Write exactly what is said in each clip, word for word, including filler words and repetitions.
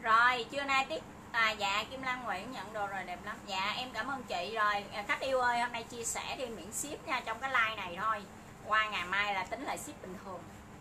Rồi trưa nay Tiết à, dạ Kim Lan Nguyễn nhận đồ rồi, đẹp lắm. Dạ em cảm ơn chị. Rồi khách yêu ơi, hôm nay chia sẻ đi miễn ship nha, trong cái like này thôi, qua ngày mai là tính lại ship bình thường.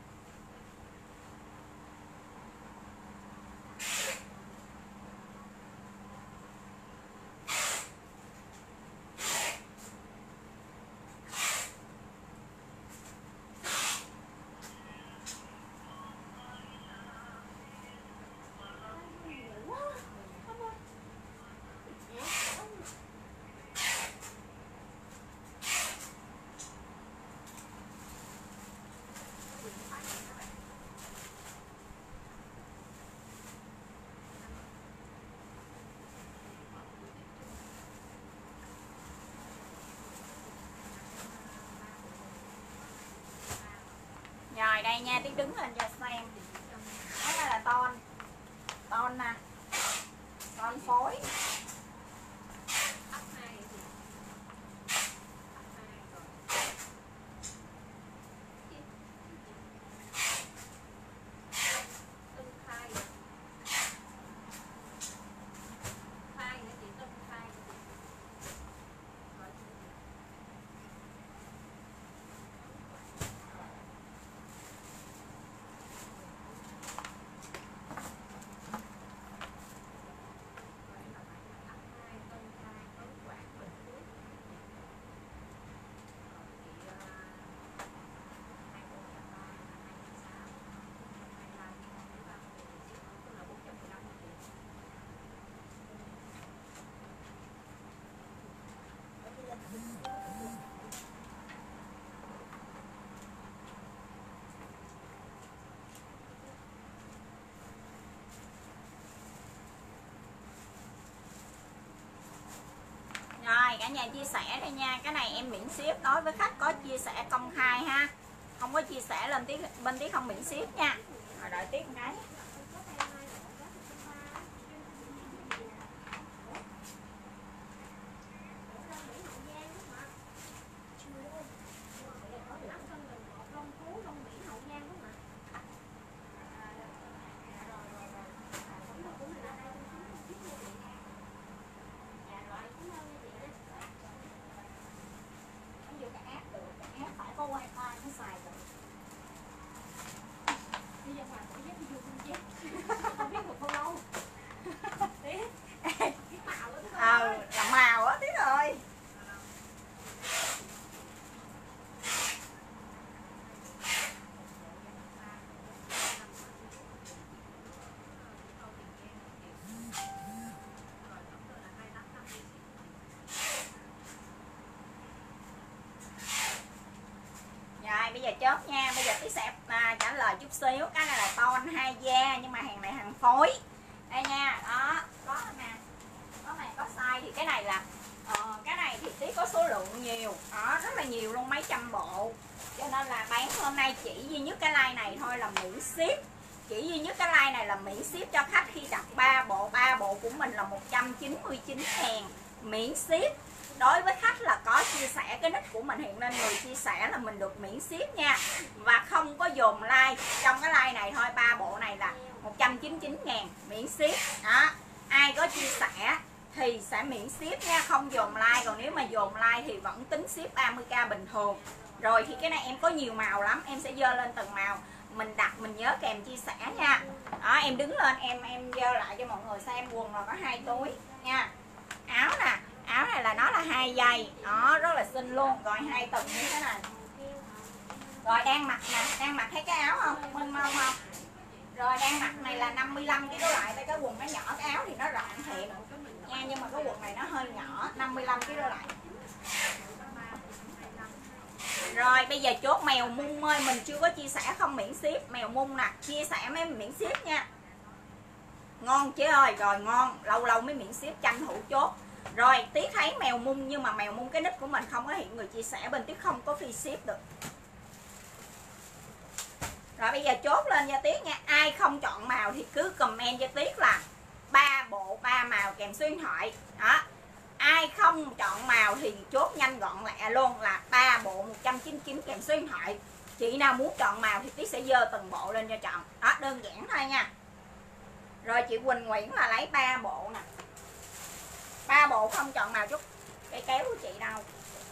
Rồi đây nha, Tiến đứng lên cho xem. Cái này là ton ton nè, ton phối. Rồi cả nhà chia sẻ đây nha, cái này em miễn ship, đối với khách có chia sẻ công khai ha, không có chia sẻ lên tí bên tí không miễn ship nha. Rồi đợi tiếp một cái. Ờ, là màu á Tiết ơi. Rồi bây giờ chốt nha, bây giờ Tiết sẽ à, trả lời chút xíu. Cái này là ton hai da nhưng mà hàng này hàng phối. Đây nha, đó, có nè. Có này có size thì cái này là uh, cái này thì Tiết có số lượng nhiều, đó, rất là nhiều luôn, mấy trăm bộ. Cho nên là bán hôm nay chỉ duy nhất cái like này thôi là miễn ship. Chỉ duy nhất cái like này là miễn ship cho khách khi đặt ba bộ, ba bộ của mình là một trăm chín mươi chín ngàn miễn ship. Đối với khách là có chia sẻ cái nick của mình hiện lên, người chia sẻ là mình được miễn ship nha. Và không có dồn like, trong cái like này thôi, ba bộ này là một trăm chín mươi chín ngàn miễn ship. Đó, ai có chia sẻ thì sẽ miễn ship nha, không dồn like. Còn nếu mà dồn like thì vẫn tính ship ba mươi k bình thường. Rồi thì cái này em có nhiều màu lắm, em sẽ dơ lên từng màu, mình đặt mình nhớ kèm chia sẻ nha. Đó, em đứng lên em em dơ lại cho mọi người xem. Quần là có hai túi nha. Áo nè, áo này là nó là hai dây, đó, rất là xinh luôn. Rồi hai tầng như thế này. Rồi đang mặc nè, đang mặc thấy cái áo không, mênh mông không? Rồi đang mặc này là năm mươi lăm ki lô lại. Cái quần nó nhỏ, cái áo thì nó rộng thiệt nha, nhưng mà cái quần này nó hơi nhỏ, năm mươi lăm ki lô lại. Rồi bây giờ chốt mèo mung ơi, mình chưa có chia sẻ không miễn ship. Mèo mung nè, chia sẻ mấy miễn ship nha. Ngon chứ ơi, rồi ngon, lâu lâu mới miễn ship, tranh thủ chốt. Rồi Tiết thấy mèo mung nhưng mà mèo mung cái nick của mình không có hiện người chia sẻ, bên Tiết không có free ship được. Rồi bây giờ chốt lên cho Tiết nha. Ai không chọn màu thì cứ comment cho Tiết là ba bộ ba màu kèm số điện thoại. Đó, ai không chọn màu thì chốt nhanh gọn lẹ luôn là ba bộ một trăm chín mươi chín kèm số điện thoại. Chị nào muốn chọn màu thì Tiết sẽ dơ từng bộ lên cho chọn. Đó, đơn giản thôi nha. Rồi chị Quỳnh Nguyễn là lấy ba bộ nè, ba bộ không chọn màu chút cây kéo của chị đâu.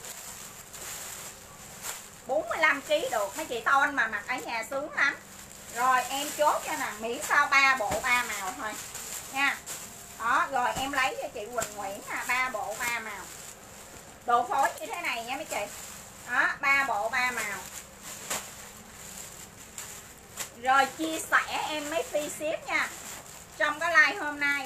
bốn mươi lăm ki lô gam được, mấy chị ton mà mặc ở nhà sướng lắm. Rồi em chốt cho nè, miễn sao ba bộ ba màu thôi nha. Đó, rồi em lấy cho chị Quỳnh Nguyễn là ba bộ ba màu. Độ phối như thế này nha mấy chị. Đó, ba bộ ba màu. Rồi chia sẻ em mấy free ship nha. Trong cái like hôm nay.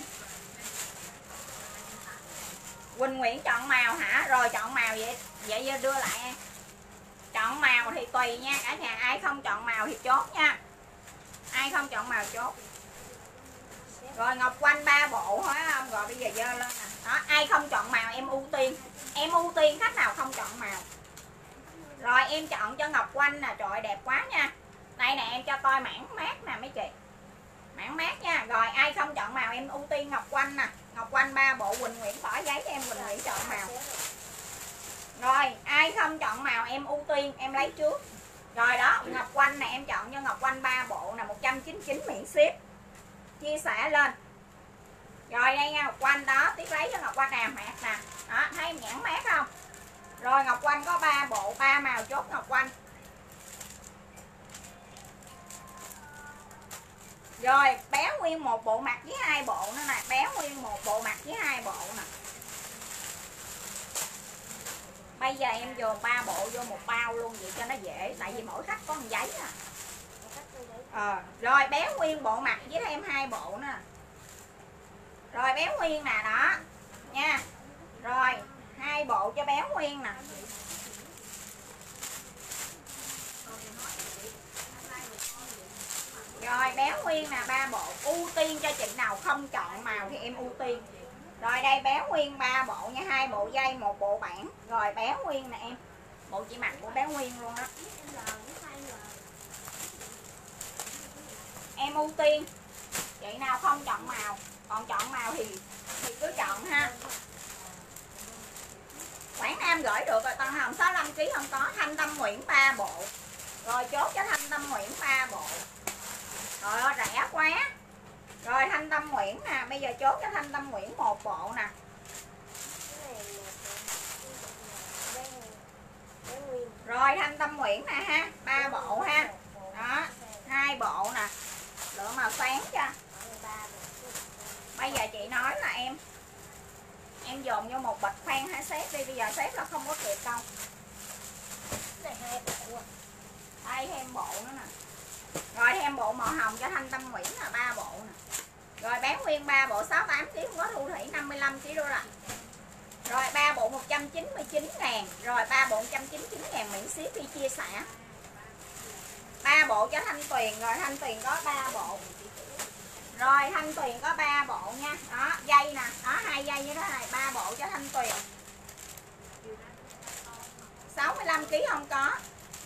Quỳnh Nguyễn chọn màu hả? Rồi chọn màu vậy. Vậy đưa lại em. Chọn màu thì tùy nha cả nhà, ai không chọn màu thì chốt nha. Ai không chọn màu chốt. Rồi Ngọc Oanh ba bộ phải không? Rồi bây giờ dơ lên nè. Đó, ai không chọn màu em ưu tiên. Em ưu tiên khách nào không chọn màu. Rồi em chọn cho Ngọc Oanh nè, trời ơi, đẹp quá nha. Đây nè, em cho coi mảng mát nè mấy chị. Mảng mát nha. Rồi ai không chọn màu em ưu tiên Ngọc Oanh nè. Ngọc Oanh ba bộ, Quỳnh Nguyễn bỏ giấy cho em, Quỳnh Nguyễn chọn màu. Rồi ai không chọn màu em ưu tiên em lấy trước. Rồi đó, Ngọc Oanh nè, em chọn cho Ngọc Oanh ba bộ nè, một trăm chín mươi chín miễn ship. Chia sẻ lên. Rồi đây nha Ngọc Oanh đó, tiếp lấy cho Ngọc Oanh nè, mát nè. Đó, thấy em nhãn mát không? Rồi Ngọc Oanh có ba bộ ba màu chốt Ngọc Oanh. Rồi bé nguyên một bộ mặt với hai bộ nữa nè, bé nguyên một bộ mặt với hai bộ nè. Bây giờ em dồn ba bộ vô một bao luôn vậy cho nó dễ, tại vì mỗi khách có một giấy nè. Ờ, rồi bé nguyên bộ mặt với thêm hai bộ nữa. Rồi bé nguyên nè đó nha. Rồi hai bộ cho bé nguyên nè. Rồi bé nguyên nè ba bộ, ưu tiên cho chị nào không chọn màu thì em ưu tiên. Rồi đây bé nguyên ba bộ nha, hai bộ dây, một bộ bản. Rồi bé nguyên nè em. Bộ chị mặc của bé nguyên luôn đó. Em ưu tiên. Chị nào không chọn màu, còn chọn màu thì thì cứ chọn ha. Quảng Nam gửi được rồi, Tân Hồng sáu mươi lăm ki lô gam không có. Thanh Tâm Nguyễn ba bộ. Rồi chốt cho Thanh Tâm Nguyễn ba bộ. Trời ơi rẻ quá. Rồi Thanh Tâm Nguyễn nè, bây giờ chốt cho Thanh Tâm Nguyễn một bộ nè. Rồi Thanh Tâm Nguyễn nè ha, ba bộ ha. Đó, hai bộ nè. Lựa màu sáng cho. Bây giờ chị nói là em em dồn vô một bịch khoan hả xếp đi, bây giờ xếp là không có kịp đâu. Đây hai bộ. Đây thêm bộ nữa nè. Rồi thêm bộ màu hồng cho Thanh Tâm Nguyễn là ba bộ nè. Rồi bán nguyên ba bộ sáu mươi tám ki lô gam, không có thu thủy năm mươi lăm ki lô gam. Rồi ba bộ một trăm chín mươi chín ngàn. Rồi ba bộ một trăm chín mươi chín ngàn miễn ship khi chia sẻ. ba bộ cho Thanh Tuyền. Rồi Thanh Tuyền có ba bộ. Rồi Thanh Tuyền có ba bộ nha. Đó, dây nè, đó hai dây như thế này, ba bộ cho Thanh Tuyền. sáu mươi lăm ki lô gam không có.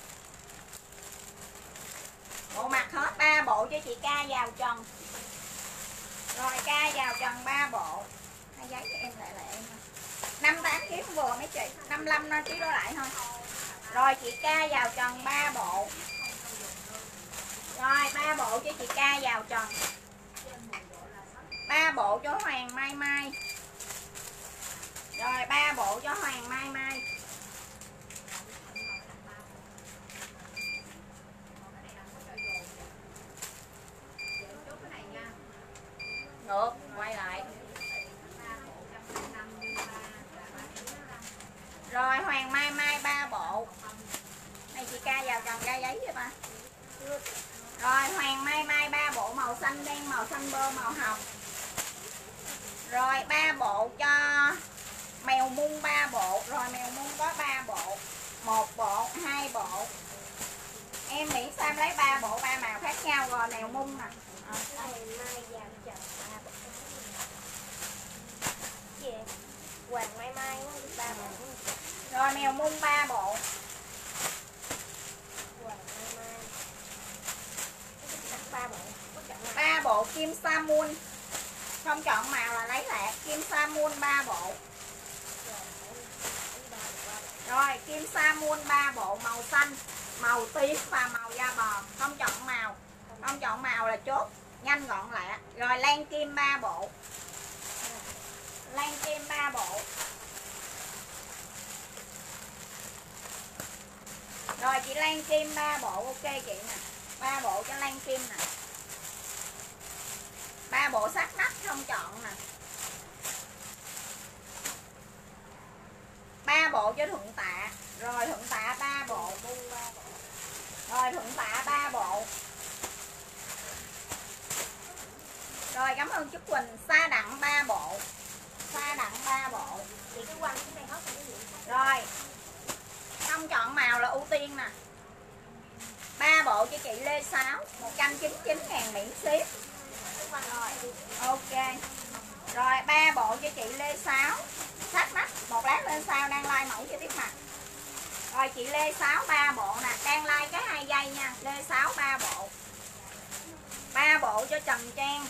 Bộ mặt hết ba bộ cho chị Ca vào trần. Rồi Ca vào trần ba bộ. Hai giấy cho em lại lại em. năm mươi tám ki lô gam vừa mấy chị, năm mươi lăm ki lô gam lại thôi. Rồi chị Ca vào trần ba bộ. Rồi ba bộ cho chị Ca vào trần. ba bộ cho Hoàng Mai Mai. Rồi ba bộ cho Hoàng Mai Mai. Ngược, quay lại. Rồi Hoàng Mai Mai ba bộ. Này chị Ca vào trần ra giấy cho ba. Rồi Hoàng Mai Mai ba bộ màu xanh đen, màu xanh bơ, màu hồng. Rồi ba bộ cho Mèo Mung ba bộ. Rồi Mèo Mung có ba bộ. Một bộ, hai bộ. Em miễn sao em lấy ba bộ ba màu khác nhau. Rồi Mèo Mung nè. À, Hoàng Mai Mai ba bộ. Rồi Mèo Mung ba bộ. Hoàng Mai Mai ba bộ. ba bộ Kim Sa Moon. Không chọn màu là lấy lạc. Kim Sa Moon ba bộ. Rồi Kim Sa Moon ba bộ màu xanh, màu tím và màu da bò. Không chọn màu. Không chọn màu là chốt. nhanh gọn lẹ. Rồi len kim ba bộ, len kim ba bộ. Rồi chị len kim ba bộ, ok chị nè, ba bộ cho len kim nè, ba bộ sát nách không chọn nè, ba bộ cho thuận tạ. Rồi thuận tạ ba bộ, rồi thuận tạ ba bộ. Rồi cảm ơn Trúc Quỳnh. Sa đặng ba bộ, sa đặng ba bộ. Chị cứ quanh cái này hết rồi cái gì. Rồi không chọn màu là ưu tiên nè, ba bộ cho chị Lê Sáu, một trăm chín mươi chín ngàn miễn ship. Rồi ok. Rồi ba bộ cho chị Lê Sáu, sát mắt, một lát lên sau đang like mẫu cho tiếp mặt. Rồi chị Lê Sáu ba bộ nè, đang like cái hai giây nha. Lê Sáu ba bộ, ba bộ cho Trần Trang.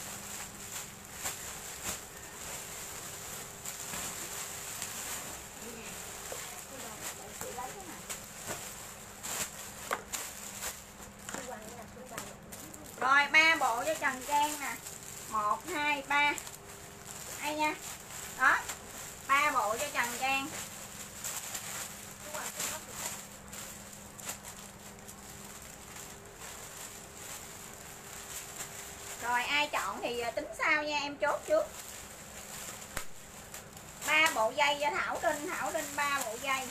Rồi ba bộ cho Trần Trang nè, một hai ba đây nha. Đó, ba bộ cho Trần Trang. Rồi ai chọn thì tính sau nha, em chốt trước. Ba bộ dây cho Thảo Đinh, Thảo Đinh ba bộ dây.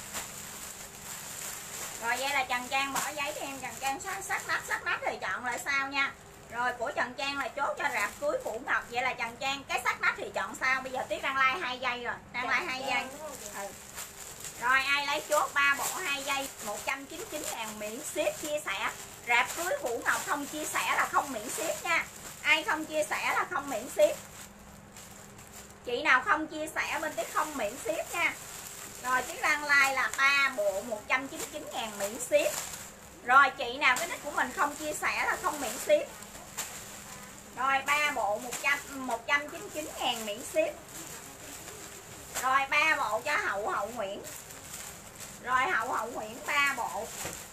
Rồi vậy là Trần Trang bỏ giấy cho em, Trần Trang sắc sắc nách, sắc nách thì chọn lại sau nha. Rồi của Trần Trang là chốt cho rạp cưới Phủ Ngọc. Vậy là Trần Trang cái sắc nách thì chọn sau. Bây giờ Tiết đang like hai giây rồi, đang like hai giây. Ừ. Rồi ai lấy chốt ba bộ hai giây, một trăm chín mươi chín ngàn miễn ship. Chia sẻ rạp cưới Phủ Ngọc không chia sẻ là không miễn ship nha. Ai không chia sẻ là không miễn ship. Chị nào không chia sẻ bên Tiết không miễn ship nha. Rồi Tiết đang like là ba bộ một trăm chín mươi chín ngàn miễn ship. Rồi chị nào cái nick của mình không chia sẻ là không miễn ship. Rồi ba bộ một trăm chín mươi chín ngàn miễn ship. Rồi ba bộ cho Hậu Hậu Nguyễn. Rồi Hậu Hậu Nguyễn ba bộ.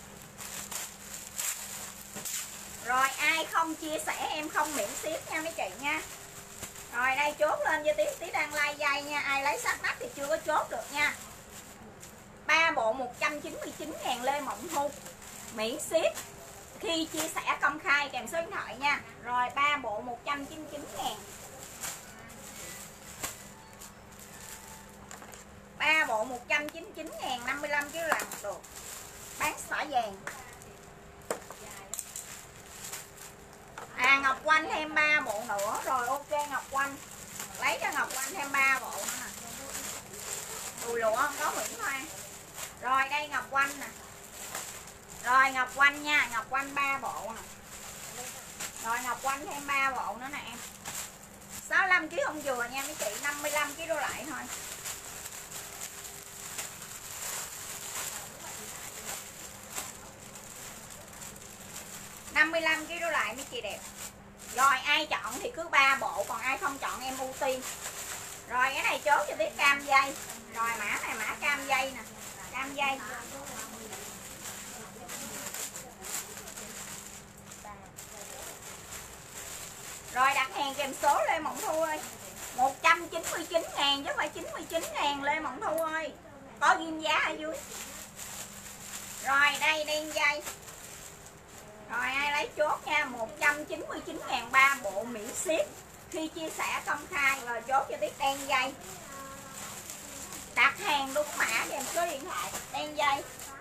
Rồi ai không chia sẻ em không miễn ship nha mấy chị nha. Rồi đây chốt lên cho Tí, Tí đang like dây nha. Ai lấy sắc nách thì chưa có chốt được nha. Ba bộ một trăm chín mươi chín ngàn Lê Mộng Thu miễn ship khi chia sẻ công khai kèm số điện thoại nha. Rồi ba bộ một trăm chín mươi chín ngàn. Ba bộ một trăm chín mươi chín ngàn, năm mươi lăm ký lần được. Bán xỏ vàng. À Ngọc Oanh thêm ba bộ nữa. Rồi ok Ngọc Oanh. Lấy cho Ngọc Oanh thêm ba bộ nữa nè. Đùi lụa không có Nguyễn Hoa. Rồi đây Ngọc Oanh nè. Rồi Ngọc Oanh nha, Ngọc Oanh ba bộ nè. Rồi Ngọc Oanh thêm ba bộ nữa nè em. sáu mươi lăm ký không vừa nha mấy chị, năm mươi lăm ký đô lại thôi. năm mươi lăm ký đô lại mấy chị đẹp. Rồi ai chọn thì cứ ba bộ, còn ai không chọn em ưu tiên. Rồi cái này chốt cho Tiết cam dây. Rồi mã này mã cam dây nè, cam dây. Rồi đặt hàng kèm số Lê Mộng Thu ơi. một trăm chín mươi chín ngàn chứ không phải chín mươi chín ngàn Lê Mộng Thu ơi. Có ghim giá ở dưới. Rồi đây đen dây. Rồi ai lấy chốt nha, một trăm chín mươi chín ngàn ba bộ miễn ship khi chia sẻ công khai. Rồi chốt cho Tiết đen dây. Đặt hàng đúng mã kèm số điện thoại đen dây.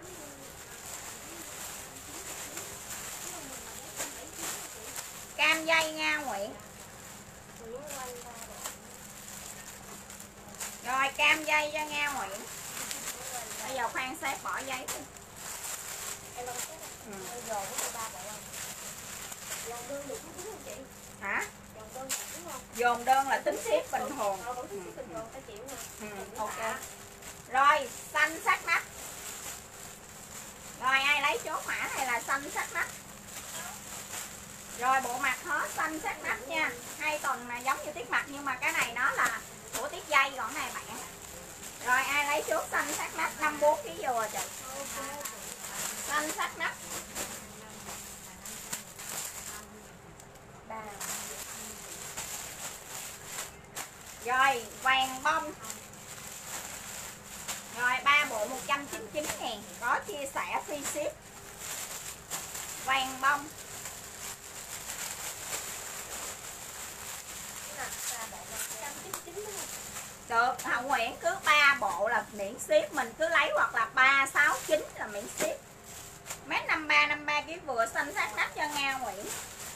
Cam dây nha Nguyễn. Rồi cam dây cho Nga Nguyễn. Bây giờ khoan xếp bỏ giấy đi. Ừ. Hả? Dồn đơn là tính ship bình thường. Ừ. Ừ. Ok. Rồi xanh sắc nách. Rồi ai lấy chốt mã này là xanh sắc nách. Rồi bộ mặt hết xanh sắc nách nha. Hai tuần là giống như Tiết mặt nhưng mà cái này nó là của Tiết dây còn này bạn. Rồi ai lấy chốt xanh sắc nách năm mươi bốn ký vừa chị. Xanh sắc nách. Rồi vàng bông. Rồi ba bộ một trăm chín mươi chín ngàn, có chia sẻ free ship. Vàng bông. Được, Hậu Nguyễn cứ ba bộ là miễn ship, mình cứ lấy hoặc là ba sáu chín là miễn ship. Mét năm ba năm ba ký vừa xanh sát nách cho Nga Nguyễn.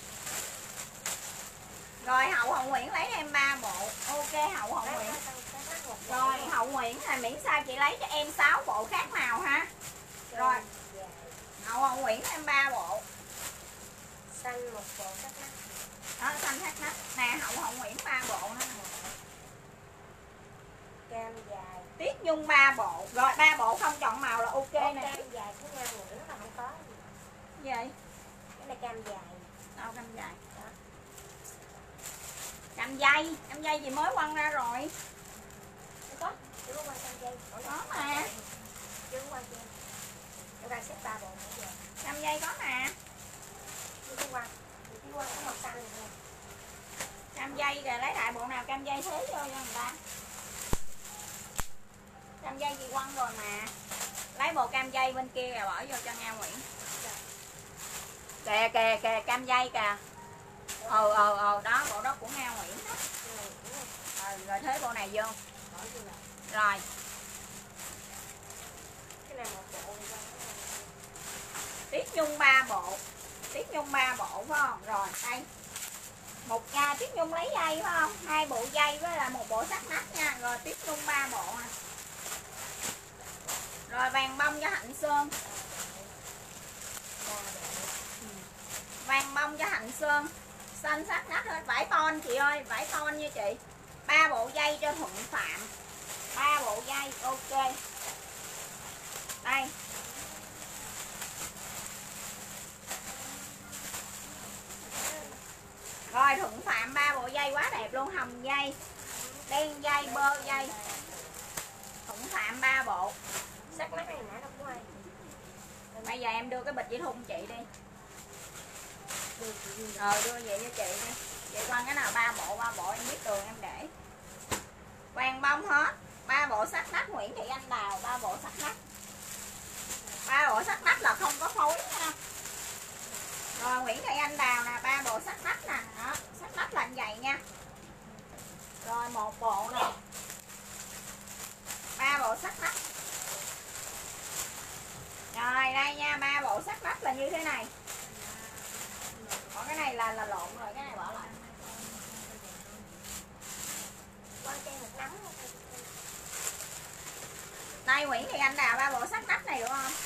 Rồi Hậu Hậu Nguyễn lấy em ba bộ. Ok Hậu Hậu Nguyễn. Rồi Hậu Nguyễn là miễn sao chị lấy cho em sáu bộ khác màu ha. Rồi Hậu Hậu Nguyễn em ba bộ. Xanh một bộ sát nách. Đó xanh sát nách. Nè Hậu Hậu Nguyễn ba bộ nữa. Cam dài. Tiết Nhung ba bộ. Rồi ba bộ không chọn màu là ok nè. Cam dài của Nga Nguyễn là không có gì. Gì? Cái này cam dài. Đâu cam dài. Đó. Cam dây, cam dây gì mới quăng ra rồi. Không có, chưa có quăng cam dây. Có mà. Chưa có quăng dây. Em đang xếp ba bộ nữa giờ. Cam dây có mà. Chưa có quăng. Chưa quăng có màu xanh rồi nè. Cam dây rồi lấy lại bộ nào cam dây thế cho người ta. Cam dây gì quăng rồi mà. Lấy bộ cam dây bên kia rồi bỏ vô cho Nga Nguyễn. Kìa kìa kìa cam dây kìa. Ờ ờ ờ đó bộ đó của Nga Nguyễn đó. Rồi, rồi thế bộ này vô. Rồi. Cái này một bộ. Tiết Nhung ba bộ. Tiết Nhung ba bộ phải không? Rồi đây. Một nha, Tiết Nhung lấy dây phải không? Hai bộ dây với là một bộ sắt nách nha. Rồi Tiết Nhung ba bộ nè. Rồi vàng bông cho Hạnh Sơn. Vàng bông cho Hạnh Sơn. Xanh sắt nách hết, vải ton chị ơi, vải ton nha chị. Ba bộ dây cho Thuận Phạm. Ba bộ dây, ok. Đây. Rồi Thuận Phạm ba bộ dây quá đẹp luôn, hồng dây, đen dây, bơ dây. Thuận Phạm ba bộ. Sắc nách này nãy đâu có ai. Bây giờ em đưa cái bịch dây thun chị đi. Ờ đưa vậy cho chị đi. Chị quăng cái nào ba bộ, ba bộ em biết đường em để. Vàng bông hết. Ba bộ sắt nách Nguyễn Thị Anh Đào, ba bộ sắt nách. Ba bộ sắt nách là không có phối nha. Rồi Nguyễn Thị Anh Đào nè, ba bộ sắt nách nè, đó, sắt nách là như vậy nha. Rồi một bộ nè. Ba bộ sắt nách. Rồi đây nha, ba bộ sắt nách là như thế này. Còn cái này là là lộn rồi, cái này bỏ lại. Quăng cho em một nắm. Đây Nguyễn Thị Anh Đào ba bộ sắt nách này đúng không?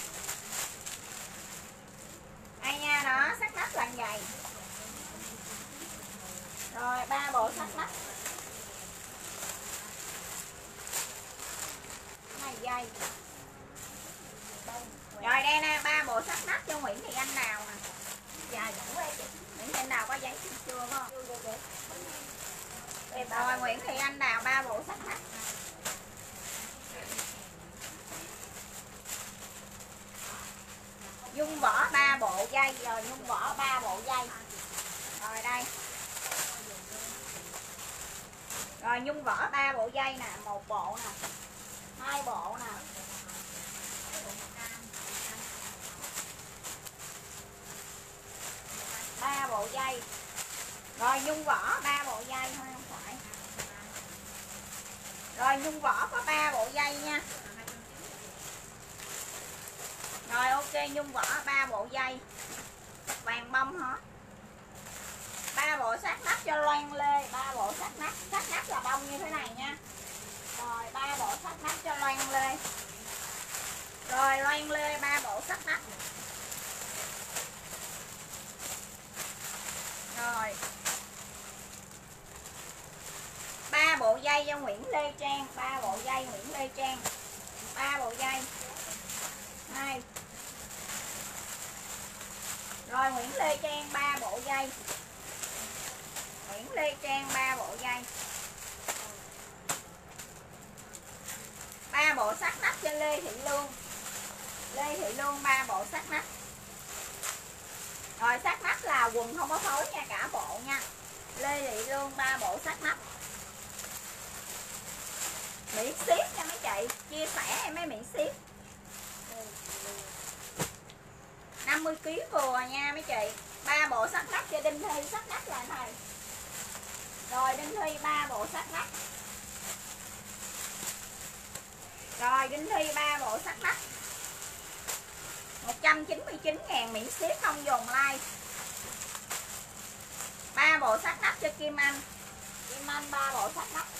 Đây nha, đó, sắt nách là như vậy. Rồi ba bộ sắt nách. Này dây. Rồi đây nè, ba bộ sắt nách cho Nguyễn Thị Anh Đào nè. Dài dữ quá chị. Nguyễn Thị Anh Đào có giấy chưa không? Rồi Nguyễn Thị Anh Đào ba bộ sắt nách. Nhung vỏ ba bộ dây, rồi nhung vỏ ba bộ dây. Rồi đây. Rồi nhung vỏ ba bộ dây nè, một bộ nè. Hai bộ nè. Ba bộ dây. Rồi nhung vỏ ba bộ dây thôi không phải. Rồi nhung vỏ có ba bộ dây nha. Rồi ok, nhung vỏ ba bộ dây. Vàng bông hết. Ba bộ sát nách cho Loan Lê, ba bộ sát nách, sát nách là bông như thế này nha. Rồi ba bộ sát nách cho Loan Lê. Rồi Loan Lê ba bộ sát nách. Rồi. Ba bộ dây cho Nguyễn Lê Trang, ba bộ dây Nguyễn Lê Trang. Ba bộ dây. Hai. Rồi Nguyễn Lê Trang ba bộ dây. Nguyễn Lê Trang ba bộ dây. Ba bộ sắt nách cho Lê Thị Lương. Lê Thị Lương ba bộ sắt nách. Rồi sắt nách là quần không có phối nha, cả bộ nha. Lê Thị Lương ba bộ sắt nách. Miễn ship nha mấy chị, chia sẻ em mới miễn ship. năm mươi ký vừa nha mấy chị. Ba bộ sắt nách cho Đinh Thi, sắt nách là này. Rồi Đinh Thi ba bộ sắt nách. Rồi Đinh Thi ba bộ sắt nách. một trăm chín mươi chín ngàn miễn ship không dùng like. Ba bộ sắt nách cho Kim Anh. Kim Anh ba bộ sắt nách.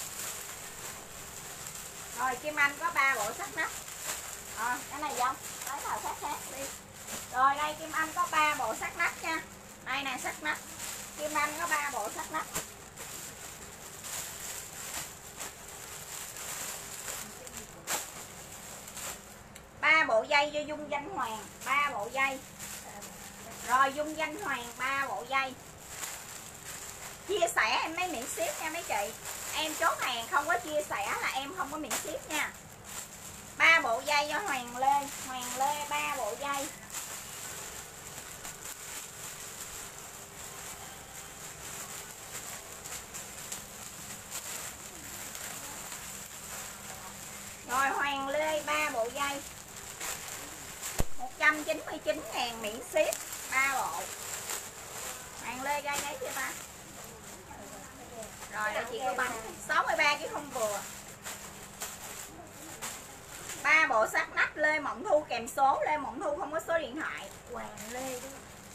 Rồi Kim Anh có ba bộ sắt nách. À, cái này không? Lấy nào khác khác đi. Rồi đây Kim Anh có ba bộ sắt nách nha. Đây nè sắt nách. Kim Anh có ba bộ sắt nách. Ba bộ dây cho Dung Danh Hoàng, ba bộ dây. Rồi Dung Danh Hoàng ba bộ dây. Chia sẻ em mới miễn ship nha mấy chị. Em chốt hàng không có chia sẻ là em không có miễn ship nha. Ba bộ dây cho Hoàng Lê, Hoàng Lê ba bộ dây. Rồi Hoàng Lê ba bộ dây. một trăm chín mươi chín ngàn miễn ship ba bộ. Hoàng Lê gai giấy chưa ta? Rồi đây chị cô bánh sáu mươi ba chứ không vừa. Ba bộ sắt nách Lê Mộng Thu kèm số. Lê Mộng Thu không có số điện thoại. Hoàng Lê đó.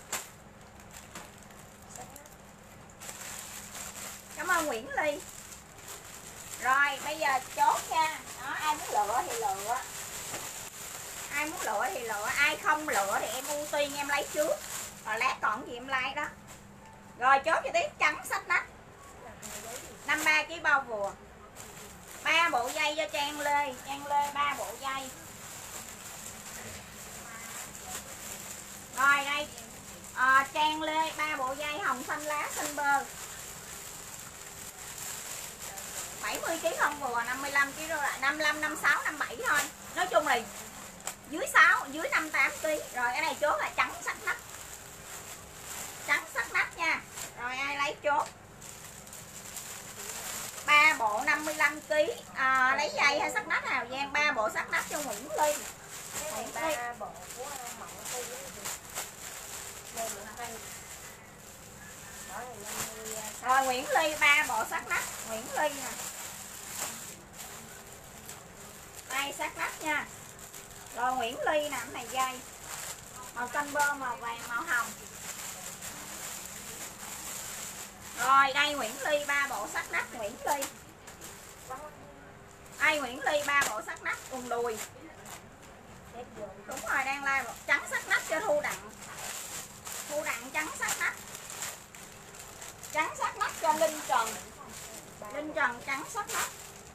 Cảm ơn Nguyễn Ly. Rồi bây giờ chốt nha. Đó, ai muốn lựa thì lựa. Ai muốn lựa thì lựa. Ai không lựa thì em ưu tiên em lấy trước. Rồi lát còn gì em like đó. Rồi chốt cho tiếp trắng sách nách. năm mươi ba ký bao vừa. Ba bộ dây cho Trang Lê. Trang Lê ba bộ dây. Rồi đây à, Trang Lê ba bộ dây hồng xanh lá xanh bơ. bảy mươi ký không vừa, năm mươi lăm ký rồi lại năm mươi lăm, năm mươi sáu, năm mươi bảy thôi. Nói chung là dưới sáu, dưới năm mươi tám ký. Rồi cái này chốt là trắng sắc nách. Trắng sắc nách nha. Rồi ai lấy chốt. Ba bộ năm mươi lăm ký. À, lấy dây hay sắc nách Hào Giang, ba bộ sắc nách cho Nguyễn Ly. Nguyễn Ly. Ba bộ của Mộng Thu. Rồi Nguyễn Ly ba bộ sắc nách, Nguyễn Ly nè. Đây sắc nách nha. Rồi Nguyễn Ly nè, cái này dây. Màu xanh bơ, màu vàng, màu hồng. Rồi đây Nguyễn Ly ba bộ sắc nách Nguyễn Ly. Đây Nguyễn Ly ba bộ sắc nách quần đùi. Đúng rồi, đang like một trắng sắc nách cho Thu Đặng. Thu Đặng trắng sắc nách. Trắng sắc nách cho Linh Trần. Linh Trần trắng sắc nách.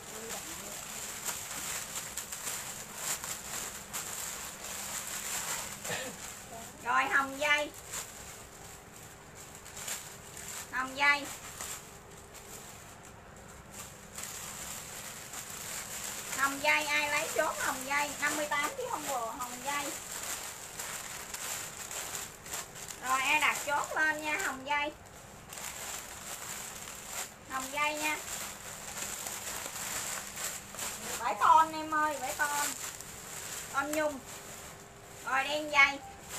Rồi hồng dây. Hồng dây. Hồng dây ai lấy chốt hồng dây năm mươi tám chứ không vừa hồng dây. Rồi ai đặt chốt lên nha hồng dây. Hồng dây nha. Bảy con em ơi, bảy con. Con nhung. Rồi đen dây.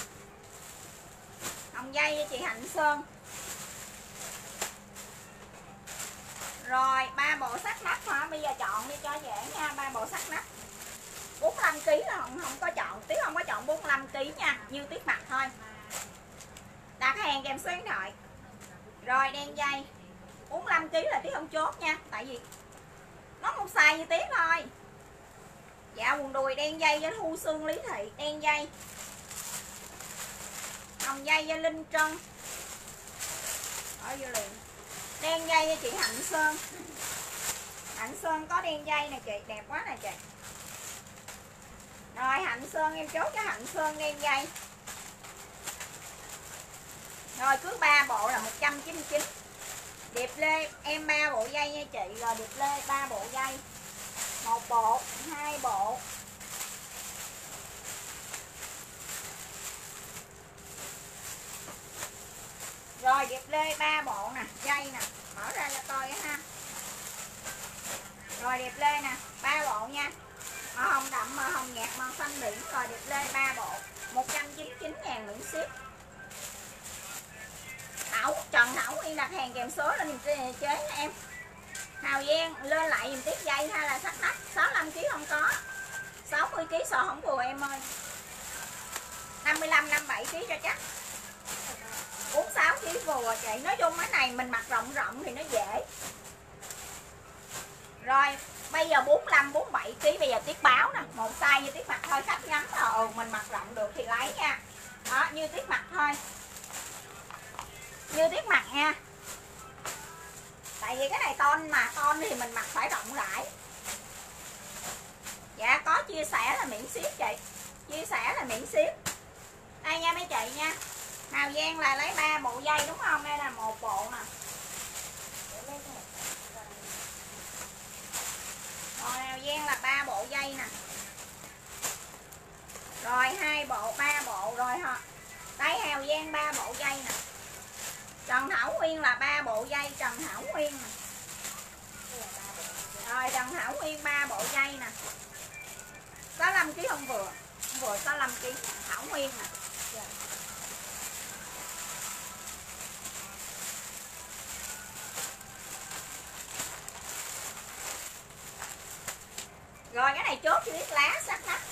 Hồng dây cho chị Hạnh Sơn. Rồi ba bộ sắt nách hả? Bây giờ chọn đi cho dễ nha. Ba bộ sắt nách bốn mươi lăm ký là không, không có chọn. Tiếc không có chọn bốn mươi lăm ký nha. Như Tiếc mặc thôi. Đặt hàng kèm số điện thoại. Rồi đen dây bốn mươi lăm ký là Tiếc không chốt nha. Tại vì nó một size như Tiếc thôi. Dạ quần đùi đen dây cho Thu Sương Lý Thị. Đen dây. Hồng dây cho Linh Trân. Ở vô liền. Đen dây cho chị Hạnh Sơn. Hạnh Sơn có đen dây nè chị. Đẹp quá nè chị. Rồi Hạnh Sơn em chốt cho Hạnh Sơn đen dây. Rồi cứ ba bộ là một trăm chín mươi chín. Điệp Lê em ba bộ dây nha chị. Rồi Điệp Lê ba bộ dây. Một bộ, hai bộ. Rồi Điệp Lê ba bộ nè, dây nè, mở ra cho coi ha. Rồi Điệp Lê nè. ba bộ nha. Màu hồng đậm, màu hồng nhạt, màu xanh biển. Rồi đẹp lên ba bộ một trăm chín mươi chín ngàn miễn ship. Thảo, Trần Thảo Nguyên đặt hàng kèm số lên giùm chế nha em. Hào Giang lên lại dùm tiếp dây hay là sắt nách. Sáu mươi lăm ki lô gam không có, sáu mươi ki lô gam sò không vừa em ơi. Năm mươi lăm, năm mươi bảy ki lô gam cho chắc. Bốn mươi sáu ki lô gam vừa chị. Nói chung cái này mình mặc rộng rộng thì nó dễ. Rồi bây giờ bốn mươi lăm, bốn mươi bảy ki lô gam. Bây giờ Tiết báo nè, một size như Tiết mặc thôi. Khách ngắn là ừ, mình mặc rộng được thì lấy nha. Đó, như Tiết mặc thôi, như Tiết mặc nha. Tại vì cái này ton mà, ton thì mình mặc phải rộng rãi. Dạ có chia sẻ là miễn ship chị. Chia sẻ là miễn ship. Đây nha mấy chị nha. Hào Giang là lấy ba bộ dây đúng không? Đây là một bộ nè. Rồi Hào Giang là ba bộ dây nè. Rồi hai bộ, ba bộ rồi hả? Đây Hào Giang ba bộ dây nè. Trần Thảo Nguyên là ba bộ dây, Trần Thảo Nguyên nè. Rồi Trần Thảo Nguyên ba bộ dây nè. sáu mươi lăm ki lô gam không vừa. Không vừa sáu mươi lăm ki lô gam Thảo Nguyên nè. Rồi cái này chốt chứ biết lá sắc nách.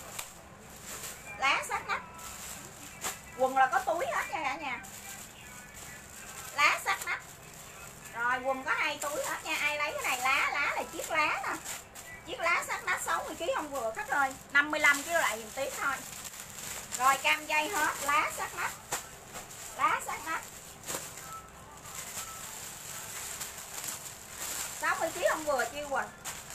Lá sắc nách. Quần là có túi hết nha cả nhà. Lá sắc nách. Rồi quần có hai túi hết nha. Ai lấy cái này lá, lá là chiếc lá nè. Chiếc lá sắc nách sáu mươi ki lô gam không vừa khách ơi. năm mươi lăm ki lô gam lại dùm tí thôi. Rồi cam dây hết, lá sắc nách. Lá sắc nách sáu mươi ki lô gam không vừa chiêu Quỳnh.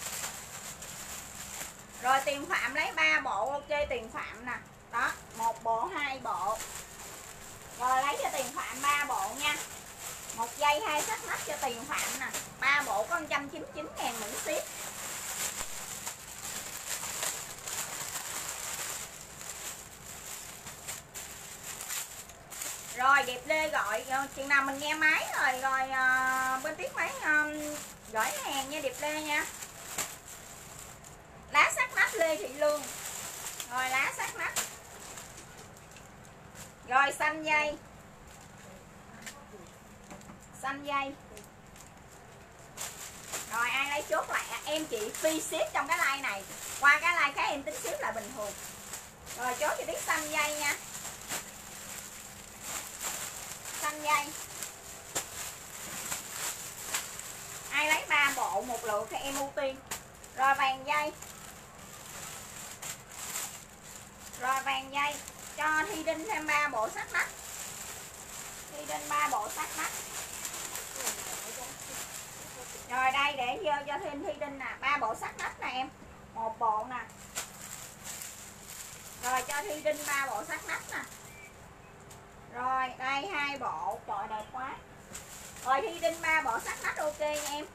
Rồi Tiền Phạm lấy ba bộ ok Tiền Phạm nè. Đó, một bộ, hai bộ. Rồi lấy cho Tiền Phạm ba bộ nha. Một dây hai sắc nách cho Tiền Phạm nè. ba bộ có một trăm chín mươi chín ngàn miễn ship. Rồi đẹp Lê gọi chừng nào mình nghe máy rồi rồi uh, bên Tiết máy um, gửi hàng nha đẹp Lê nha. Lá sắc nách Lê Thị Lương. Rồi lá sắc nách. Rồi xanh dây. Xanh dây. Rồi ai lấy chốt lại em chị free ship trong cái like này. Qua cái like khác em tính ship là bình thường. Rồi chốt cho Tiết xanh dây nha. Xanh dây. Ai lấy ba bộ một lượt thì em ưu tiên. Rồi vàng dây. Rồi vàng dây cho Thi Đinh thêm ba bộ sắc nách. Thi Đinh ba bộ sắc nách. Rồi đây để vô cho thêm Thi Đinh nè, ba bộ sắc nách nè em. Một bộ nè. Rồi cho Thi Đinh ba bộ sắc nách nè. Rồi đây hai bộ, trời đẹp quá. Rồi Thi Đinh ba bộ sắc nách ok nha em.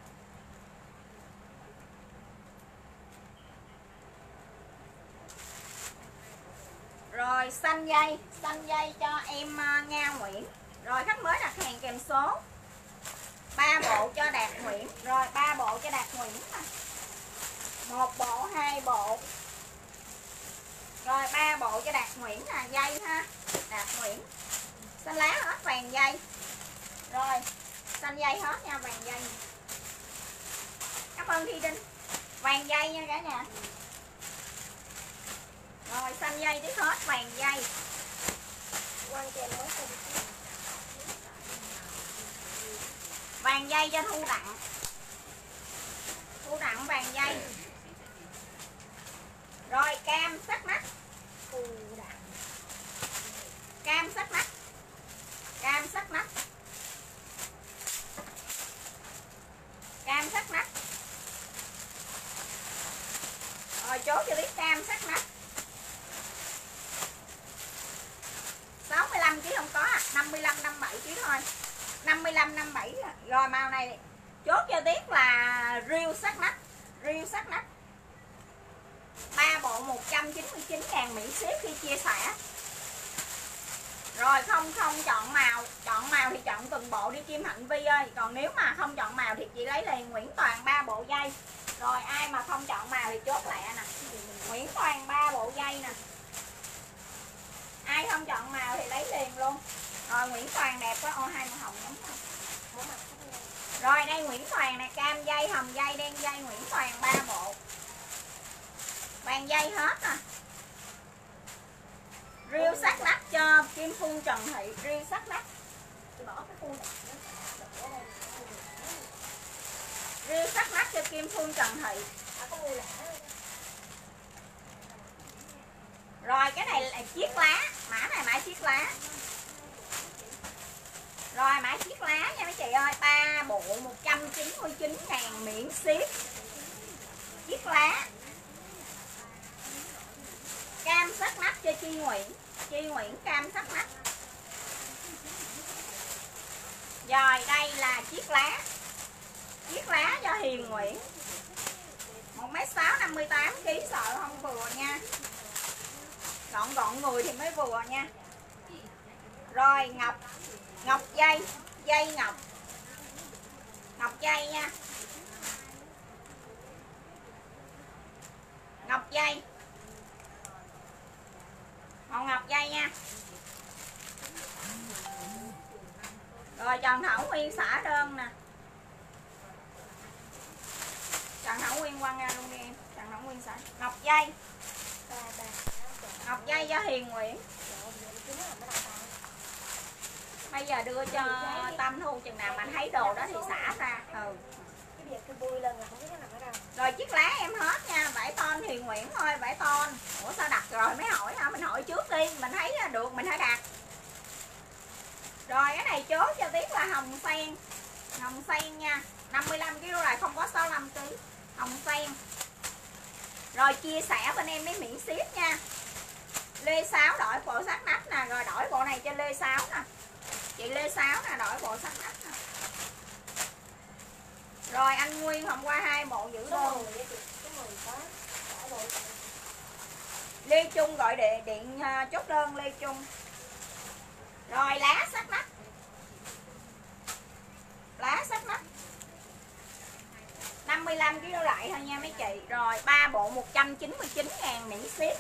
Rồi xanh dây, xanh dây cho em uh, Nga Nguyễn. Rồi khách mới đặt hàng kèm số. ba bộ cho Đạt Nguyễn. Rồi ba bộ cho Đạt Nguyễn nè. Một bộ, hai bộ. Rồi ba bộ cho Đạt Nguyễn nè, dây ha. Đạt Nguyễn. Xanh lá hết vàng dây. Rồi xanh dây hết nha, vàng dây. Cảm ơn Thi Đinh. Vàng dây nha cả nhà. Rồi xanh dây tiếp hết vàng dây. Vàng dây cho Thu Đặng. Thu Đặng vàng dây. Rồi cam sắc nách. Cam sắc nách. Cam sắc nách. Cam sắc nách. Rồi chốt cho biết cam sắc nách. sáu mươi lăm ki lô gam không có à, năm mươi lăm, năm mươi bảy ki lô gam thôi. năm mươi lăm, năm mươi bảy. Rồi màu này chốt cho Tiết là riêu sắc nách. Riêu sắc nách. ba bộ một trăm chín mươi chín ngàn miễn ship khi chia sẻ. Rồi không không chọn màu, chọn màu thì chọn từng bộ đi Kim Hạnh Vi ơi. Còn nếu mà không chọn màu thì chị lấy liền Nguyễn Toàn ba bộ dây. Rồi ai mà không chọn màu thì chốt lại nè. Nguyễn Toàn ba bộ dây nè. Ai không chọn màu thì lấy liền luôn. Rồi Nguyễn Toàn đẹp quá. Ô hai màu hồng giống không? Rồi đây Nguyễn Toàn nè, cam dây, hồng dây, đen dây, Nguyễn Toàn ba bộ. Vàng dây hết nè. Riêu sắc nách cho Kim Phun Trần Thị, riêu sắc nách. Riêu sắc nách cho Kim Phun Trần Thị. Rồi cái này là chiếc lá, mã này mã chiếc lá. Rồi mã chiếc lá nha mấy chị ơi, ba bộ một trăm chín mươi chín ngàn miễn ship. Chiếc lá. Cam sắc nách cho Chi Nguyễn. Chi Nguyễn cam sắc nách. Rồi đây là chiếc lá. Chiếc lá cho Hiền Nguyễn. một mét sáu, năm mươi tám ki lô gam, sợ không vừa nha. Gọn gọn người thì mới vừa nha. Rồi ngọc. Ngọc dây. Dây ngọc. Ngọc dây nha. Ngọc dây. Màu ngọc dây nha. Rồi Trần Thảo Nguyên xả đơn nè. Trần Thảo Nguyên quăng ra luôn đi em. Trần Thảo Nguyên xả. Ngọc dây. Ngọc dây cho Hiền Nguyễn. Bây giờ đưa cho Tâm Thu, chừng nào mà thấy đồ đó thì xả ra. Ừ. Rồi chiếc lá em hết nha, vải ton Hiền Nguyễn thôi, vải ton. Ủa sao đặt rồi mới hỏi hả? Mình hỏi trước đi, mình thấy được mình hãy đặt. Rồi cái này chốt cho tiếp là hồng sen. Hồng sen nha, năm mươi lăm ki lô gam rồi, không có sáu mươi lăm ki lô gam. Hồng sen. Rồi chia sẻ bên em mới miễn ship nha. Lê Sáu đổi bộ sắc nách nè, rồi đổi bộ này cho Lê Sáu nè. Chị Lê Sáu nè, đổi bộ sắc nách nè. Rồi anh Nguyên hôm qua hai bộ giữ đơn. Lê Trung gọi điện, điện uh, chốt đơn Lê Trung. Rồi lá sắc nách. Lá sắc nách năm mươi lăm ki lô gam lại thôi nha mấy chị. Rồi ba bộ một trăm chín mươi chín ngàn miễn ship.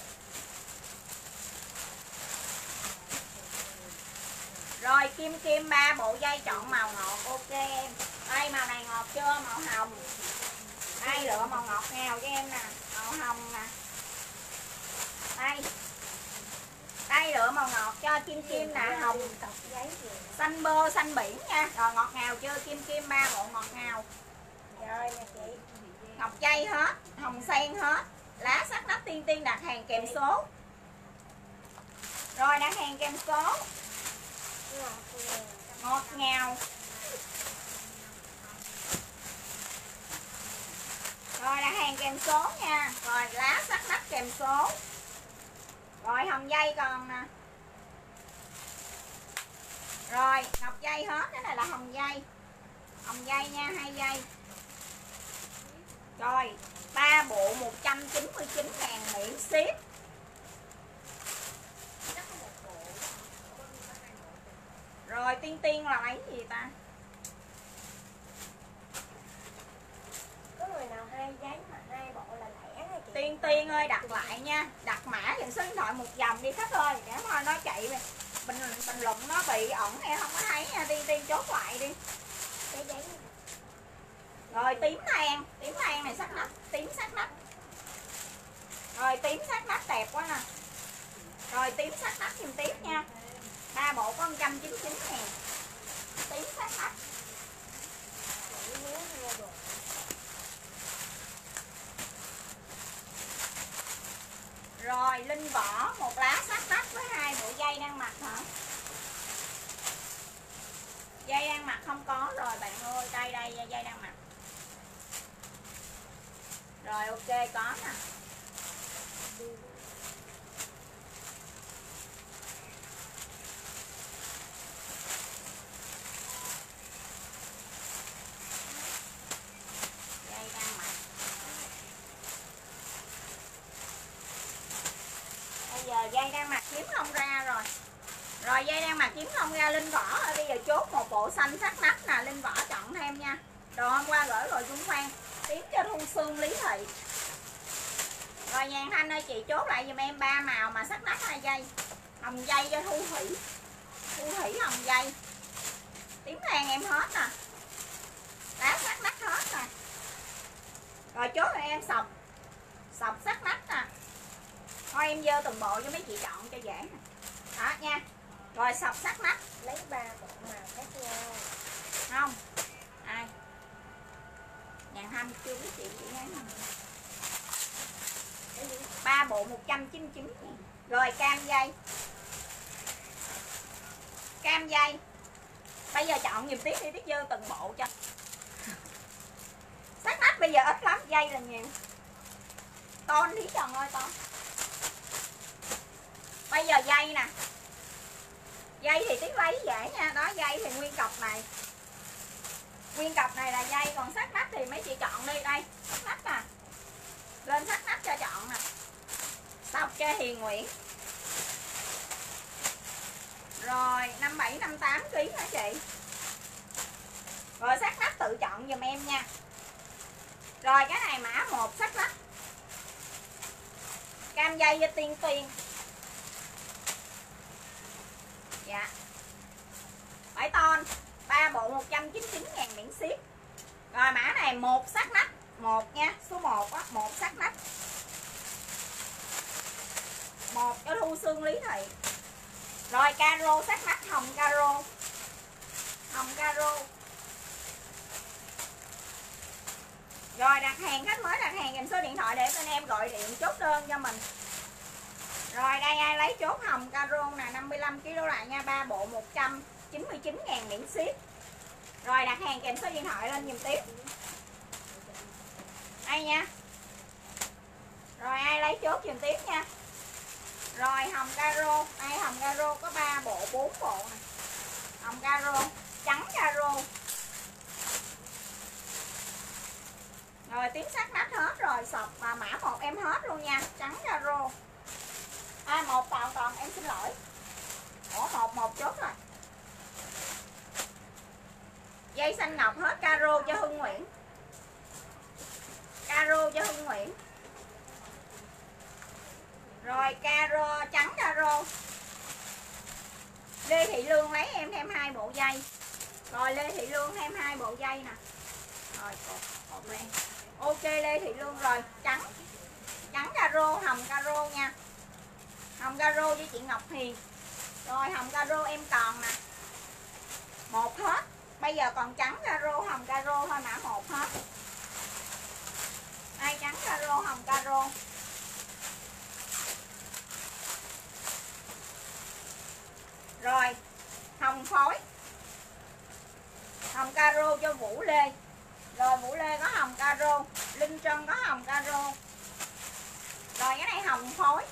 Rồi Kim Kim ba bộ dây chọn màu ngọt. Ok em. Đây màu này ngọt chưa? Màu hồng. Đây lựa màu ngọt ngào cho em nè. Màu hồng nè. Đây. Đây lựa màu ngọt cho Kim Kim nè. Hồng. Xanh bơ, xanh biển nha. Rồi ngọt ngào chưa? Kim Kim ba bộ ngọt ngào. Rồi nè chị. Ngọc dây hết. Hồng sen hết. Lá sắc nách Tiên Tiên đặt hàng kèm số. Rồi đặt hàng kèm số. Ngọt ngào. Rồi đặt hàng kèm số nha. Rồi lá sắc nách kèm số. Rồi hồng dây còn nè. Rồi ngọc dây hết. Cái này là hồng dây. Hồng dây nha, hai dây. Rồi ba bộ một trăm chín mươi chín ngàn miễn ship. Rồi Tiên Tiên là lấy gì ta? Có người nào hai giấy mà hai bộ là lẻ hay chị? Tiên Tiên ơi đặt lại nha. Đặt mã và số điện thoại một vòng đi khách ơi. Để thôi nó chạy bình, bình luận nó bị ẩn em không có thấy nha. Tiên Tiên chốt lại đi. Cái giấy. Rồi tím than. Tím than này sắc nách. Tím sắc nách. Rồi tím sắc nách đẹp quá nè. Rồi tím sắc nách thêm tiếp nha. Ba bộ có một trăm chín mươi chín ngàn. Tím sắc nách. Rồi Linh Võ một lá sắc nách với hai bộ dây đang mặc hả? Dây đang mặc không có rồi bạn ơi. Đây đây dây đang mặc. Rồi ok có nè. Giờ dây đang mặc kiếm không ra rồi. Rồi dây đang mặc kiếm không ra. Linh Võ ơi, bây giờ chốt một bộ xanh sắc nách nè. Linh Võ chọn thêm nha. Đồ hôm qua gửi rồi Trung Phan. tím cho Thu Sương Lý Thị. Rồi Nhàn Thanh ơi, chị chốt lại giùm em ba màu mà sắc nách hai dây. Hồng dây cho Thu Thủy. Thu Thủy hồng dây. Tím đen em hết nè. Đá sắc nách hết nè. Rồi chốt lại em sọc. Sọc sắc nách nè. Thôi em dơ từng bộ cho mấy chị chọn cho dễ nè. Đó nha. Rồi sọc sắc nách. Lấy ba bộ màu khác nhau. Không. Ai? Nhàn Thanh chưa biết chị chị nghe nè. Ba bộ một trăm chín mươi chín. Rồi cam dây. Cam dây. Bây giờ chọn giùm tiếp đi, Tiết dơ từng bộ cho. Sắc nách bây giờ ít lắm, dây là nhiều. Ton Thí Trần ơi Ton. Bây giờ dây nè. Dây thì Tiết lấy dễ nha. Đó, dây thì nguyên cọc này. Nguyên cọc này là dây. Còn sắc nách thì mấy chị chọn đi. Đây, sắc nách nè. Lên sắc nách cho chọn nè. Sọc cho Hiền Nguyễn. Rồi năm bảy năm tám ký hả chị? Rồi sắc nách tự chọn giùm em nha. Rồi cái này mã một sắc nách. Cam dây cho Tiên Tiên. Dạ. Bảy ton, ba bộ một trăm chín mươi chín ngàn miễn ship. Rồi mã này một sắc nách, một nha, số một á, một sắc nách. Một cho Thu Sương Lý Thị. Rồi caro sắc nách hồng caro. Hồng caro. Rồi đặt hàng, khách mới đặt hàng kèm số điện thoại để bên em gọi điện chốt đơn cho mình. Rồi đây ai lấy chốt hồng caro nè, năm mươi lăm ki lô gam lại nha, ba bộ một trăm chín mươi chín ngàn miễn ship. Rồi đặt hàng kèm số điện thoại lên giùm tiếp. Đây nha. Rồi ai lấy chốt giùm tiếp nha. Rồi hồng caro, đây hồng caro có ba bộ, bốn bộ nè. Hồng caro, trắng caro. Rồi tím sắc nách hết rồi, sọc và mã một em hết luôn nha, trắng caro. À một toàn toàn em xin lỗi. Ủa một một chốt rồi. Dây xanh ngọc hết caro cho Hưng Nguyễn. Caro cho Hưng Nguyễn. Rồi caro trắng caro. Lê Thị Lương lấy em thêm hai bộ dây. Rồi Lê Thị Lương thêm hai bộ dây nè. Rồi cột cột lên. Ok Lê Thị Lương rồi, trắng. Trắng caro, hồng caro nha. Hồng caro với chị Ngọc Hiền. Rồi hồng caro em còn nè. Một hết. Bây giờ còn trắng caro, hồng caro thôi, mã một hết. Đây trắng caro, hồng caro. Rồi hồng phối. Hồng caro cho Vũ Lê. Rồi Vũ Lê có hồng caro. Linh Trân có hồng caro. Rồi cái này hồng phối.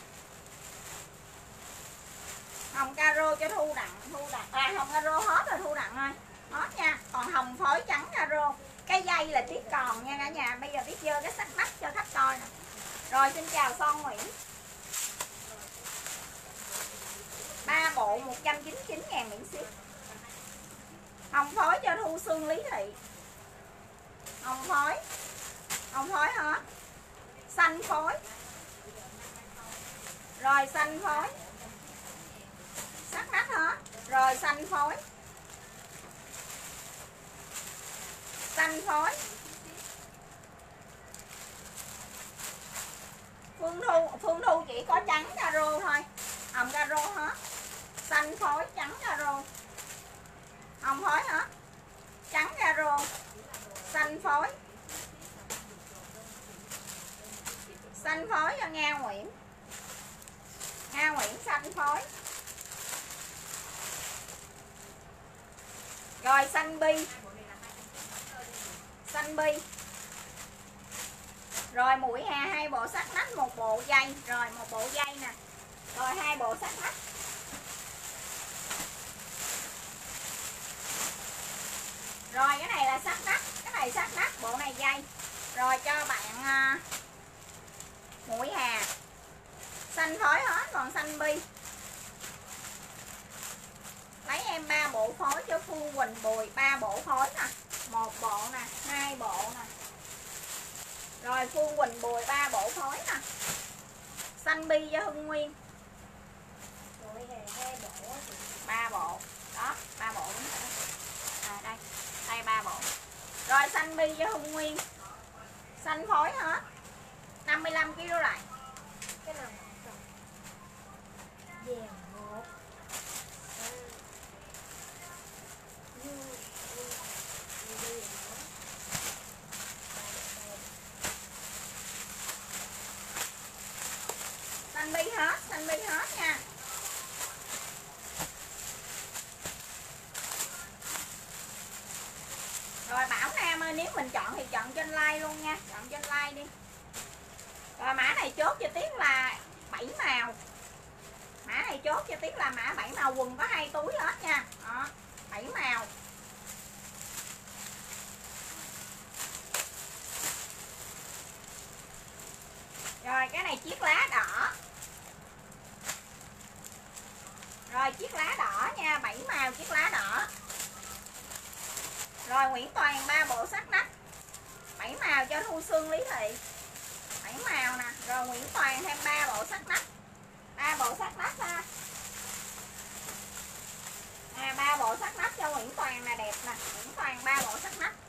Hồng caro cho Thu Đặng. Thu Đặng à, hồng caro hết rồi Thu Đặng ơi. Hết nha. Còn hồng phối trắng caro. Cái dây là Tiết còn nha cả nhà. Bây giờ Tiết dơ cái sắc nách cho khách coi nè. Rồi xin chào Son Nguyễn. Ba bộ một trăm chín mươi chín ngàn miễn ship. Hồng phối cho Thu Sương Lý Thị. Hồng phối. Hồng phối hết. Xanh phối. Rồi xanh phối. Sắc nách hết. Rồi xanh phối. Xanh phối. Phương Thu, Phương Thu chỉ có trắng caro thôi. Hồng caro hết. Xanh phối trắng caro. Hồng phối hết. Trắng caro. Xanh phối. Xanh phối cho Nga Nguyễn. Nga Nguyễn xanh phối. Rồi xanh bi. Xanh bi. Rồi mũi hà hai bộ sắc nách, một bộ dây. Rồi một bộ dây nè. Rồi hai bộ sắc nách. Rồi cái này là sắc nách. Cái này sắc nách, bộ này dây. Rồi cho bạn uh, mũi hà. Xanh phối hết, còn xanh bi. Lấy em ba bộ phối cho Phương Quỳnh Bùi. Ba bộ phối nè. Một bộ nè, hai bộ nè. Rồi Phương Quỳnh Bùi ba bộ phối nè. Xanh bi cho Hưng Nguyên. Rồi hàng hai bộ thì ba bộ. Đó, ba bộ đúng rồi. À đây. Đây ba bộ. Rồi xanh bi cho Hưng Nguyên. Xanh phối hết. năm mươi lăm ki lô lại. cái nào còn vàng một như xanh bi hết, xanh bi hết nha. Rồi Bảo Nam ơi, nếu mình chọn thì chọn trên like luôn nha, chọn trên like đi. Rồi mã này chốt cho Tiết là bảy màu. Mã này chốt cho Tiết là mã bảy màu, quần có hai túi hết nha. Đó, bảy màu. Rồi cái này chiếc lá đỏ. Rồi chiếc lá đỏ nha, bảy màu chiếc lá đỏ. Rồi Nguyễn Toàn ba bộ sắc nách. bảy màu cho Thu Sương Lý Thị. bảy màu nè. Rồi Nguyễn Toàn thêm ba bộ sắc nách. ba bộ sắc nách ha. À ba bộ sắc nách cho Nguyễn Toàn là đẹp nè. Nguyễn Toàn ba bộ sắc nách.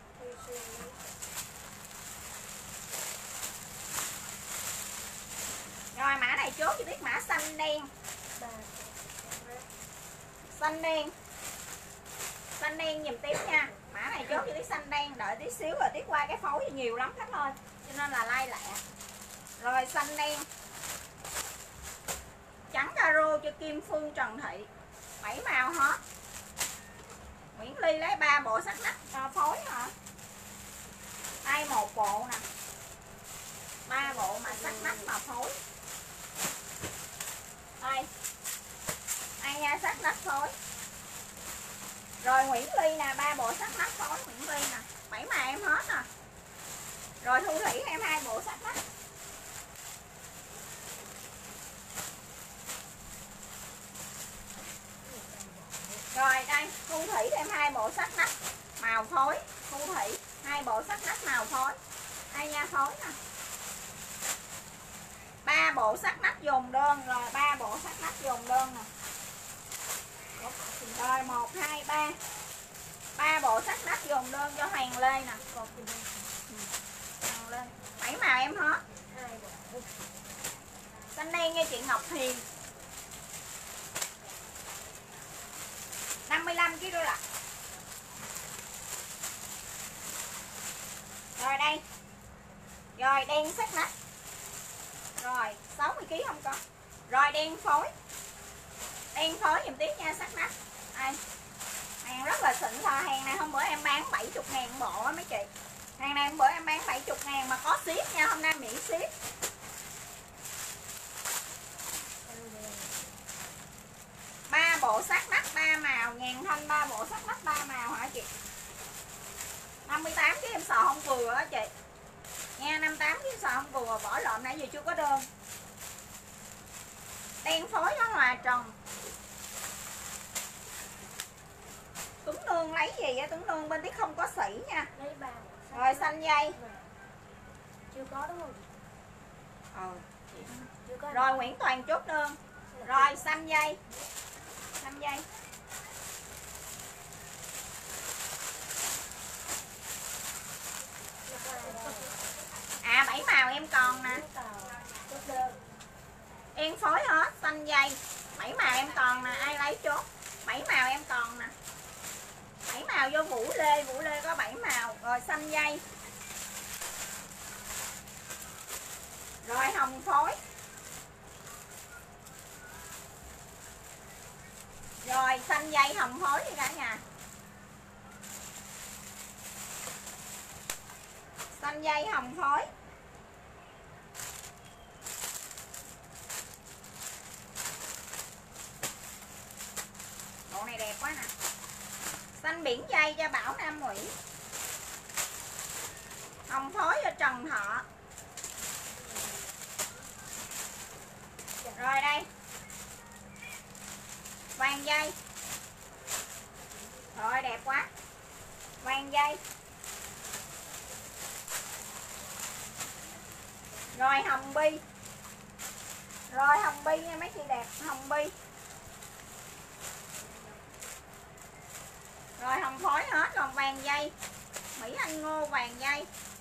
Rồi mã này chốt cho Tiết mã xanh đen. Xanh đen. Xanh đen dùm Tiết nha. Mã này chốt cho Tiết xanh đen. Đợi tí xíu rồi Tiết qua cái phối nhiều lắm khách ơi, cho nên là like lẹ. Rồi xanh đen. Trắng caro cho Kim Phương Trần Thị. bảy màu hết. Nguyễn Ly lấy ba bộ sắc nách à, phối hả? Đây một bộ nè. ba bộ mà sắc nách mà phối. Đây. Đây nha, sắc nách phối. Rồi Nguyễn Ly nè, ba bộ sắc nách phối Nguyễn Ly nè. bảy màu em hết nè. Rồi Thu Thủy em hai bộ sắc nách. Rồi đây, Thu Thủy thêm hai bộ sắc nách màu phối. Thu Thủy hai bộ sắc nách màu phối. Đây nha, phối nè. ba bộ sắc nách dồn đơn. Rồi ba bộ sắc nách dồn đơn nè. Rồi một hai ba. ba bộ sắc nách dồn đơn cho Hoàng Lê nè. Hoàng Lê. bảy màu em hết. Xanh đen nha chị Ngọc Hiền. năm mươi lăm ki lô lạnh. Rồi đây. Rồi đen sắc nách. Rồi sáu mươi ki lô gam không có. Rồi đen phối. Đen phối dùm Tiết nha, sắc nách. Đây. Hàng rất là xịn sò. Hàng này hôm bữa em bán bảy mươi ngàn bộ á mấy chị. Hàng này hôm bữa em bán bảy mươi ngàn mà có ship nha, hôm nay miễn ship. ba bộ sắc nách ba màu, Nhàn Thanh ba bộ sắc nách ba màu hả chị? năm mươi tám cái em sò không vừa á chị. Nha, năm mươi tám cái em sò không vừa, bỏ lộn nãy giờ chưa có đơn. Đen phối nó Hòa Trần. Tuấn Nương lấy gì á? Tuấn Nương bên Tiết không có sỉ nha. lấy ba bộ. Rồi xanh dây. Chưa có đúng không? Ừ. Chưa có. Rồi Nguyễn Toàn chốt đơn. Rồi xanh dây. Xanh dây. À bảy màu em còn nè. Em phối hết, xanh dây. bảy màu em còn nè, ai lấy chốt. bảy màu em còn nè. bảy màu vô Vũ Lê, Vũ Lê có bảy màu. Rồi xanh dây. Rồi hồng phối. Rồi xanh dây hồng phối đi cả nhà. Xanh dây hồng phối. Bộ này đẹp quá nè. Xanh biển dây cho Bảo Nam Nguyễn. Hồng phối cho Trần Thọ. Rồi đây. Vàng dây. Rồi đẹp quá. Vàng dây. Rồi hồng bi. Rồi hồng bi nha mấy chị đẹp, hồng bi. Rồi hồng phối hết, còn vàng dây. Mỹ Anh Ngô vàng dây.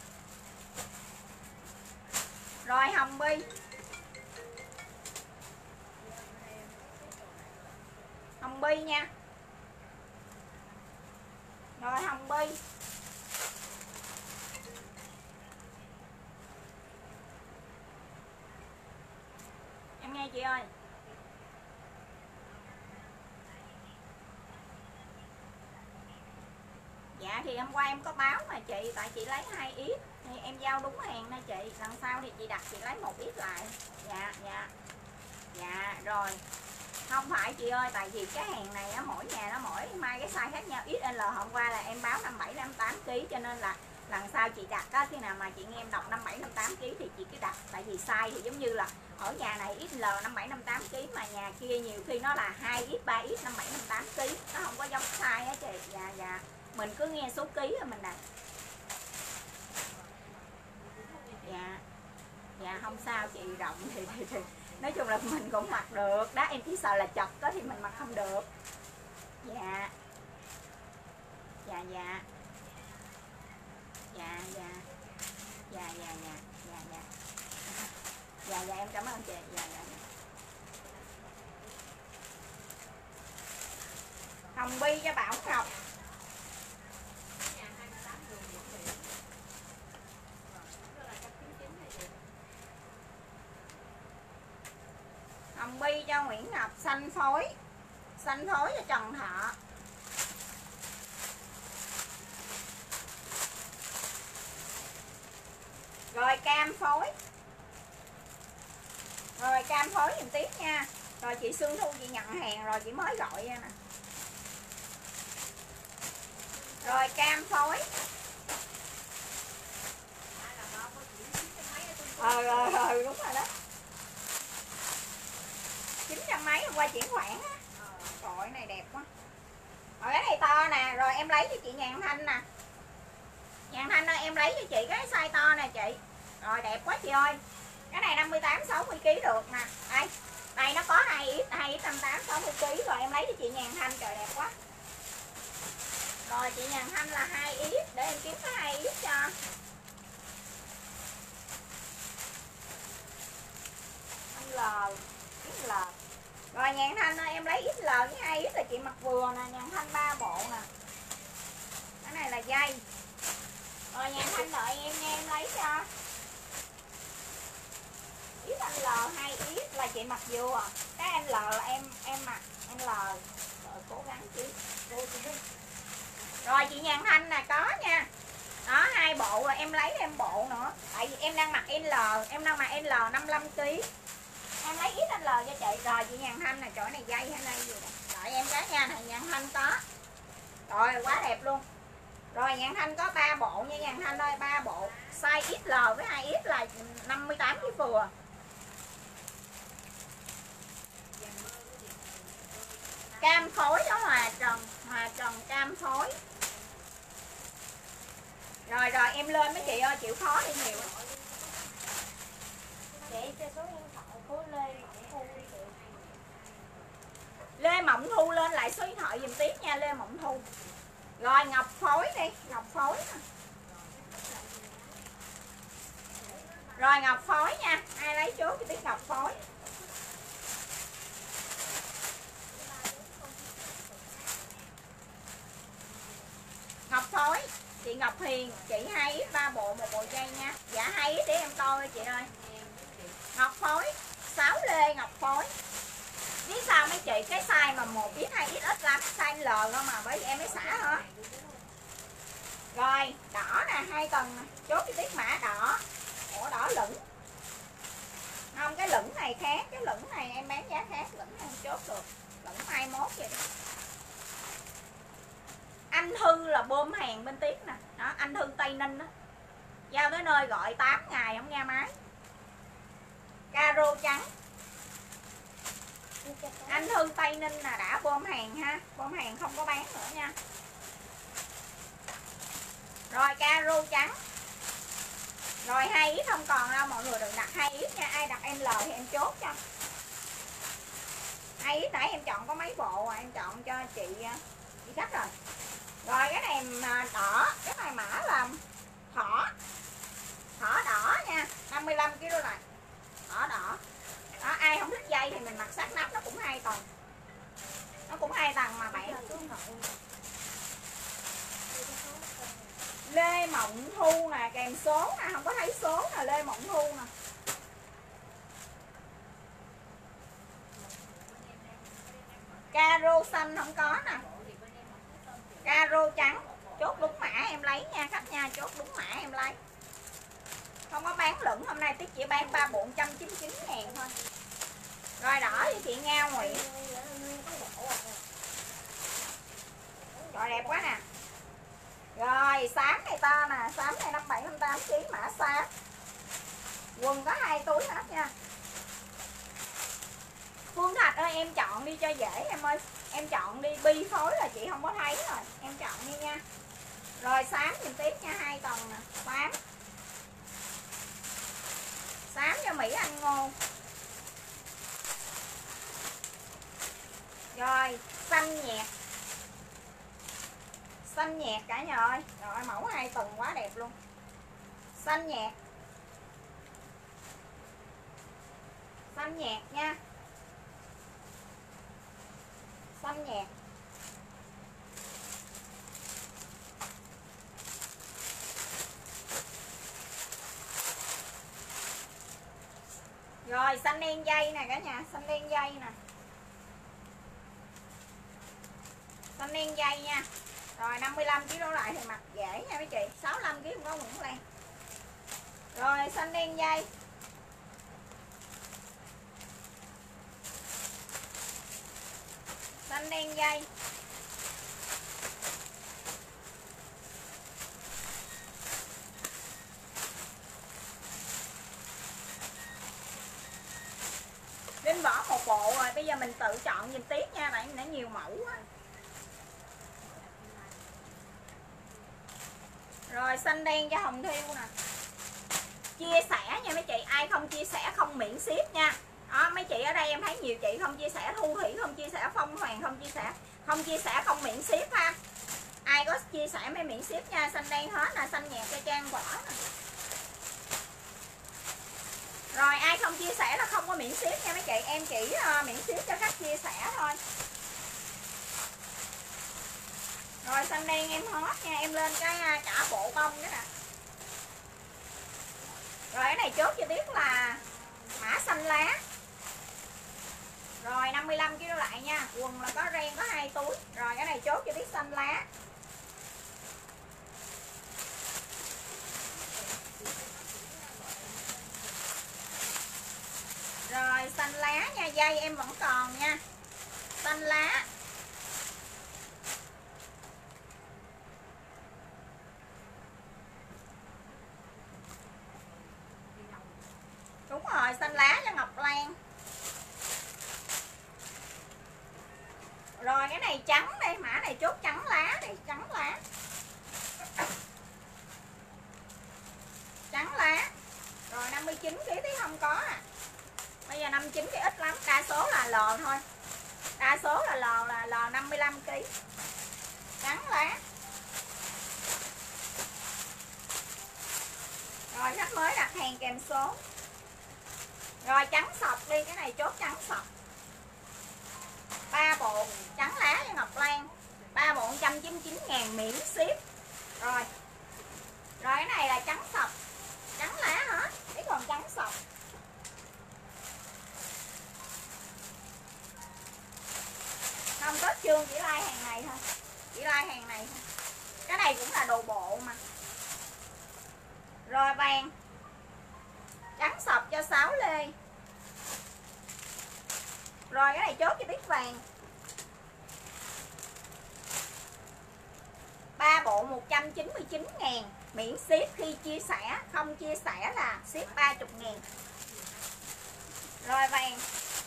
Rồi hồng bi. Hồng bi nha. Rồi hồng bi. Em nghe chị ơi. Dạ thì hôm qua em có báo mà chị, tại chị lấy hai ít thì em giao đúng hàng nè chị, lần sau thì chị đặt chị lấy một ít lại. Dạ dạ. Dạ rồi. Không phải chị ơi, tại vì cái hàng này á, mỗi nhà nó mỗi mai cái size khác nhau. ích en lờ hôm qua là em báo năm bảy năm tám ký, cho nên là lần sau chị đặt á, khi nào mà chị nghe em đọc năm bảy năm tám ký thì chị cứ đặt. Tại vì size thì giống như là ở nhà này ích en lờ năm bảy năm tám ký, mà nhà kia nhiều khi nó là hai ít ba ít năm bảy năm tám ký, nó không có giống size á chị. Dạ dạ. Mình cứ nghe số ký rồi mình đặt. Dạ. Dạ không sao chị, rộng thì, thì, thì nói chung là mình cũng mặc được đó, em chỉ sợ là chật có thì mình mặc không được. Dạ. Dạ dạ. Dạ dạ. Dạ dạ dạ. Dạ dạ. Dạ dạ em cảm ơn chị. Dạ dạ. Hồng bi cho Bảo Ngọc. Hồng bi cho Nguyễn Ngọc, xanh phối. Xanh phối cho Trần Thọ. Rồi cam phối. Rồi cam phối giùm tiếp nha. Rồi chị Xuân Thu chị nhận hàng rồi, chị mới gọi nè. Rồi cam phối. Ờ ờ ờ đúng rồi đó. Chín trăm mấy hôm qua chuyển khoản á. Trời ơi, cái này đẹp quá. Rồi cái này to nè, rồi em lấy cho chị Nhàn Thanh nè. Nhàn Thanh ơi, em lấy cho chị cái size to nè chị. Rồi đẹp quá chị ơi. Cái này năm mươi tám sáu mươi ký được nè. Đây. Đây nó có hai ít, hai ít năm tám sáu mươi ký rồi em lấy cho chị Nhàn Thanh, trời đẹp quá. Rồi chị Nhàn Thanh là hai ít, để em kiếm cái hai ít cho. L, L. Rồi Nhàn Thanh ơi, em lấy ích lờ với hai ít là chị mặc vừa nè, Nhàn Thanh ba bộ nè. Cái này là dây. Rồi Nhàn Thanh đợi em nha, em lấy cho. ích en lờ hai ít là chị mặc vừa. Cái L là em em mặc L. Rồi cố gắng chứ. Rồi chị Nhàn Thanh nè, có nha. Đó, hai bộ rồi em lấy em bộ nữa. Tại vì em đang mặc L, em đang mặc L năm mươi lăm ký. Em lấy ích en lờ cho chị. Rồi chị Nhàn Thanh nè, chỗ này dây hay này gì nè. Đợi em cái nha, này Nhàn Thanh có. Rồi quá đẹp luôn. Rồi Nhàn Thanh có ba bộ nha Nhàn Thanh ơi, ba bộ. Size ích lờ với hai ít là năm mươi tám ký vừa. Cam phối đó Hòa Trần, Hòa Trần cam phối. Rồi rồi em lên mấy chị ơi, chịu khó đi nhiều. Để cho số điện thoại của Lê Thu đi chị. Lê Mộng Thu lên lại số điện thoại dùm tiếp nha Lê Mộng Thu. Rồi ngọc phối đi, ngọc phối nè. Rồi ngọc phối nha, ai lấy chốt cho biết ngọc phối. Ngọc phối, chị Ngọc Hiền, chị hai ít ba bộ một bộ dây nha. Dạ hai ít để em coi chị ơi. Ngọc phối, sáu Lê Ngọc phối. Biết sao mấy chị, cái size mà một ít hai ít ít lắm, size L không mà, bởi vì em mới xả hả. Rồi, đỏ nè, hai tầng nè, chốt cái tiết mã đỏ. Ủa đỏ lửng. Không, cái lửng này khác, cái lửng này em bán giá khác, lửng này không chốt được. Lửng hai mốt vậy đó. Anh Thư là bơm hàng bên Tiếp nè. Đó, anh Thư Tây Ninh đó. Giao tới nơi gọi tám ngày không nghe máy. Caro trắng. Anh Thư Tây Ninh là đã bơm hàng ha. Bơm hàng không có bán nữa nha. Rồi caro trắng. Rồi hai ít không còn đâu, mọi người đừng đặt hai ít nha. Ai đặt L thì em chốt cho. Hai ít nãy em chọn có mấy bộ à, em chọn cho chị chị khách rồi. Rồi cái này đỏ, cái này mã là thỏ. Thỏ đỏ nha, năm mươi lăm ki lô này. Thỏ đỏ. Đó, ai không thích dây thì mình mặc sát nắp, nó cũng hai tầng. Nó cũng hai tầng mà bảy. Lê Mộng Thu nè, kèm số nè, không có thấy số nè, Lê Mộng Thu nè. Caro xanh không có nè. Caro trắng, chốt đúng mã em lấy nha khách nha, chốt đúng mã em lấy. Không có bán lửng, hôm nay Tiết chỉ bán ba bộ một trăm chín mươi chín ngàn thôi. Rồi đỏ thì chị Ngao Nguyễn. Rồi đẹp quá nè. Rồi xám này to nè, xám này năm bảy năm tám ký mã xám. Quần có hai túi hết nha. Phương Thạch ơi em chọn đi cho dễ em ơi. Em chọn đi, bi phối là chị không có thấy rồi. Em chọn đi nha. Rồi xám nhìn tiếp nha, hai tầng nè, xám. Xám cho Mỹ Anh Ngô. Rồi xanh nhạt. Xanh nhạt cả nhà ơi. Rồi mẫu hai tầng quá đẹp luôn. Xanh nhạt. Xanh nhạt nha. Xanh nhạt. Rồi xanh đen dây nè cả nhà, xanh đen dây nè. Xanh đen dây nha. Rồi năm mươi lăm ký đổ lại thì mặc dễ nha mấy chị, sáu mươi lăm ký không có Nguyễn Lan. Rồi xanh đen dây. Xanh đen dây. Linh bỏ một bộ rồi, bây giờ mình tự chọn nhìn tiếp nha, tại nó nhiều mẫu quá. Rồi xanh đen cho Hồng Thiêu nè. Chia sẻ nha mấy chị, ai không chia sẻ không miễn ship nha. Đó, mấy chị ở đây em thấy nhiều chị không chia sẻ, Thu Thủy không chia sẻ, Phong Hoàng không chia sẻ. Không chia sẻ không miễn ship ha. Ai có chia sẻ mới miễn ship nha. Xanh đen hết nè, xanh nhạt cho Trang Võ nè. Rồi ai không chia sẻ là không có miễn ship nha mấy chị. Em chỉ uh, miễn ship cho khách chia sẻ thôi. Rồi xanh đen em hot nha. Em lên cái uh, cả bộ bông nữa nè. Rồi cái này chốt cho biết là mã xanh lá. Rồi năm mươi lăm ký đô lại nha. Quần là có ren, có hai túi. Rồi cái này chốt cho biết xanh lá. Rồi xanh lá nha, dây em vẫn còn nha. Xanh lá. Đúng rồi, xanh lá cho Ngọc Lan. Rồi cái này trắng đây, mã này chốt trắng lá đây, trắng lá. Trắng lá. Rồi năm mươi chín ký tí không có à. Bây giờ năm mươi chín ký ít lắm, đa số là L thôi. Đa số là L là L năm mươi lăm ký. Trắng lá. Rồi khách mới đặt hàng kèm số. Rồi trắng sọc đi, cái này chốt trắng sọc. Ba bộ trắng lá cho Ngọc Lan. Ba bộ một trăm chín mươi chín ngàn miễn ship. Rồi. Rồi cái này là trắng sọc. Trắng lá hả? Cái còn trắng sọc. Không có chương, chỉ like hàng này thôi. Chỉ like hàng này thôi. Cái này cũng là đồ bộ mà. Rồi vàng. Trắng sọc cho Sáu Lê. Rồi cái này chốt cho biết vàng. Ba bộ một trăm chín mươi chín ngàn miễn ship khi chia sẻ. Không chia sẻ là ship ba mươi ngàn. Rồi vàng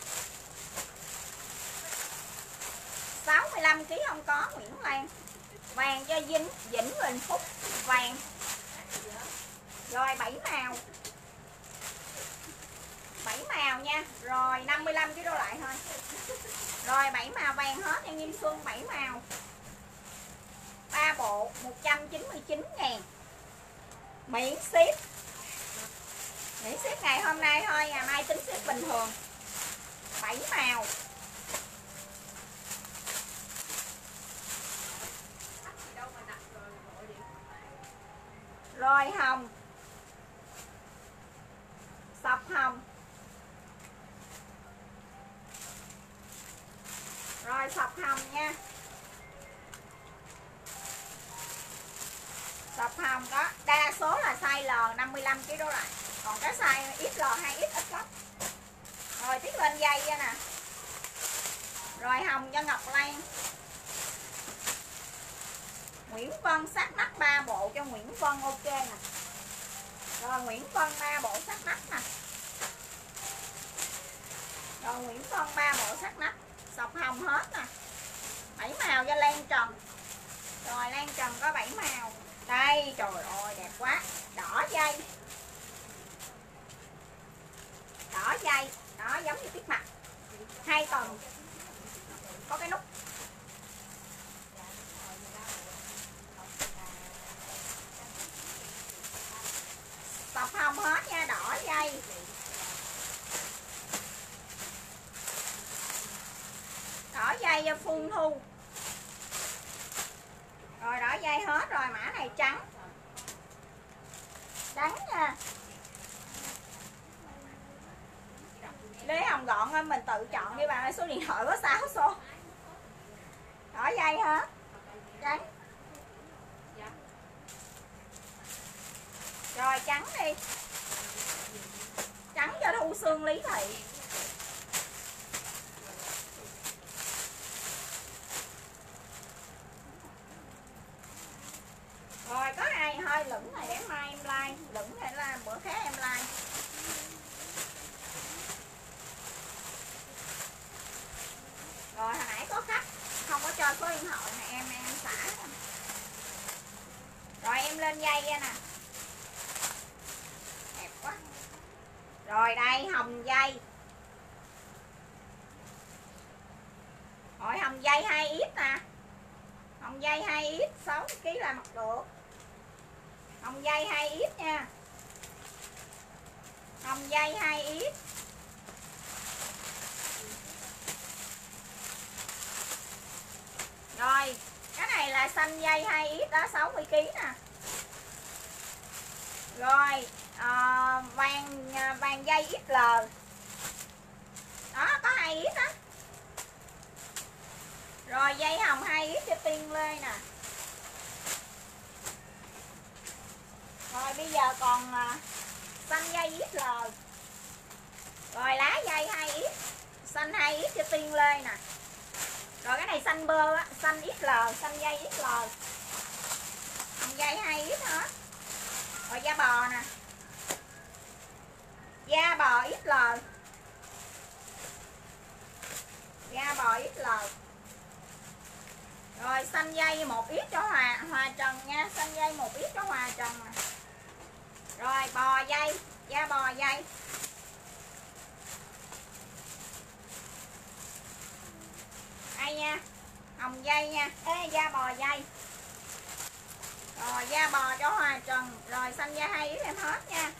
sáu mươi lăm ký không có Nguyễn Lan. Vàng cho Vĩnh Vĩnh Bình Phúc. Vàng Rồi bảy màu. bảy màu nha. Rồi năm mươi lăm ký đô lại thôi. Rồi bảy màu vàng hết nha Nghiêm Xuân, bảy màu. ba bộ một trăm chín mươi chín ngàn. Miễn ship. Miễn ship ngày hôm nay thôi, ngày mai tính ship bình thường. bảy màu. Rồi hồng. Sọc hồng. Rồi sọc hồng nha. Sọc hồng đó, đa số là size L năm mươi lăm ký đô lại. Còn cái size ích lờ hay ít ít lắm. Rồi tiếp lên dây nha nè. Rồi hồng cho Ngọc Lan. Nguyễn Vân sắc nách ba bộ cho Nguyễn Vân, ok nè. Rồi Nguyễn Vân ba bộ sắc nách nè. Rồi Nguyễn Vân ba bộ sắc nách. Sọc hồng hết nè. bảy màu cho Lan Trần. Rồi Lan Trần có bảy màu. Đây trời ơi đẹp quá. Đỏ dây. Đỏ dây. Đó giống như tiết mặt. Hai tầng. Có cái nút. Sọc hồng hết nha, đỏ dây. Đỏ dây cho Phương Thu. Rồi đỏ dây hết rồi, mã này trắng. Trắng nha. Lê hồng gọn thôi, mình tự chọn đi bạn ơi, số điện thoại có sáu số. Đỏ dây hết. Trắng. Rồi trắng đi. Trắng cho Thu Sương Lý Thị. Rồi có ai hơi lửng này để mai em like. Lửng này là bữa khác em like. Rồi hồi nãy có khách không có cho số điện thoại này em em xả. Rồi em lên dây ra nè. Đẹp quá. Rồi đây hồng dây. Rồi hồng dây hai ít nè. Hồng dây hai ít sáu ký là mặc được. Hồng dây hai ít nha. Hồng dây hai ít. Rồi cái này là xanh dây hai ít đó, sáu mươi ký nè. Rồi à, vàng vàng dây ích lờ. Đó có hai ít đó. Rồi dây hồng hai ít cho Tiên Lê nè. Rồi bây giờ còn à, xanh dây ích lờ. Rồi lá dây hai ít. Xanh hai ít cho Tiên Lê nè. Rồi cái này xanh bơ á, xanh ích lờ, xanh dây ích lờ. Hồng dây hai ít hết. Rồi da bò nè. Da bò ích lờ. Da bò ích lờ. Rồi xanh dây một ít cho Hòa Hòa Trần nha, xanh dây một ít cho Hòa Trần nè. Rồi bò dây, da bò dây. Đây nha. Hồng dây nha. Ê da bò dây. Rồi da bò cho Hòa Trần. Rồi xanh da hai ít em hết nha.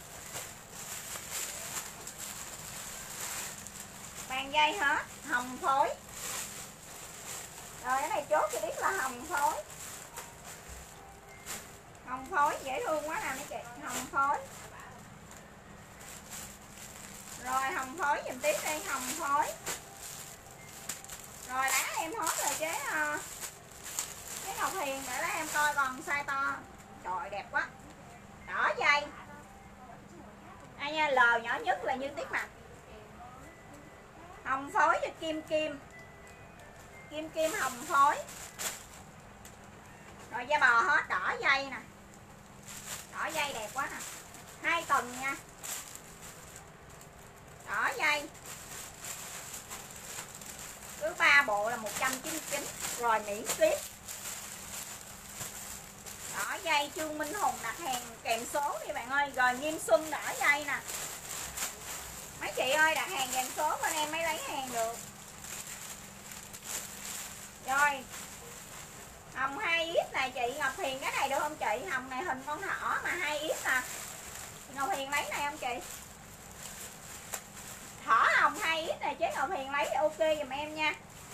Vàng dây hết. Hồng phối. Rồi cái này chốt cho biết là hồng phối. Hồng phối dễ thương quá nè mấy chị. Hồng phối. Rồi hồng phối dùm tiếp đi. Hồng phối. Rồi lá em hết rồi chế uh, cái Ngọc Hiền để lá em coi còn size to. Trời đẹp quá. Đỏ dây. Đây nha, L nhỏ nhất là như tiết mặt. Hồng phối cho Kim Kim. Kim Kim hồng phối. Rồi da bò hết, đỏ dây nè. Đỏ dây đẹp quá nè. Hai tầng nha. Đỏ dây. Cứ ba bộ là một trăm chín mươi chín. Rồi miễn ship. Đỏ dây Trương Minh Hùng đặt hàng kèm số đi bạn ơi. Rồi Nghiêm Xuân đỏ dây nè. Mấy chị ơi đặt hàng kèm số bên em mới lấy hàng được. Rồi hồng hai x này chị Ngọc Hiền, cái này được không chị? Hồng này hình con thỏ mà hai x nè. Ngọc Hiền lấy này không chị? Thỏ hồng hai x này chế Ngọc Hiền lấy ok giùm em nha.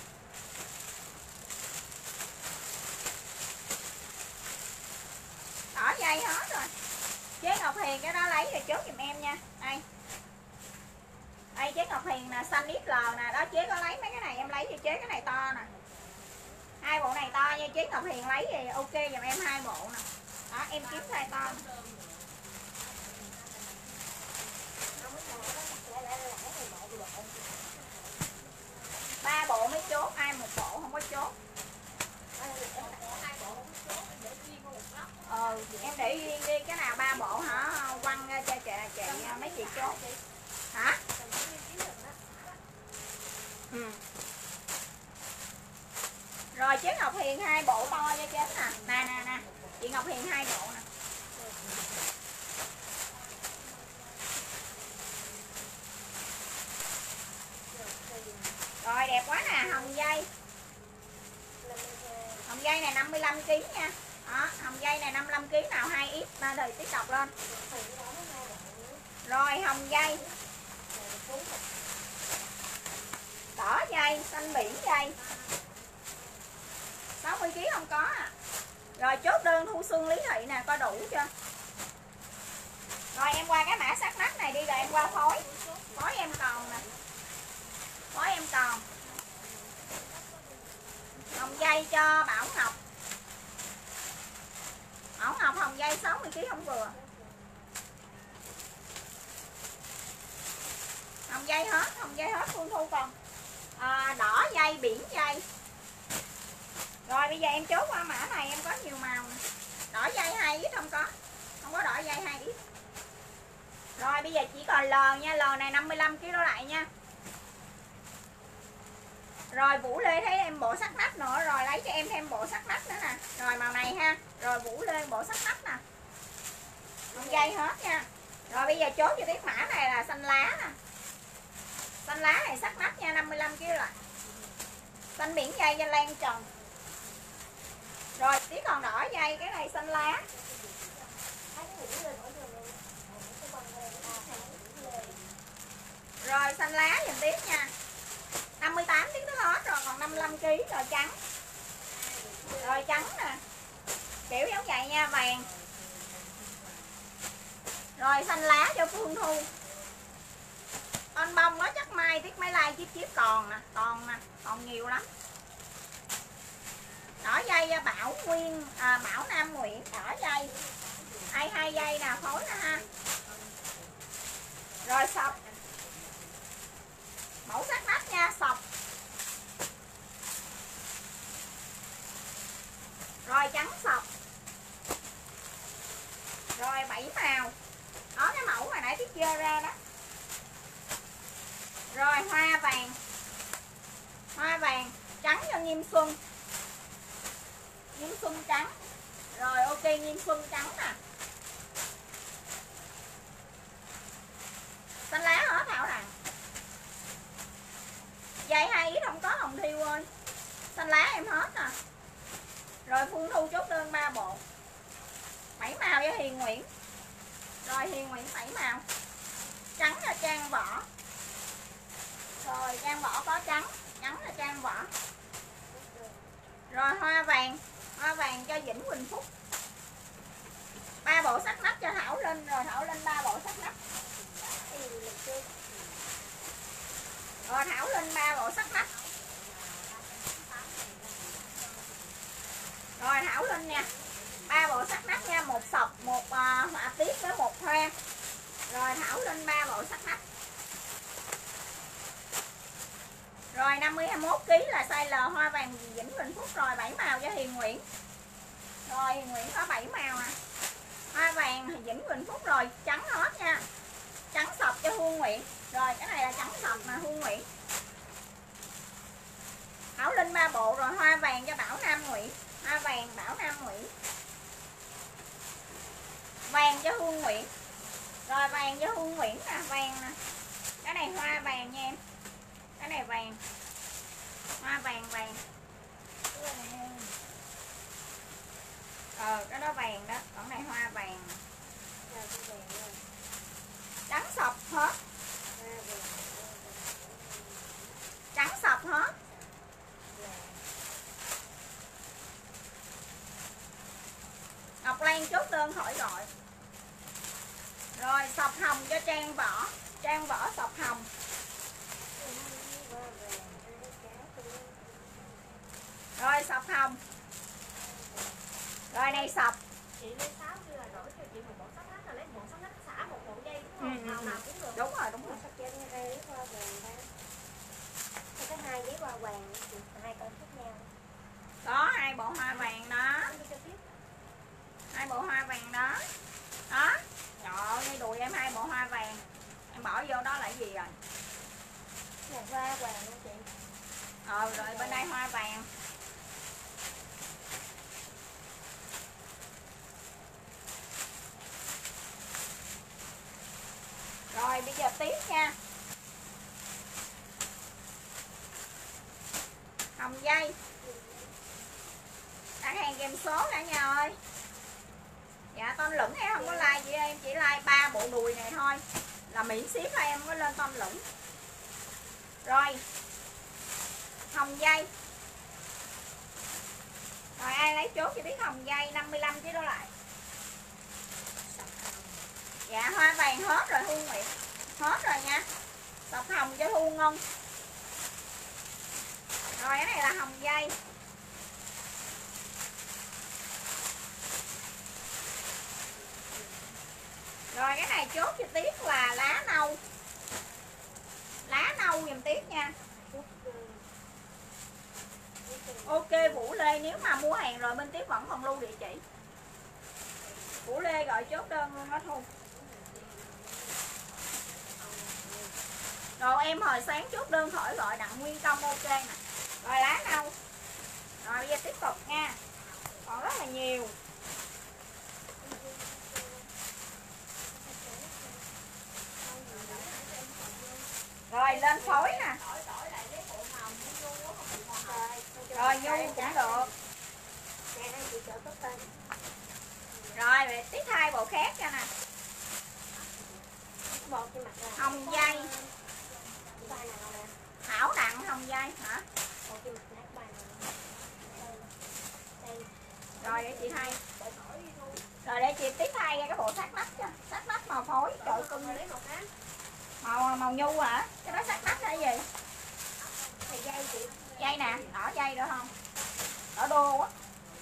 Thỏ dây hết rồi. Chế Ngọc Hiền cái đó lấy rồi chốt giùm em nha. Đây. Đây chế Ngọc Hiền nè, xanh ích lờ nè, đó chế có lấy mấy cái này em lấy cho chế cái này to nè. Hai bộ này to nha, chế Ngọc Hiền lấy thì ok giùm em hai bộ nè. Đó em kiếm size to. Ba bộ mới chốt, ai một bộ không có chốt. Ờ em để riêng đi, cái nào ba bộ hả quăng cho chị, chị mấy chị chốt. Hả? Ừ. Rồi chế Ngọc Hiền hai bộ to cho chế nè. Nè nè nè. Chị Ngọc Hiền hai bộ nè. Rồi đẹp quá nè, hồng dây. Hồng dây này năm mươi lăm ki lô gam nha. Đó, hồng dây này năm mươi lăm ki lô gam nào hai x ba thời tiếp đọc lên. Rồi hồng dây. Đỏ dây, xanh biển dây. sáu mươi ki lô gam không có à. Rồi chốt đơn Thu Xuân Lý Thị nè, coi đủ chưa? Rồi em qua cái mã sắc nách này đi, rồi em qua phối. Phối em còn nè. Phối em còn. Hồng dây cho Bảo Ngọc. Bảo Ngọc hồng dây sáu mươi ki lô gam không vừa. Hồng dây hết, hồng dây hết Phương Thu còn. À, đỏ dây, biển dây. Rồi bây giờ em chốt qua mã này, em có nhiều màu nè. Đỏ dây hai x không có. Không có đỏ dây hai x. Rồi bây giờ chỉ còn L nha, L này năm mươi lăm ki lô gam lại nha. Rồi Vũ Lê thấy em bộ sắc nách nữa, rồi lấy cho em thêm bộ sắc nách nữa nè. Rồi màu này ha. Rồi Vũ Lê bộ sắc nách nè. Hồng dây hết nha. Rồi bây giờ chốt cho tiếp mã này là xanh lá nè. Xanh lá này sắc nách nha, năm mươi lăm ki lô gam. Xanh biển dây cho Lan Trần. Rồi tí còn đỏ dây, cái này xanh lá. Rồi xanh lá dùm tiếp nha. năm mươi tám tiếng tới hết rồi, còn năm mươi lăm ki lô gam rồi trắng. Rồi trắng nè. Kiểu giống vậy nha, vàng. Rồi xanh lá cho Phương Thu. Con bông nó chắc mai tiết máy like chiếp chiếp còn nè, còn nè, còn nhiều lắm. Đỏ dây Bảo Nguyên, à, Bảo Nam Nguyễn, đỏ dây. Hai hai dây nè, phối nè ha. Rồi sọc. Mẫu sắc nách nha, sọc. Rồi trắng sọc. Rồi bảy màu. Đó cái mẫu mà nãy Tiết dơ ra đó. Rồi hoa vàng. Hoa vàng trắng cho Nghiêm Xuân. Nghiêm Xuân trắng. Rồi ok Nghiêm Xuân trắng nè. Xanh lá hết Thảo rằng. Dây hai ít không có Hồng Thiêu ơi. Xanh lá em hết nè. Rồi Phương Thu chốt đơn ba bộ. bảy màu cho Hiền Nguyễn. Rồi Hiền Nguyễn bảy màu. Trắng là Trang Võ. Rồi Trang Võ có trắng. Trắng là Trang Võ. Rồi hoa vàng. Hoa vàng cho Vĩnh Quỳnh Phúc. Ba bộ sắc nách cho Thảo Linh. Rồi Thảo Linh ba bộ sắc nách. Rồi Thảo Linh ba bộ sắc nách. Rồi Thảo Linh nha. Ba bộ sắc nách nha, một sọc, một uh, họa tiết với một hoa. Rồi Thảo Linh ba bộ sắc nách. Rồi năm mươi hai mốt ki lô gam là size L, hoa vàng Vĩnh Quỳnh Phúc. Rồi bảy màu cho Hiền Nguyễn. Rồi Hiền Nguyễn có bảy màu nè. Hoa vàng Vĩnh Quỳnh Phúc. Rồi trắng hết nha. Trắng sọc cho Hương Nguyễn. Rồi cái này là trắng sọc nè, Hương Nguyễn. Thảo Linh ba bộ. Rồi hoa vàng cho Bảo Nam Nguyễn. Hoa vàng Bảo Nam Nguyễn. Vàng cho Hương Nguyễn. Rồi vàng cho Hương Nguyễn nè, vàng nè. Cái này hoa vàng nha em. Cái này vàng. Hoa vàng vàng. Ờ cái đó vàng đó, còn này hoa vàng. Trắng sọc hết. Trắng sọc hết. Ngọc Lan chốt đơn khỏi gọi. Rồi sọc hồng cho Trang Võ. Trang Võ sọc hồng. Rồi sọc hồng. Rồi này sọc. Chị lấy sáu kia là đổi cho chị một bộ sắp nách là lấy bộ sắp nách xả một bộ dây đúng không? Ừ, Nào ừ. nào cũng được. Đúng rồi, đúng rồi. Sắp trên hai lấy hoa vàng đây. Cái hai giấy hoa vàng chị hai con khác nhau. Có hai bộ hoa vàng đó. Hai bộ hoa vàng đó. Đó. Trời ơi, đùi em hai bộ hoa vàng. Em bỏ vô đó là cái gì rồi? Là hoa vàng luôn chị. Ờ rồi bên đây hoa vàng. Rồi bây giờ tiếp nha. Hồng dây. Đặt hàng kèm số cả nhà ơi. Dạ Tôn Lửng em không có like gì, em chỉ like ba bộ đùi này thôi là miễn ship thôi, em mới lên Tôn Lửng. Rồi hồng dây. Rồi ai lấy chốt cho biết hồng dây năm mươi lăm ký đổ lại. Dạ hoa vàng hết rồi Hương Nguyễn. Hết rồi nha. Sọc hồng cho Thu Ngân. Rồi cái này là hồng dây. Rồi cái này chốt cho Tiết là lá nâu. Lá nâu giùm Tiết nha. Ok Vũ Lê, nếu mà mua hàng rồi bên Tiết vẫn còn lưu địa chỉ. Vũ Lê gọi chốt đơn luôn đó Thu. Rồi em hồi sáng chốt đơn khỏi gọi Đặng Nguyên Công ok nè. Rồi lá nâu. Rồi bây giờ tiếp tục nha. Còn rất là nhiều. Rồi lên phối nè. Rồi nhu cũng được. Rồi về tiếp hai bộ khác cho nè. Hồng dây. Thảo Đặng hồng dây hả? Rồi để chị thay. Rồi để chị tiếp thay ra cái bộ sát nách cho. Sát nách màu phối. Trời cưng lấy một cái. Màu màu nhu hả? Cái đó sát nách là cái gì? Dây chị. Dây nè, đỏ dây được không? Đỏ đô á.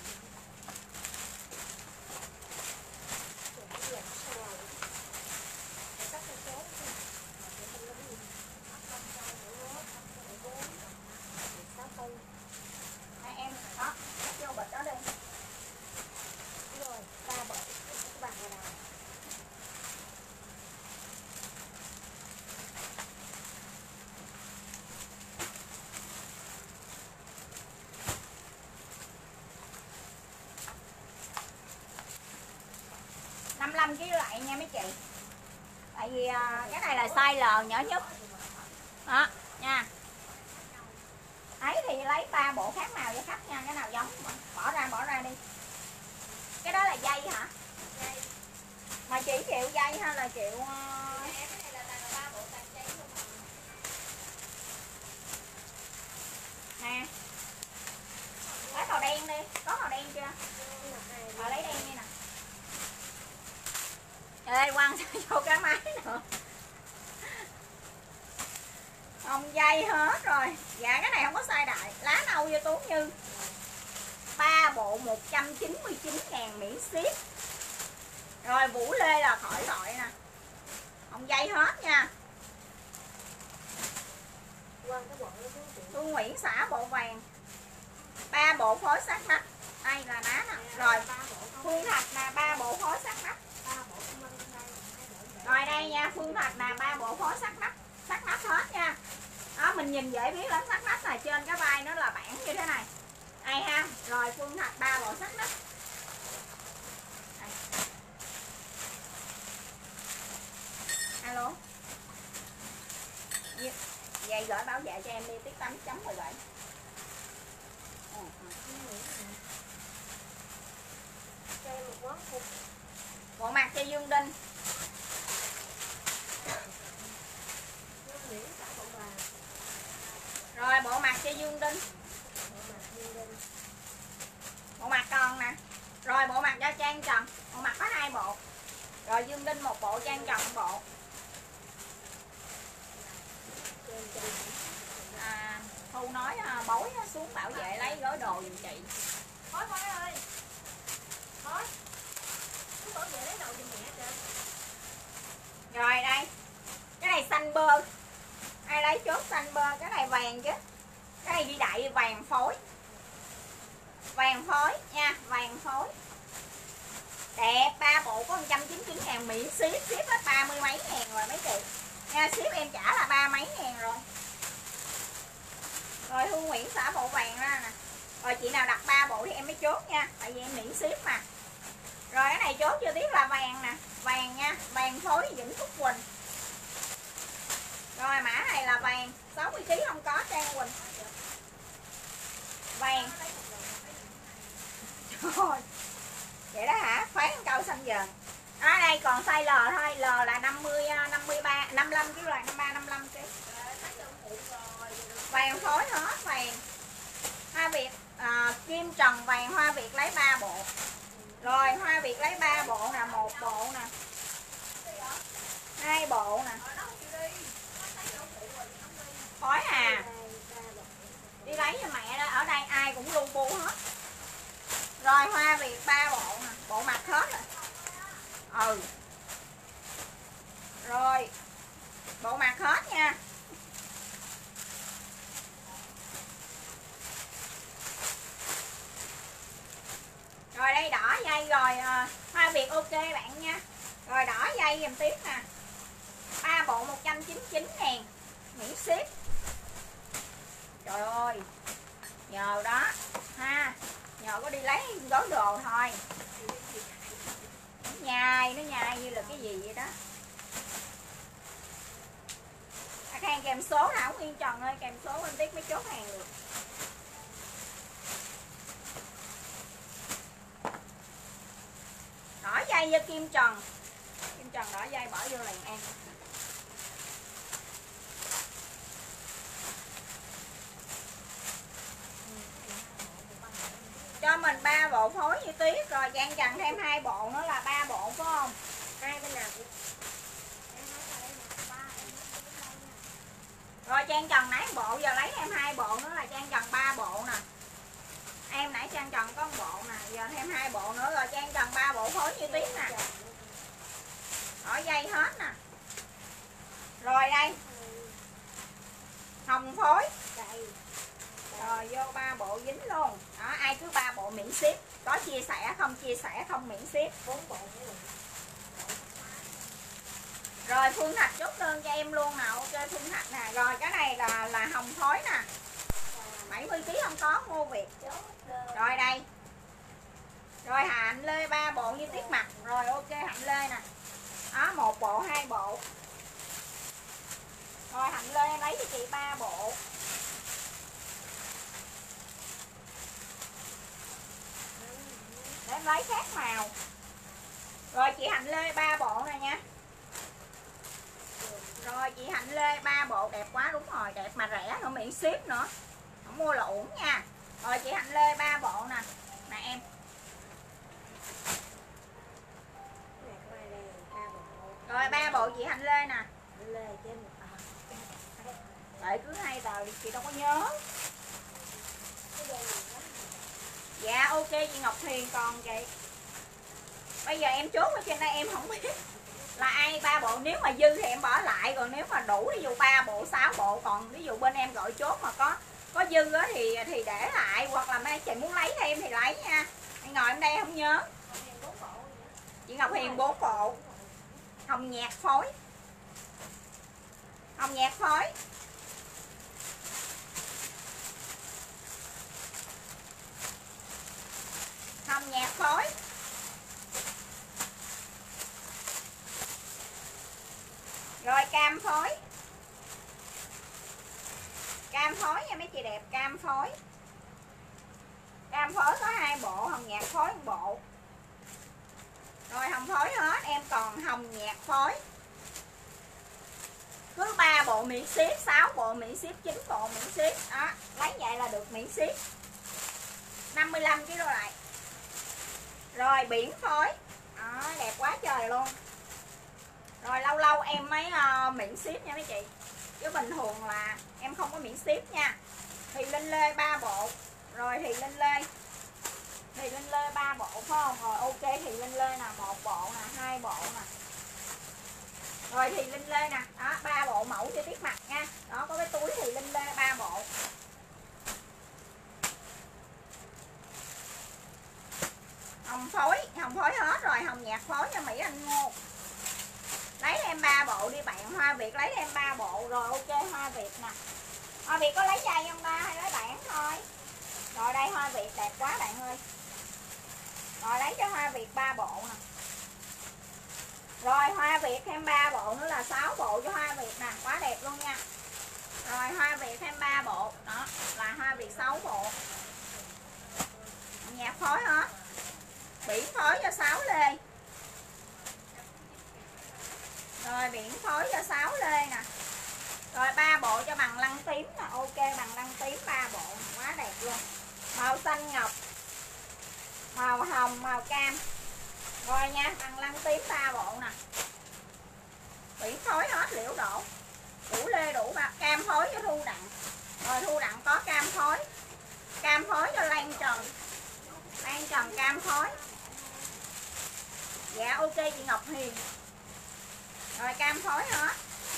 Em đó, vô bịch đó đi. Rồi, ba bộ bằng rồi nào. năm mươi lăm ký lại nha mấy chị. Tại vì à, cái này là size L nhỏ nhất. Đó, nha. Ấy thì lấy ba bộ khác màu cho khách nha, cái nào giống bỏ ra bỏ ra đi. Cái đó là dây hả? Dây. Mà chỉ chịu dây hay là chịu uh... Cái này là là ba bộ toàn dây luôn mà. Nè. Lấy màu đen đi, có màu đen chưa? Rồi lấy đen đi nè. Ê quăng vô cái máy nữa. Hồng dây hết rồi. Dạ cái này không có size đại. Lá nâu vô Tú Như. ba bộ một trăm chín mươi chín ngàn miễn ship. Rồi Vũ Lê là khỏi gọi nè. Hồng dây hết nha. Tôi Nguyễn xả bộ vàng. ba bộ phối sát nách. Đây là ná nè. Rồi Phương Thạch là ba bộ phối sát nách. Rồi đây nha, Phương Thạch là ba bộ phối sắc nách. Sắc nách hết nha. Đó mình nhìn dễ biết lắm, sắc nách là trên cái vai nó là bản như thế này. Đây ha. Rồi Phương Thạch ba bộ sắc nách. khỏi bảo vệ cho em đi, tiết tám chấm mười bảy. Ừ. Cho em một món phục. Bộ mặt cho Dương Đinh. Rồi bộ mặt cho Dương Đinh. Bộ mặt còn nè. Rồi bộ mặt cho Trang Trần. Bộ mặt có hai bộ. Rồi Dương Đinh một bộ, Trang Trần một bộ. À, Thu nói bối xuống bảo vệ lấy gói đồ giùm chị. Thôi thôi ơi. Thôi. Xuống bảo vệ lấy đồ giùm mẹ kìa. Rồi đây. Cái này xanh bơ. Ai lấy chốt xanh bơ, cái này vàng chứ. Cái này ghi đại vàng phối. Vàng phối nha, vàng phối. Đẹp, ba bộ có một trăm chín mươi chín ngàn miễn ship, ship hết ba mươi mấy ngàn rồi mấy chị. Nha, ship em trả là ba mấy ngàn rồi. Rồi Thu Nguyễn xả bộ vàng ra nè. Rồi chị nào đặt ba bộ thì em mới chốt nha, tại vì em miễn ship mà. Rồi cái này chốt chưa tiếp là vàng nè, vàng nha, vàng phối Vĩnh Phúc Quỳnh. Rồi mã này là vàng, sáu mươi ký không có Trang Quỳnh. Vàng. Trời. Vậy đó hả? Phán câu xanh dần. Ở đây còn size L thôi, L là năm mươi, năm mươi ba, năm mươi lăm ký rồi, năm mươi ba, năm mươi lăm ký. Vàng phối hết vàng. Hoa Việt à, Kim Trần vàng Hoa Việt lấy ba bộ. Rồi Hoa Việt lấy ba bộ nè, một bộ nè. Hai bộ nè. Phối à. Đi lấy cho mẹ đó, ở đây ai cũng lu bu hết. Rồi Hoa Việt ba bộ nè, bộ mặt hết rồi. Ừ. Rồi. Bộ mặt hết nha. Rồi đây đỏ dây rồi à, Hoa Việt ok bạn nha. Rồi đỏ dây dùm tiếp nè. ba bộ một trăm chín mươi chín ngàn miễn ship. Trời ơi. Nhờ đó ha. Nhờ có đi lấy gói đồ thôi. Nó nhai, nó nhai như là cái gì vậy đó. À, Khang kèm số nào Nguyên Trần ơi, kèm số anh Tiết mới chốt hàng được. Đỏ dây cho Kim Trần. Kim Trần đỏ dây bỏ vô liền em. Cho mình ba bộ phối như Tuyết. Rồi Trang Trần thêm hai bộ nữa là ba bộ phải không? Hai bên nào cũng. Rồi Trang Trần nãy bộ, giờ lấy em hai bộ nữa là Trang Trần ba bộ nè. Em nãy Trang Trần có một bộ nè, giờ thêm hai bộ nữa rồi Trang Trần ba bộ phối như Tuyết nè. Ở dây hết nè. Rồi đây. Hồng phối. Rồi vô ba bộ dính luôn. Đó, ai cứ ba bộ miễn ship. Có chia sẻ không chia sẻ không miễn ship. Bốn bộ. Rồi Phương Thạch chốt đơn cho em luôn nè. Ok Phương Thạch nè. Rồi cái này là là hồng phối nè. bảy mươi ký không có mua Việt. Rồi đây. Rồi Hạnh Lê ba bộ như Tiết mặt. Rồi ok Hạnh Lê nè. Đó một bộ hai bộ. Rồi Hạnh Lê em lấy cho chị ba bộ. Để em lấy khác màu. Rồi chị Hạnh Lê ba bộ này nha. Rồi chị Hạnh Lê ba bộ đẹp quá, đúng rồi, đẹp mà rẻ nữa, miễn ship nữa. Không mua là uổng nha. Rồi chị Hạnh Lê ba bộ nè. Nè em. Rồi ba bộ chị Hạnh Lê nè. Đợi cứ hai tờ đi chị đâu có nhớ. Dạ ok chị Ngọc Huyền còn chị. Bây giờ em chốt ở trên đây em không biết là ai ba bộ, nếu mà dư thì em bỏ lại, còn nếu mà đủ ví dụ ba bộ sáu bộ, còn ví dụ bên em gọi chốt mà có có dư á thì thì để lại, hoặc là mấy chị muốn lấy thêm thì lấy nha. Anh ngồi em đây không nhớ. Chị Ngọc Hiền bốn bộ. Hồng nhạt phối. Hồng nhạt phối. Hồng nhạt phối. Rồi cam phối. Cam phối nha mấy chị đẹp, cam phối. Cam phối có hai bộ, hồng nhạt phối một bộ. Rồi hồng phối hết, em còn hồng nhạt phối. Cứ ba bộ miễn ship, sáu bộ miễn ship, chín bộ miễn ship. Đó, lấy vậy là được miễn ship. năm mươi lăm ki lô lại. Rồi biển phối. Đó, đẹp quá trời luôn. Rồi lâu lâu em mới uh, miễn ship nha mấy chị. Chứ bình thường là em không có miễn ship nha. Thì Linh Lê ba bộ. Rồi thì Linh Lê. Thì Linh Lê ba bộ phải không? Rồi ok thì Linh Lê nè, một bộ nè, hai bộ nè. Rồi thì Linh Lê nè, đó ba bộ mẫu cho tiết mặt nha. Đó có cái túi thì Linh Lê ba bộ. Hồng phối, hồng phối hết rồi, hồng nhạt phối cho Mỹ Anh Ngô. Lấy em ba bộ đi bạn, Hoa Việt lấy em ba bộ. Rồi ok Hoa Việt nè. Hoa Việt có lấy dây không ta hay lấy bản thôi. Rồi đây Hoa Việt đẹp quá bạn ơi. Rồi lấy cho Hoa Việt ba bộ nè. Rồi Hoa Việt thêm ba bộ nữa là sáu bộ cho Hoa Việt nè, quá đẹp luôn nha. Rồi Hoa Việt thêm ba bộ, đó là Hoa Việt sáu bộ. Nhạc phối hết. Biển phối cho sáu lê. Rồi biển phối cho sáu lê nè. Rồi ba bộ cho bằng lăng tím nè, ok bằng lăng tím ba bộ, quá đẹp luôn. Màu xanh ngọc, màu hồng, màu cam. Rồi nha, bằng lăng tím ba bộ nè. Biển phối hết liễu đổ. Đủ lê đủ ba, cam phối cho Thu Đặng. Rồi Thu Đặng có cam phối. Cam phối cho Lan Trần. Lan Trần cam phối. Dạ ok chị Ngọc Hiền. Rồi cam phối hết.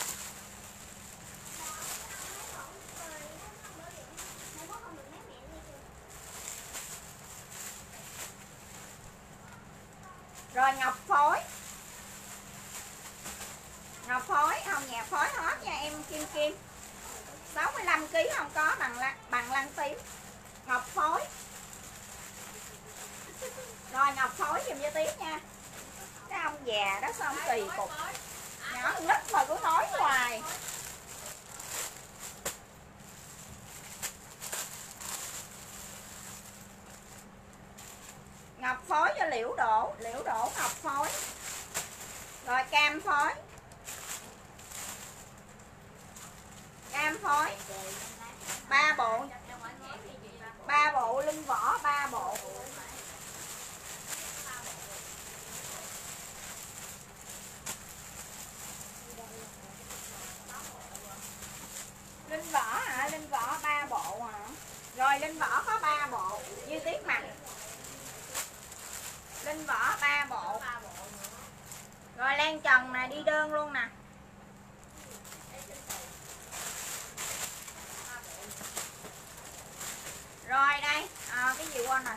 Rồi ngọc phối. Ngọc phối, hồng nhạt phối hết nha em Kim Kim. sáu mươi lăm ki lô gam không có bằng lăng, bằng lăng tím. Ngọc phối. Rồi ngọc phối giùm cho Tiếp nha. Cái ông già đó xong kỳ cục. Nhỏ nít mà cứ nói hoài. Ngọc phối cho Liễu Đỗ, Liễu Đỗ ngọc phối. Rồi cam phối. Cam phối. Ba bộ. Ba bộ lưng vỏ, ba bộ. Linh vỏ hả? Linh vỏ ba bộ hả? Rồi linh vỏ có ba bộ như Tiết mặt. Linh vỏ ba bộ. Rồi Lan Trần nè, đi đơn luôn nè. Rồi đây, à, cái gì quên rồi.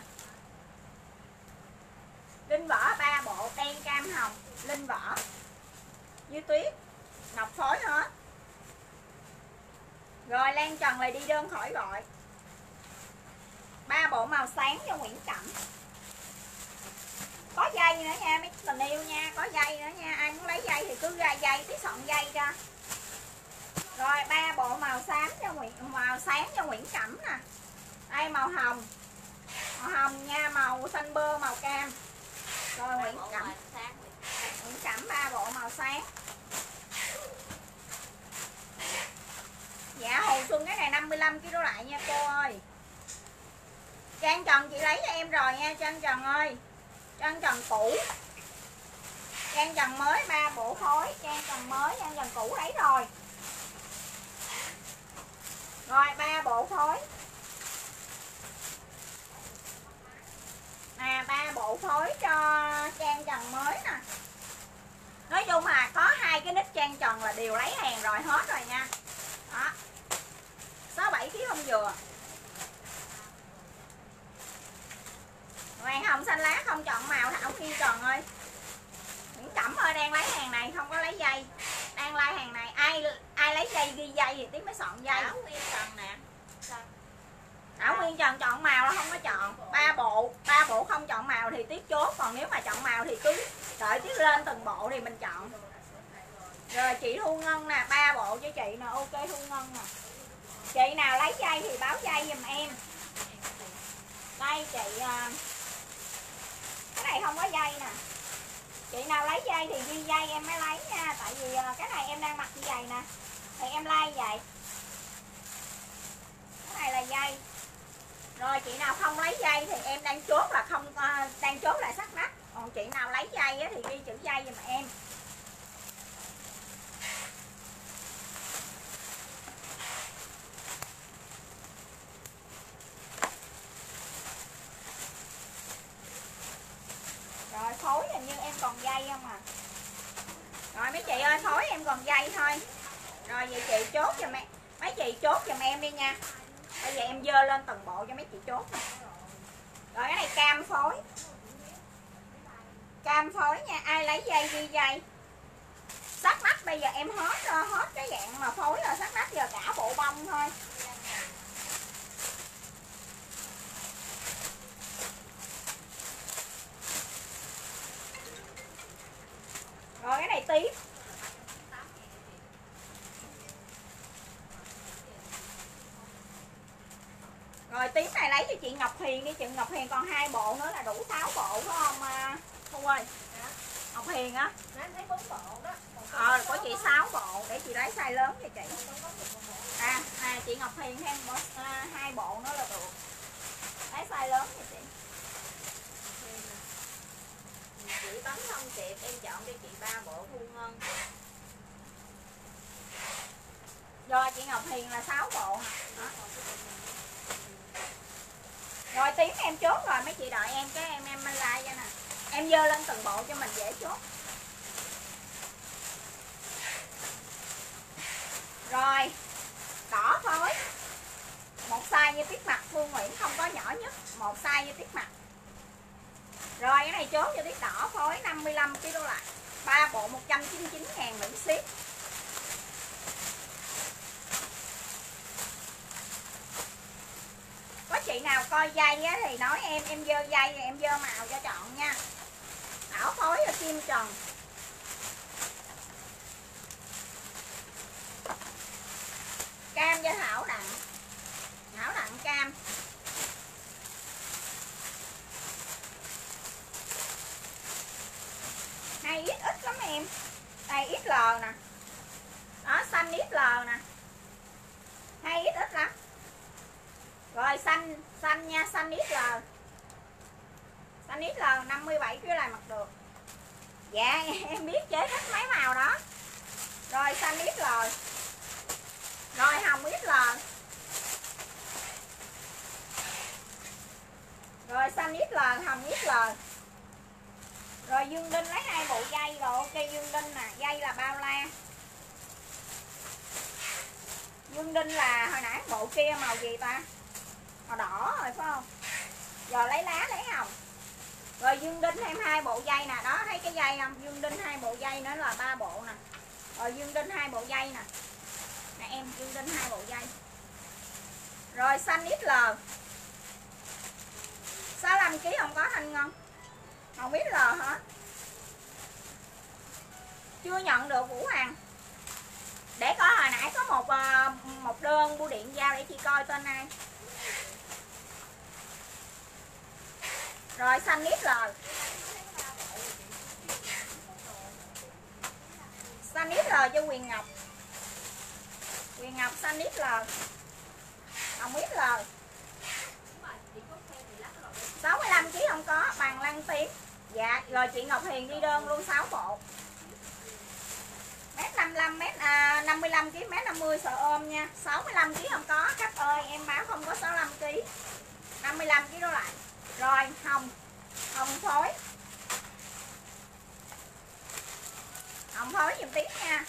Linh vỏ ba bộ, đen cam hồng. Linh vỏ như Tuyết, ngọc phối hết. Rồi Lan Trần này đi đơn khỏi gọi. Ba bộ màu sáng cho Nguyễn Cẩm. Có dây nữa nha mấy tình yêu nha, có dây nữa nha. Ai muốn lấy dây thì cứ ra dây, tí soạn dây ra. Rồi ba bộ màu xám cho Nguyễn, màu sáng cho Nguyễn Cẩm nè. Đây màu hồng. Màu hồng nha, màu xanh bơ, màu cam. Rồi Nguyễn Cẩm. Nguyễn Cẩm ba bộ màu sáng. Dạ Hồ Xuân cái này năm mươi lăm ki lô gam lại nha cô ơi. Trang Trần chị lấy cho em rồi nha Trang Trần ơi. Trang Trần cũ. Trang Trần mới ba bộ phối, Trang Trần mới, Trang Trần cũ lấy rồi. Rồi ba bộ phối. Nè ba bộ phối cho Trang Trần mới nè. Nói chung là có hai cái nick Trang Trần là đều lấy hàng rồi hết rồi nha. Đó. sáu bảy ký không vừa. Vàng hồng xanh lá không chọn màu Thảo Kiên Trần ơi. Nguyễn Cẩm ơi đang lấy hàng này không có lấy dây. Đang like hàng này ai ai lấy dây ghi dây thì Tiếp mới soạn dây. Thảo Nguyên Trần nè. Thảo Nguyên Trần chọn màu là không có chọn. Ba bộ, ba bộ không chọn màu thì Tiếp chốt, còn nếu mà chọn màu thì cứ đợi Tiếp lên từng bộ thì mình chọn. Rồi chị Thu Ngân nè, ba bộ cho chị nè, ok Thu Ngân nè. Chị nào lấy dây thì báo dây giùm em. Đây chị, cái này không có dây nè. Chị nào lấy dây thì ghi dây em mới lấy nha. Tại vì cái này em đang mặc như vậy nè, thì em like vậy. Cái này là dây. Rồi chị nào không lấy dây thì em đang chốt là không, uh, đang chốt là sắt nách. Còn chị nào lấy dây á, thì ghi chữ dây giùm em. Rồi phối hình như em còn dây không à. Rồi mấy chị ơi, phối em còn dây thôi. Rồi vậy chị chốt cho mấy mấy chị chốt giùm em đi nha. Bây giờ em dơ lên từng bộ cho mấy chị chốt nè. Rồi cái này cam phối. Cam phối nha, ai lấy dây ghi dây. Sắt nách bây giờ em hết hết cái dạng mà phối là sắt nách, giờ cả bộ bông thôi. Rồi cái này tiếp. Rồi tiếp này lấy cho chị Ngọc Hiền đi. Chị Ngọc Hiền còn hai bộ nữa là đủ sáu bộ phải không Thu ơi? Ngọc Hiền á. Thấy bốn bộ đó. Ờ, có chị sáu bộ để chị lấy size lớn cho chị. À, à chị Ngọc Hiền thêm một, à, hai bộ nữa là được. Lấy size lớn cho chị. Chị bấm không kịp, em chọn cho chị ba bộ Thu Ngân. Rồi chị Ngọc Hiền là sáu bộ. Đó. Rồi tiếng em chốt rồi, mấy chị đợi em cái em em like cho nè. Em dơ lên từng bộ cho mình dễ chốt. Rồi đỏ phối một size như tiết mặt Phương Nguyễn, không có nhỏ nhất, một size như tiết mặt. Rồi cái này chốt cho tiết đỏ phối năm mươi lăm ki lô lại, ba bộ một trăm chín mươi chín ngàn miễn ship. Có chị nào coi dây á, thì nói em, em dơ dây thì em dơ màu cho chọn nha. Đỏ phối ở kim trần. Cam cho Thảo Đặng. Thảo Đặng cam. Hay ít ít lắm em. Đây ích lờ nè. Đó xanh ích lờ nè. Hay ít ít lắm. Rồi xanh xanh nha, xanh ích lờ. Xanh ích lờ năm mươi bảy cái lại mặc được. Dạ em biết chế thích mấy màu đó. Rồi xanh ích lờ. Rồi hồng ích lờ. Rồi xanh ích lờ, hồng ích lờ. Rồi Dương Đinh lấy hai bộ dây rồi, ok Dương Đinh nè, dây là bao la. Dương Đinh là hồi nãy bộ kia màu gì ta? Màu đỏ rồi phải không? Giờ lấy lá lấy hồng. Rồi Dương Đinh thêm hai bộ dây nè, đó thấy cái dây không? Dương Đinh hai bộ dây nữa là ba bộ nè. Rồi Dương Đinh hai bộ dây nè. Nè em, Dương Đinh hai bộ dây. Rồi xanh ích lờ. sáu mươi lăm ki lô gam không có Thanh Ngân. Không biết lờ hả? Chưa nhận được Vũ Hoàng. Để coi hồi nãy có một một đơn bưu điện giao để chị coi tên ai. Rồi xanh ích lờ. Xanh ích lờ cho Quyền Ngọc. Quyền Ngọc xanh ích lờ. Hồng ích lờ. sáu mươi lăm ki lô gam không có, bằng lăng tiếng. Dạ, rồi chị Ngọc Hiền đi đơn luôn sáu bộ. Mét năm mươi lăm, mét à, năm mươi lăm ki lô gam, mét năm mươi sợ ôm nha. sáu mươi lăm ki lô gam không có, khách ơi, em báo không có sáu mươi lăm ki lô gam. năm mươi lăm ki lô gam lại. Rồi, hồng. Hồng phối. Hồng phối giùm tí nha.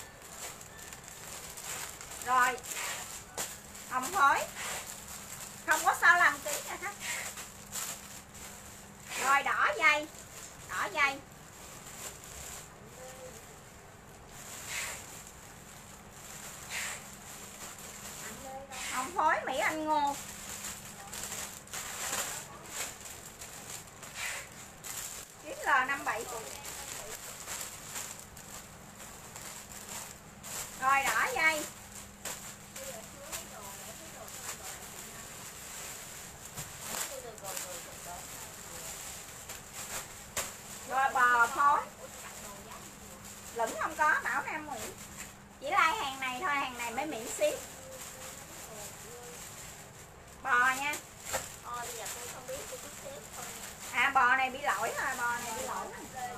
Rồi. Hồng phối. Không có sáu mươi lăm ki lô gam nha khách. Rồi đỏ dây. Đỏ dây. Hồng phối Mỹ Anh Ngô. chín L năm bảy. Rồi đỏ dây. lửng không có, Bảo Nam Nguyễn. Chỉ like hàng này thôi, hàng này mới miễn ship. Bò nha. Ờ, bây giờ tôi không biết, tôi biết xếp thôi. À bò này bị lỗi rồi, bò này bị lỗi.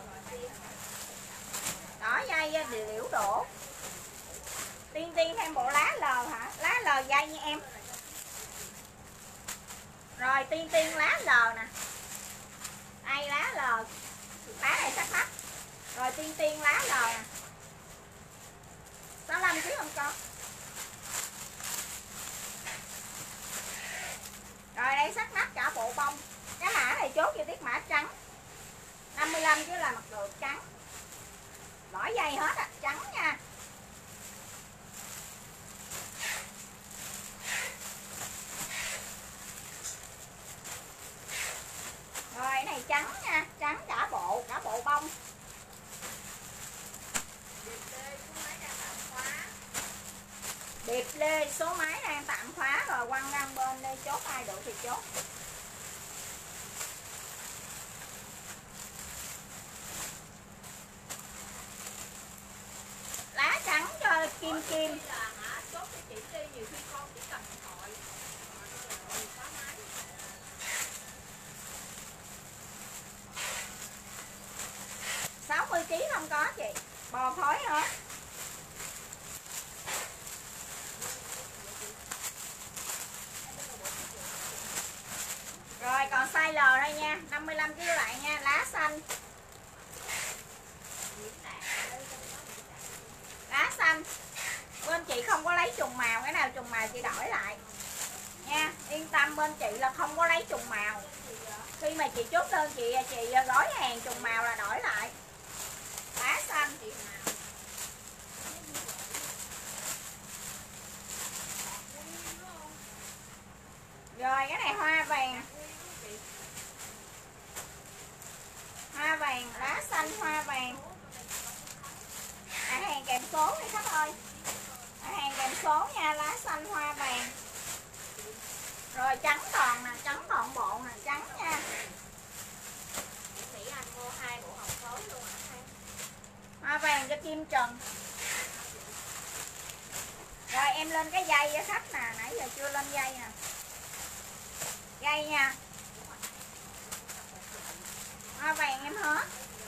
Đó dây liễu đổ. Tiên Tiên thêm bộ lá lờ hả? Lá lờ dây nha em. Rồi Tiên Tiên lá lờ nè. Đây lá lờ. Lá này sắc nách. Rồi Tiên Tiên lá lờ nè. sáu mươi lăm ký không có. Rồi đây sắc nách cả bộ bông. Cái mã này chốt cho tiết mã trắng. năm mươi lăm chứ là mặt được trắng. Lõi dây hết à, trắng nha. Rồi cái này trắng nha, trắng cả bộ, cả bộ bông. Điệp lê số máy đang tạm khóa rồi, quăng ra bên đây, chốt ai được thì chốt. Lá trắng cho Kim Kim. sáu mươi ký không có chị. Bò phối hết. Rồi còn size L đây nha, năm mươi lăm ký lại nha, lá xanh. Lá xanh. Bên chị không có lấy trùng màu, cái nào trùng màu chị đổi lại. Nha, yên tâm bên chị là không có lấy trùng màu. Khi mà chị chốt đơn chị chị gói hàng trùng màu là đổi lại. Lá xanh. Rồi cái này hoa vàng. Hoa vàng, lá xanh hoa vàng. À, hàng kèm số đi khách ơi. À, hàng kèm số nha, lá xanh hoa vàng. Rồi trắng toàn nè, trắng toàn bộ nè, trắng nha. Mỹ Anh mua hai bộ hồng phối luôn hả? Hoa vàng cho Kim Trần. Rồi em lên cái dây với khách nè, nãy giờ chưa lên dây nè. Dây nha. Hoa vàng em hết.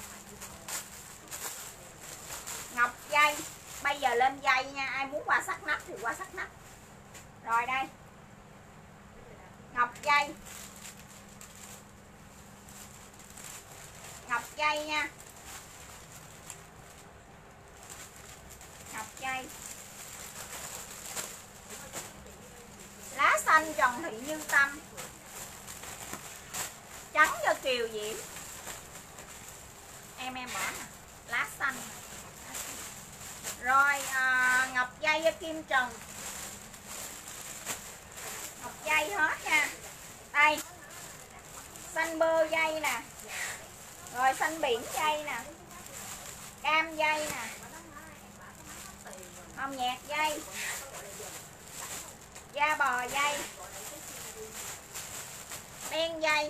Ngọc dây. Bây giờ lên dây nha, ai muốn qua sắc nách thì qua sắc nách. Rồi đây. Ngọc dây. Ngọc dây nha. Ngọc dây. Lá xanh Trần Thị Như Tâm. Trắng cho Kiều Diễm. Em em bỏ nè. Lá xanh. Rồi à, ngọc dây cho Kim Trần. Ngọc dây hết nha. Đây. Xanh bơ dây nè. Rồi xanh biển dây nè. Cam dây nè. Hồng nhạt dây. Da bò dây. Đen dây.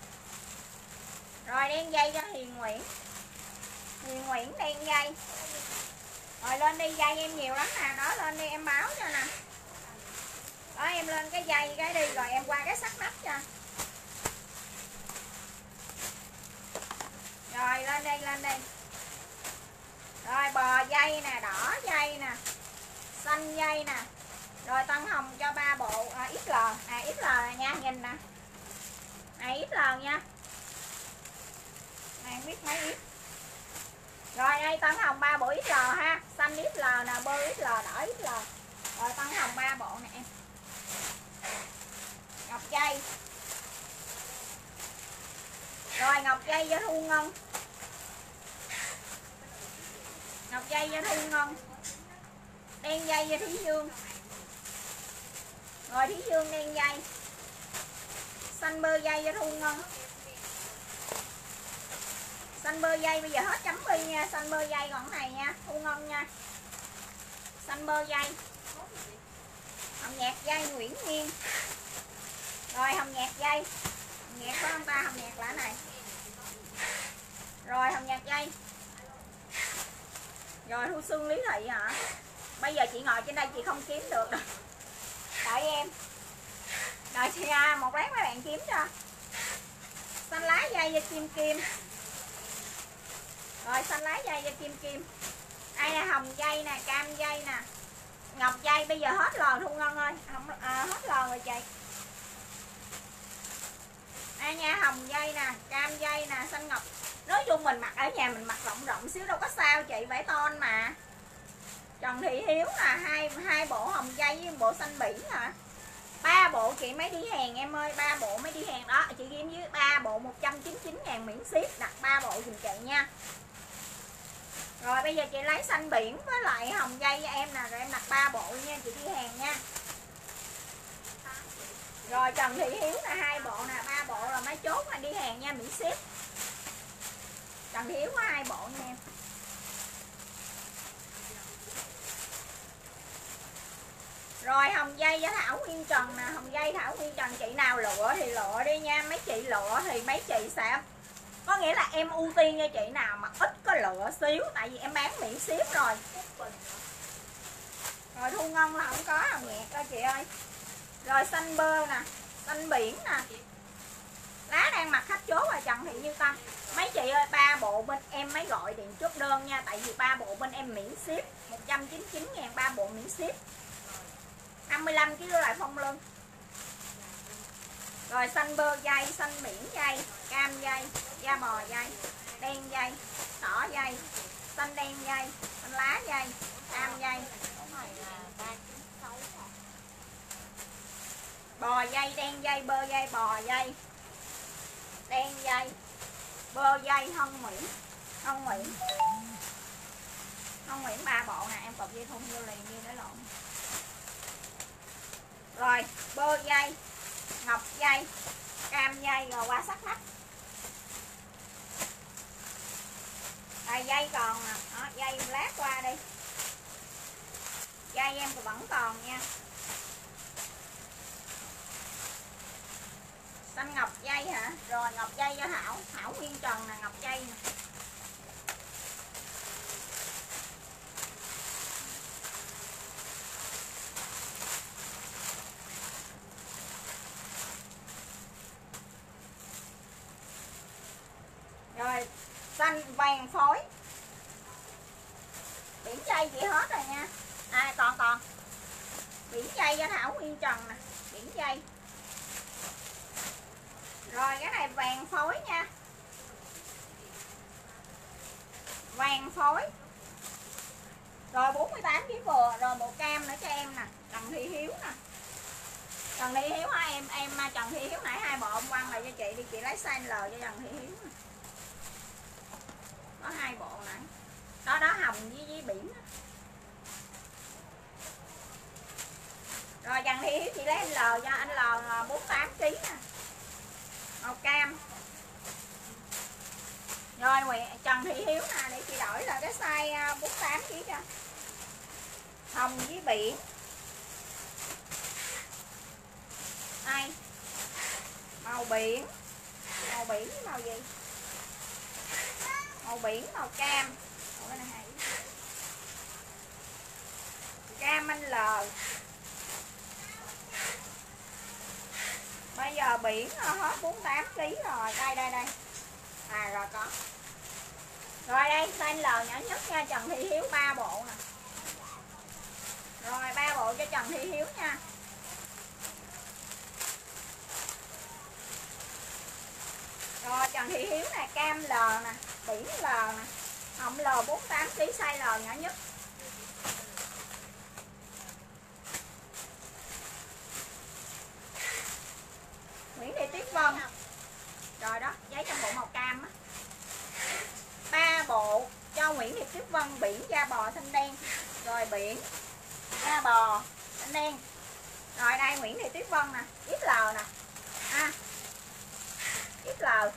Rồi đen dây cho Hiền Nguyễn. Hiền Nguyễn đen dây. Rồi lên đi, dây em nhiều lắm nè. Đó lên đi em báo cho nè. Đó em lên cái dây cái đi. Rồi em qua cái sắc nách cho. Rồi lên đây, lên đây. Rồi bò dây nè, đỏ dây nè, xanh dây nè. Rồi Tân Hồng cho ba bộ à, ích lờ. À ích lờ này nha, nhìn nè. Này ích lờ nha. Này không biết mấy ít. Rồi đây Tân Hồng ba bộ ích lờ ha. Xanh ích lờ nè, bơ ích lờ, đỏ ích lờ. Rồi Tân Hồng ba bộ nè em. Ngọc dây. Rồi ngọc dây cho Thu Ngân. Ngọc dây cho Thu Ngân. Đen dây cho Thí Dương. Rồi Thí Dương đen dây. Xanh bơ dây cho Thu Ngân. Xanh bơ dây bây giờ hết chấm bi nha. Xanh bơ dây còn cái này nha, Thu Ngân nha. Xanh bơ dây. Hồng nhạt dây Nguyễn Nhiên. Rồi hồng nhạt dây. Hồng nhạt có không ta? Hồng nhạt là cái này. Rồi hồng nhạt dây. Rồi Thu Xuân Lý Thị hả? Bây giờ chị ngồi trên đây chị không kiếm được đâu. Đợi em. Đợi chị à, một lát mấy bạn kiếm cho. Xanh lá dây da kim kim. Rồi xanh lá dây da kim kim. Đây nè, hồng dây nè, cam dây nè, ngọc dây. Bây giờ hết lò Thu Ngân ơi. Không, à, hết lò rồi chị. Đây nha, hồng dây nè, cam dây nè, xanh ngọc. Nói chung mình mặc ở nhà mình mặc rộng rộng xíu đâu có sao chị, vải ton mà. Trần Thị Hiếu là hai hai bộ hồng dây với bộ xanh biển hả? Ba bộ chị mới đi hàng em ơi, ba bộ mới đi hàng đó. Chị ghi dưới ba bộ một trăm chín mươi chín ngàn miễn ship, đặt ba bộ dùm chị nha. Rồi bây giờ chị lấy xanh biển với lại hồng dây cho em nè, rồi em đặt ba bộ nha, chị đi hàng nha. Rồi Trần Thị Hiếu là hai bộ nè, ba bộ rồi mới chốt là đi hàng nha, miễn ship. Trần Thị Hiếu có hai bộ nha em. Rồi hồng dây với Thảo Nguyên Trần nè, hồng dây Thảo Nguyên Trần, chị nào lựa thì lựa đi nha. Mấy chị lựa thì mấy chị sẽ, có nghĩa là em ưu tiên cho chị nào mà ít có lựa xíu, tại vì em bán miễn ship rồi. Rồi Thu Ngân là không có hồng nhạt đó chị ơi. Rồi xanh bơ nè, xanh biển nè. Lá đang mặc khách chốt rồi Trần Thị Như Tâm. Mấy chị ơi, ba bộ bên em mới gọi điện chốt đơn nha, tại vì ba bộ bên em miễn ship, một trăm chín mươi chín ngàn ba bộ miễn ship. năm mươi lăm ki lô lại phong lưng. Rồi xanh bơ dây, xanh biển dây, cam dây, da bò dây, đen dây, đỏ dây, xanh đen dây, xanh lá dây, cam dây. Bò dây, đen dây, bơ dây, bò dây, đen dây, bơ dây, hông Nguyễn, hông Nguyễn, hông Nguyễn ba bộ nè, em cột dây thun vô liền đi để lộn. Rồi bơ dây, ngọc dây, cam dây, rồi qua sắc nách. Rồi dây còn nè, đó, dây lát qua đi. Dây em vẫn còn nha. Xanh ngọc dây hả? Rồi ngọc dây cho Thảo, Thảo Nguyên Trần nè, ngọc dây nè. Rồi xanh vàng phối. Biển dây chị hết rồi nha. À còn còn. Biển dây cho Thảo Nguyên Trần nè, biển dây. Rồi cái này vàng phối nha. Vàng phối. Rồi bốn mươi tám ký vừa, rồi một cam nữa cho em nè, Trần Thị Hiếu nè. Trần Thị Hiếu hả em? Em Trần Thị Hiếu nãy hai bộ ông quăng lại cho chị đi, chị lấy size L cho Trần Thị Hiếu nè. Có hai bộ nè. Đó đó, hồng với, với biển đó. Rồi Trần Thị Hiếu chị lấy anh L cho anh L bốn mươi tám ký nè. Màu cam. Rồi Nguyễn Trần Thị Hiếu nè, để chị đổi là cái size bốn mươi tám ký cho. Hồng với biển. Đây. Màu biển. Màu biển với màu gì? Màu biển, màu cam. Ủa, này hay. Cam anh L. Bây giờ biển hết bốn mươi tám ký rồi. Đây đây đây. À rồi có. Rồi đây size L nhỏ nhất nha, Trần Thị Hiếu ba bộ nè. Rồi ba bộ cho Trần Thị Hiếu nha. Rồi Trần Thị Hiếu nè, cam L nè, biển L nè, hồng L bốn mươi tám ký size L nhỏ nhất. Nguyễn Thị Tuyết Vân. Rồi đó, giấy trong bộ màu cam á. Ba bộ cho Nguyễn Thị Tuyết Vân, biển da bò xanh đen. Rồi biển da bò xanh đen. Rồi đây Nguyễn Thị Tuyết Vân nè, ích L nè. À. ích L.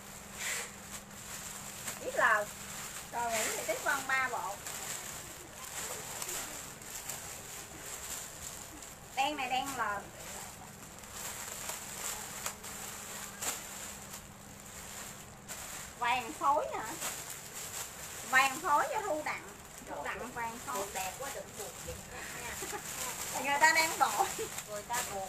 ích L. Rồi Nguyễn Thị Tuyết Vân ba bộ. Đen này đen L. Vàng phối hả? Vàng phối cho Thu Đặng. Thu Đặng vàng hàng phối. Buộc đẹp quá đừng buộc vậy nha. Người ta đang bộ. Người ta buộc.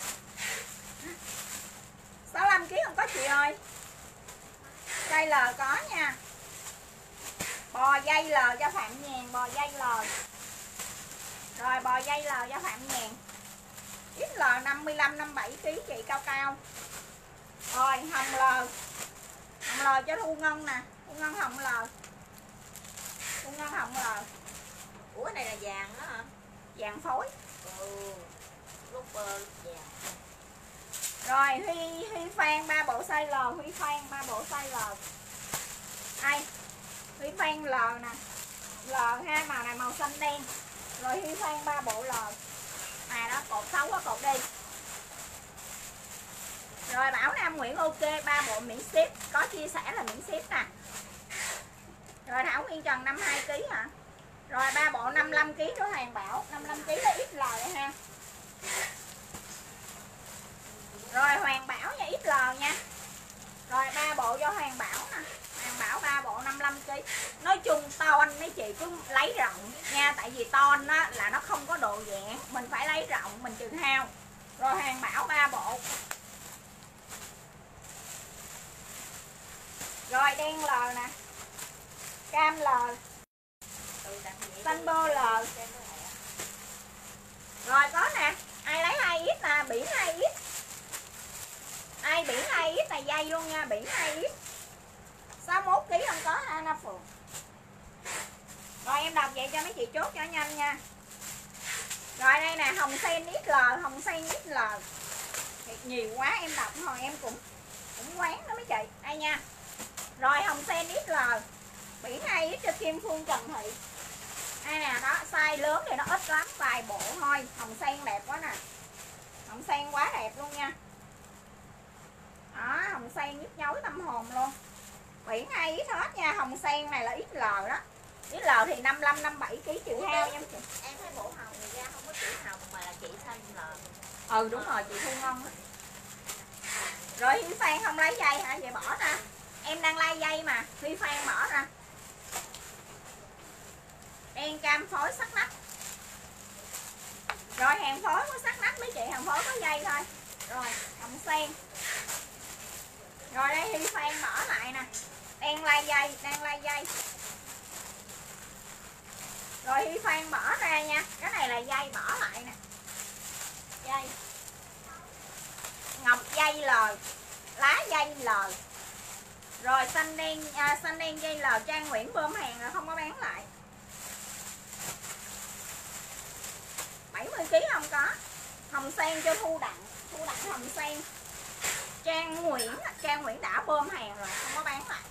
sáu mươi lăm ki lô gam không có chị ơi. Dây L có nha. Bò dây L cho Phạm Nhàn, bò dây L. Rồi bò dây L cho Phạm Nhàn. ích lờ năm mươi lăm năm mươi bảy ki lô gam chị cao cao. Rồi hồng L. Hồng L cho Thu Ngân nè, Thu Ngân hồng L. Thu Ngân hồng L. Ủa cái này là vàng đó hả? Vàng phối. Ừ. Lúc uh, vàng. Rồi Huy Huy Phan ba bộ size L, Huy Phan ba bộ size L. Ai? Huy Phan L nè. L ha, màu này màu xanh đen. Rồi Huy Phan ba bộ L. À đó, cột xấu quá cột đi. Rồi Bảo Nam Nguyễn ok, ba bộ miễn ship, có chia sẻ là miễn ship nè. Rồi Thảo Nguyên Trần năm mươi hai ki lô gam hả? Rồi ba bộ năm mươi lăm ki lô gam của hàng Bảo, năm mươi lăm ki lô gam là ích lờ đây ha. Rồi Hoàng Bảo nha, ích lờ nha. Rồi ba bộ cho Hoàng Bảo nè. Hoàng Bảo ba bộ năm mươi lăm ki lô gam. Nói chung ton mấy chị cứ lấy rộng nha, tại vì ton á là nó không có độ giãn, mình phải lấy rộng mình trừ hao. Rồi Hoàng Bảo ba bộ. Rồi đen L nè. Cam L. Xanh bơ L. Rồi có nè, ai lấy hai x nè, biển hai x. Ai biển hai x này dây luôn nha, biển hai x. sáu mươi mốt ki lô gam không có ha Anna Phượng. Rồi em đọc vậy cho mấy chị chốt cho nhanh nha. Rồi đây nè, hồng sen ích lờ, hồng sen ích lờ. Thiệt nhiều quá em đọc hồi em cũng cũng quán đó mấy chị. Đây nha. Rồi hồng sen ích lờ. Biển hai x cho Kim Phương Trần Thị. Đây nè, đó, size lớn thì nó ít lắm, vài bộ thôi. Hồng sen đẹp quá nè. Hồng sen quá đẹp luôn nha. Đó, hồng sen nhức nhối tâm hồn luôn. Biển hai x hết nha, hồng sen này là ích lờ đó. ích lờ thì năm mươi lăm năm mươi bảy ki lô gam trừ hao nha chị. Em thấy bộ hồng này ra không có chị hồng mà là chị xanh lờ. Ừ đúng rồi, chị Thu Ngân á. Rồi Huy Phan không lấy dây hả? Vậy bỏ ra. Em đang lai dây mà, Huy Phan bỏ ra. Đen cam phối sắc nách. Rồi hàng phối có sắc nách mấy chị, hàng phối có dây thôi. Rồi hồng sen. Rồi đây Huy Phan bỏ lại nè. Đang lai dây, đang lai dây. Rồi Huy Phan bỏ ra nha. Cái này là dây bỏ lại nè. Dây. Ngọc dây L. Lá dây L. Rồi xanh đen à, xanh đen dây L. Trang Nguyễn bơm hàng rồi không có bán lại. bảy mươi ki lô gam không có. Hồng sen cho Thu Đặng. Thu Đặng hồng sen. Trang Nguyễn Trang Nguyễn đã bơm hàng rồi không có bán lại.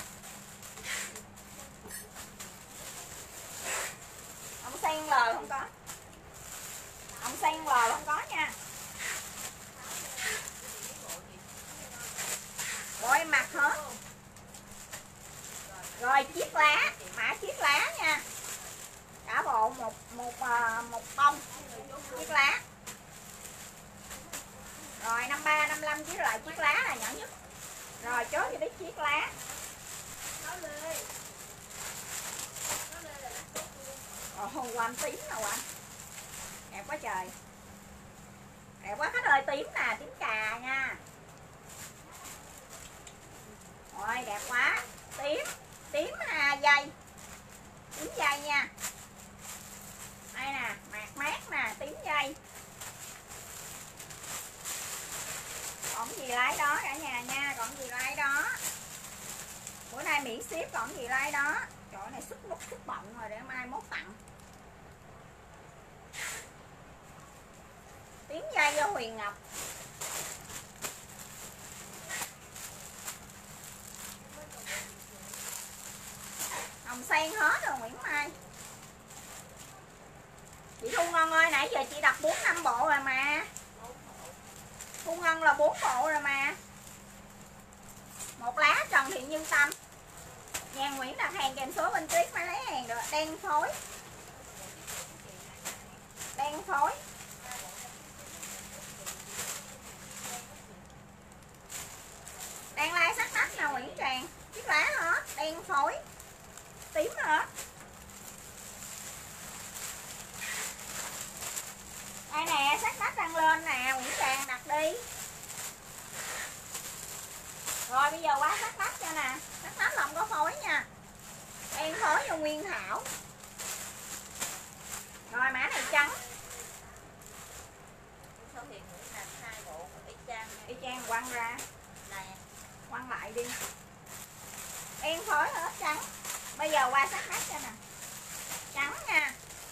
Hồng sen L không có. Hồng sen L không có nha. Bộ em mặc hết. Rồi chiếc lá, mã chiếc lá nha. Cả bộ một một một bông chiếc lá. Rồi năm ba năm mươi lăm chiếc lại chiếc lá là nhỏ nhất. Rồi chốt cho biết chiếc lá. Ồ, quanh tím nè quanh. Đẹp quá trời. Đẹp quá khách ơi, tím nè, tím cà nha. Rồi đẹp quá. Tím, tím à, dây. Tím dây nha. Đây nè, mát mát nè, tím dây. Còn gì lấy đó cả nhà nha, còn gì lấy đó. Bữa nay miễn ship còn gì lấy đó. Trời ơi, này sức nút sức bận rồi để mai mốt tặng. Tím dây do Huyền Ngọc. Hồng sen hết rồi Nguyễn Mai. Chị Thu Ngân ơi, nãy giờ chị đặt bốn năm bộ rồi mà. Thu Ngân là bốn bộ rồi mà. Một lá Trần Thị Như Tâm. Nhà Nguyễn đặt hàng kèm số bên tuyết mới lấy hàng được. Đen phối. Đen phối. Đang lai sắc nách là Nguyễn Tràng. Chiếc lá hết. Đen phối. Tím hết. quay sát mắt cho nè. Trắng nha.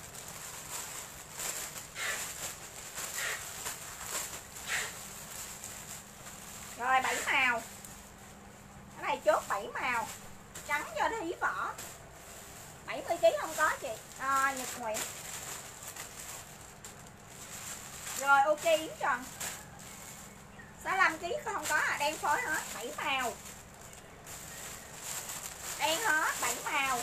Rồi bảy màu. Cái này chốt bảy màu. Trắng cho thí vỏ. bảy mươi ký không có chị. À, Nhật Nguyễn. Rồi ok Yến Trần. sáu mươi lăm ký không có à, đen phối hết, bảy màu. Đen hết, bảy màu.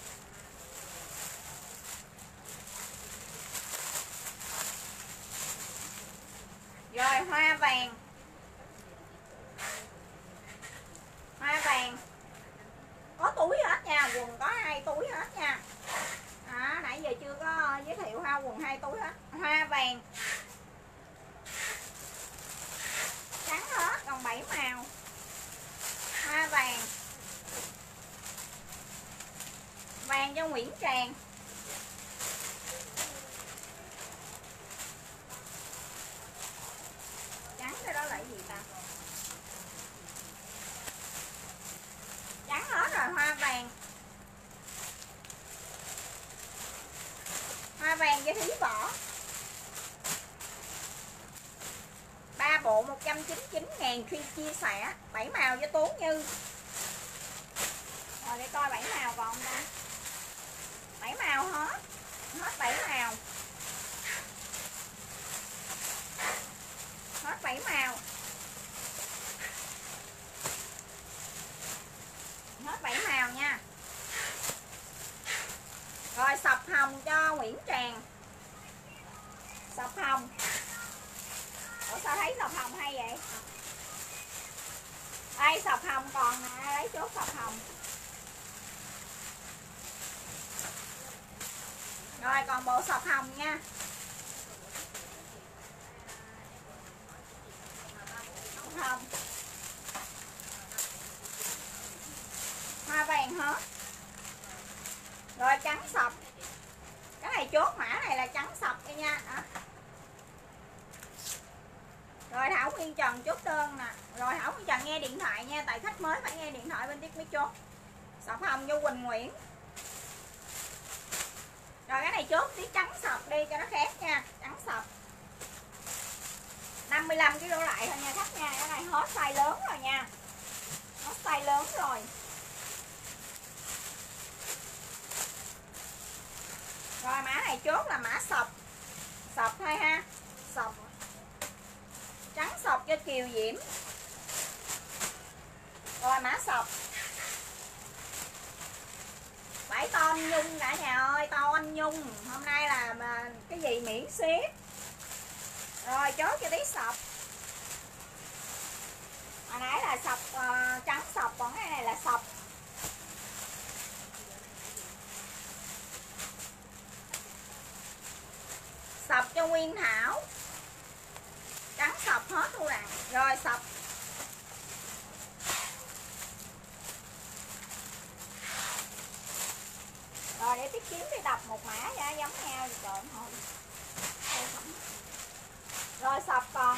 Rồi hoa vàng. Hoa vàng. Có túi hết nha, quần có hai túi hết nha. Đó, nãy giờ chưa có giới thiệu ha, quần hai túi hết. Hoa vàng. Trắng hết, còn bảy màu. Hoa vàng. Vàng cho Nguyễn Tràng. Trắng cái đó là cái gì ta? Trắng hết rồi, hoa vàng. Hoa vàng cho thí vỏ. Ba bộ một trăm chín mươi chín ngàn khi chia sẻ. Bảy màu cho Tố Như. Rồi để coi bảy màu còn không ta. Bảy màu hết. Hết bảy màu. Hết bảy màu. Hết bảy màu nha. Rồi sọc hồng cho Nguyễn Tràng. Sọc hồng. Ủa sao thấy sọc hồng hay vậy? Đây sọc hồng còn nè, lấy chốt sọc hồng. Rồi còn bộ sọc hồng nha. Sọc hồng. Hoa vàng hết. Rồi trắng sọc. Cái này chốt mã này là trắng sọc đây nha. Đó. Rồi Thảo Nguyên Trần chốt đơn nè. Rồi Thảo Nguyên Trần nghe điện thoại nha, tại khách mới phải nghe điện thoại bên tiếp mới chốt. Sọc hồng vô Quỳnh Nguyễn. Rồi cái này chốt tí trắng sọc đi cho nó khác nha. Trắng sọc năm mươi lăm ký đổ lại thôi nha khách nha. Cái này hết size lớn rồi nha. Hết size lớn rồi. Rồi mã này chốt là mã sọc. Sọc thôi ha. Sọc. Trắng sọc cho Kiều Diễm. Rồi mã sọc. Vải ton nhung cả nhà ơi, ton nhung. Hôm nay là mà cái gì miễn ship. Rồi chốt cho tí sọc. Hồi nãy là sọc uh, trắng sọc, còn cái này là sọc. Sọc cho Nguyên Thảo. Trắng sọc hết luôn nè. Rồi sọc. Rồi để tiết kiếm đi đọc một mã ra giống nhau thì trời thôi. Rồi sọc còn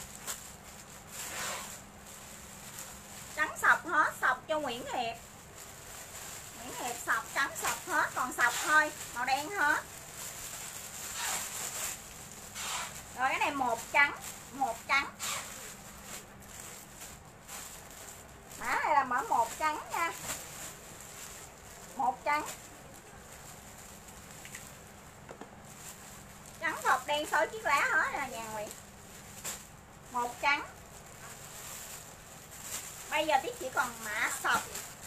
trắng sọc hết, sọc cho Nguyễn Hiệp. Nguyễn Hiệp sọc trắng sọc hết, còn sọc thôi, màu đen hết. Rồi cái này một trắng, một trắng. Mã này là mã một trắng nha. Một trắng. Trắng thọc đen xối chiếc lá hết nè nhà Nguyễn. Một trắng. Bây giờ Tiết chỉ còn mã sọc.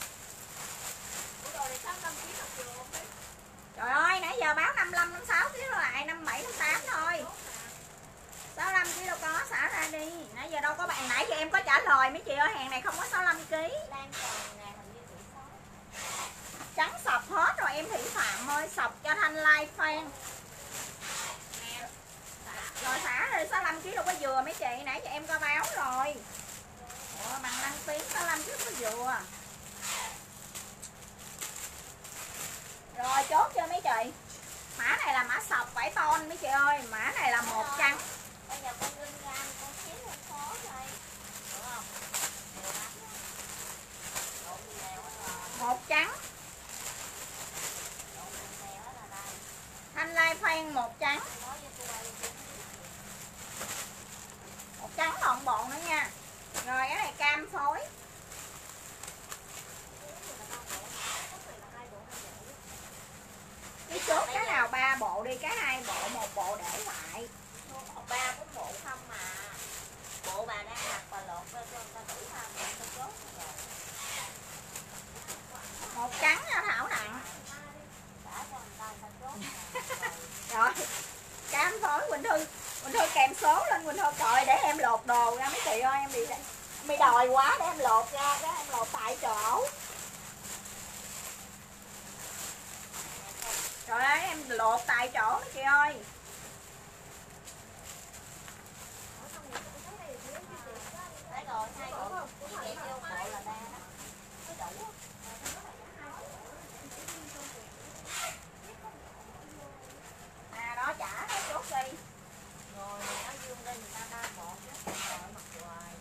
Trời ơi nãy giờ báo năm mươi lăm, năm mươi sáu ký lại năm mươi bảy, năm mươi tám thôi. sáu mươi lăm ký đâu có, xả ra đi. Nãy giờ đâu có bạn, nãy giờ em có trả lời mấy chị ơi, hàng này không có sáu mươi lăm ký. Trắng sọc hết rồi em Thủy Phạm ơi, sọc cho Thanh Lai Phan. Rồi xả đi, sáu mươi lăm ký đâu có dừa mấy chị, nãy giờ em có báo rồi. Ủa, bằng đăng tiếng sáu mươi lăm ký có dừa. Rồi chốt cho mấy chị. Mã này là mã sọc vải ton mấy chị ơi, mã này là một trắng. Bây giờ con Linh ra con xíu lên khó đây. Đúng không? Một trắng. Anh like fan một trắng. Một trắng lọn bộ nữa nha. Rồi cái này cam phối. Cái chốt cái nào ba bộ đi, cái hai bộ, một bộ để lại. Ba bốn bộ không mà. Bộ bà đang mặc và lột ra cho người ta đủ không? Người ta chốt rồi. Một trắng nha Thảo nặng. Đã cho người ta người ta chốt rồi. Rồi cam phối Quỳnh Thư. Quỳnh Thư kèm số lên Quỳnh Thư. Trời để em lột đồ ra mấy chị ơi, em bị bị đòi quá để em lột ra, cái em lột tại chỗ. Trời ơi em lột tại chỗ mấy chị ơi. Đấy rồi, hai bộ chị kẹp vô bộ là ba đó. Mới đủ. À đó trả nó chốt đi. Rồi nó dương lên người ta ba bộ chứ. Rồi mặc hoài.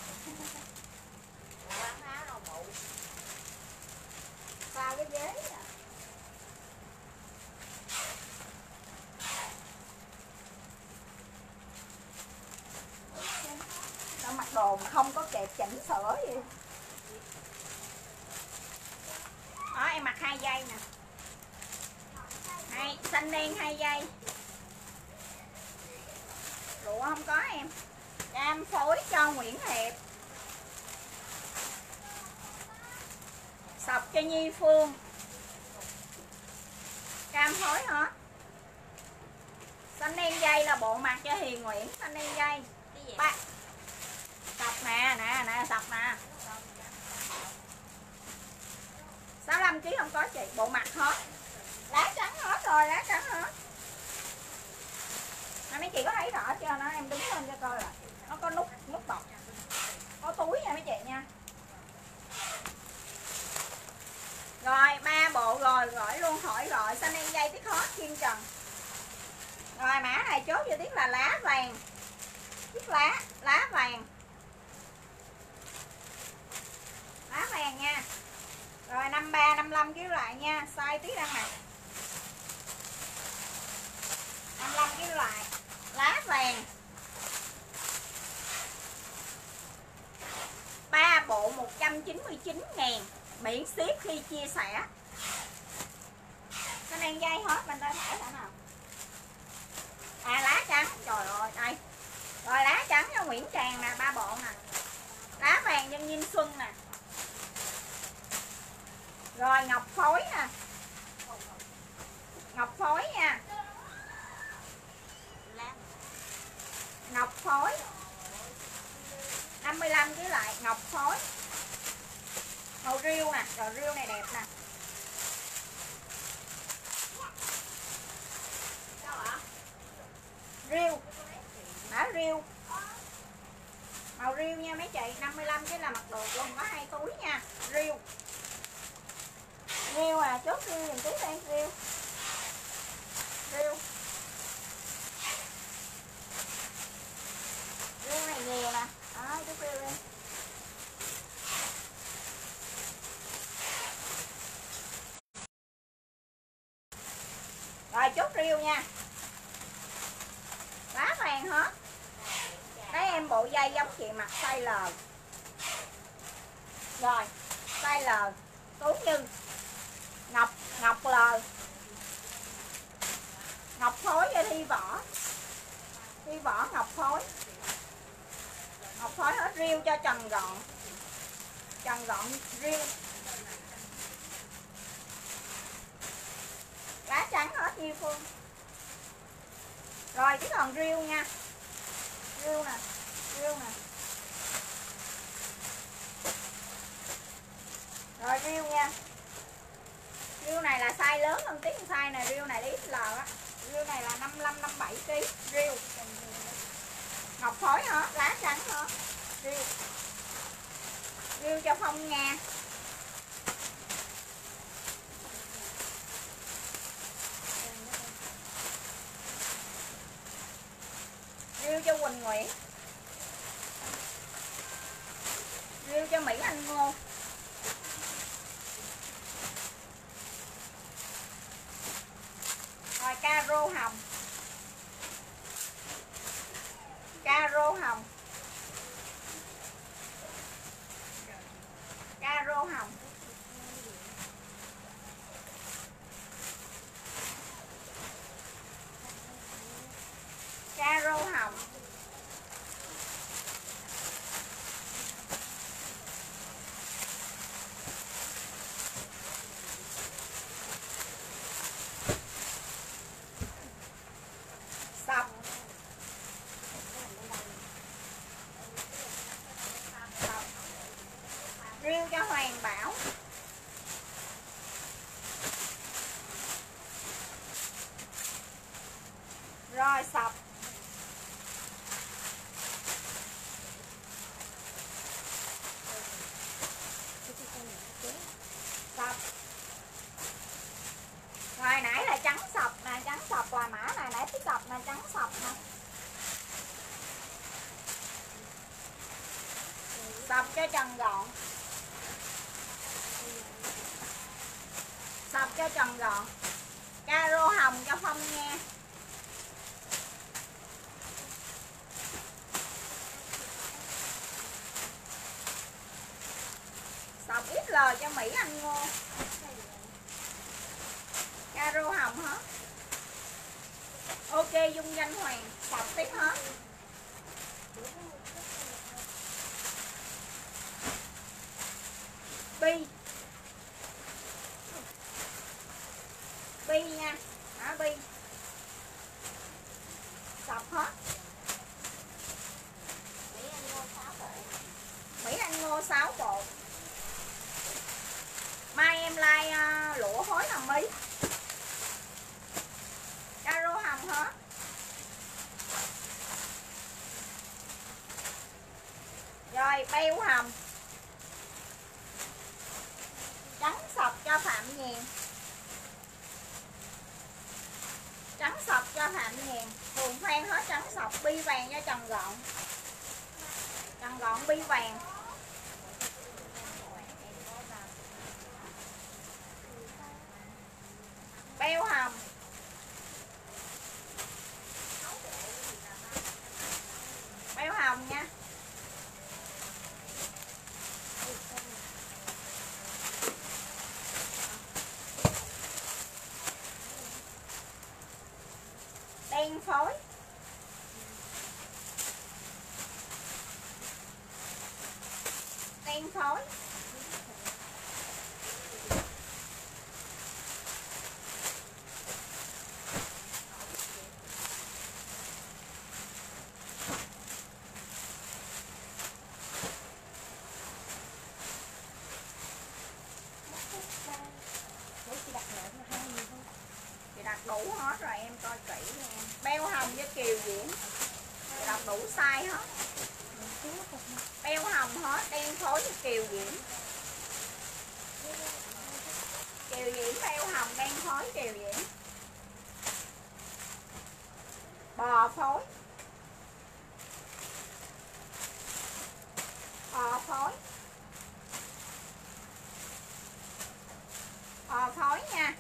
Quán áo đâu bộ. Sao cái ghế à. Nó mặc đồ mà không có kẹp chỉnh sửa gì. Đó em mặc hai dây nè. Hai, xanh đen hai dây. Lụa không có em. Cam phối cho Nguyễn Hiệp. Sọc cho Nhi Phương. Cam phối hả? Xanh đen dây là bộ mặt cho Hiền Nguyễn. Xanh đen dây ba. Sọc nè, nè, nè, sọc nè. sáu mươi lăm ký không có chị. Bộ mặt hết. Lá trắng hết rồi, lá trắng hết. À, mấy chị có thấy rõ chưa? Nó em đứng lên cho coi là nó có nút nút bọc, có túi nha mấy chị nha. Rồi ba bộ rồi, gửi luôn hỏi gọi xanh đen dây tiết hot Kim Trần. Rồi mã này chốt cho tiết là lá vàng. Tiết lá, lá vàng. Lá vàng nha. Rồi năm ba năm lăm ký lại nha, size tiết đang mặc. năm mươi lăm ký lại. Lá vàng. ba bộ một trăm chín mươi chín ngàn, miễn ship khi chia sẻ. Nó đang dây hết bên tay phải hả nào? À lá trắng, trời ơi đây. Rồi lá trắng cho Nguyễn Tràng nè, ba bộ nè. Lá vàng cho Nhiên Xuân nè. Rồi ngọc phối nè. Ngọc phối nha. Ngọc phối năm mươi lăm ký lại, ngọc phối màu riêu nè. Rồi riêu này đẹp nè. Riêu, mã riêu, màu riêu nha mấy chị. Năm mươi lăm cái là mặc đồ luôn, có hai túi nha. Riêu, riêu à, chốt riêu dùm tí xem. Riêu, riêu, riêu này nhiều nè. Đó, chút riêu đi. Rồi chốt riêu nha. Lá vàng hết. Đấy em bộ dây giống chị mặc size L. Rồi size L. Tú Như. Ngọc, ngọc L. Ngọc phối cho Thi Võ. Thi Võ ngọc phối. Ngọc phối hết. Riêu cho Trần Gọn. Trần Gọn riêu. Lá trắng hết Như Phương. Rồi cái còn riêu nha. Riêu nè. Riêu nè. Rồi riêu nha. Riêu này là size lớn hơn tí size này. Riêu này x L á. Riêu này là năm mươi lăm năm mươi bảy ký. Riêu. Ngọc phối hả? Lá trắng hả? Riêu. Riêu cho Phong Nga. Riêu cho Quỳnh Nguyễn. Riêu cho Mỹ Anh Ngô. Rồi cam Caro hồng, caro hồng, caro hồng, caro hồng, sọc, sọc, riêu cho Hoàng Bảo, rồi sọc, sọc, rồi nãy là trắng sọc nè, trắng sọc là mã này, nãy cái sọc là trắng sọc nè, sọc cho trần gọn, sọc cho trần gọn, caro hồng cho Phong nha, sọc ích lờ cho Mỹ Anh Ngô, caro hồng hết, ok Dung Danh Hoàng, sọc tiếp hết, bi, bi nha, đó bi, sọc hết, Mỹ Anh Ngô sáu bộ, Mỹ Anh Ngô sáu bộ, mai em like uh, lụa phối hồng Mỹ, caro hồng hết, rồi beo hồng, trắng sọc cho Phạm Nhàn, trắng sọc cho Phạm Nhàn, thường phan hết trắng sọc, bi vàng cho Trần Gọn, Trần Gọn bi vàng, beo hồng, beo hồng nha, đen phối, đen phối, chị đặt đủ hết rồi em coi kỹ nha em, beo hồng với Kiều Diễm, chị đặt đủ size hết, beo hồng hết, đen phối với Kiều Diễm, Kiều Diễm beo hồng đen phối Kiều Diễm, bò phối, bò phối, bò phối nha,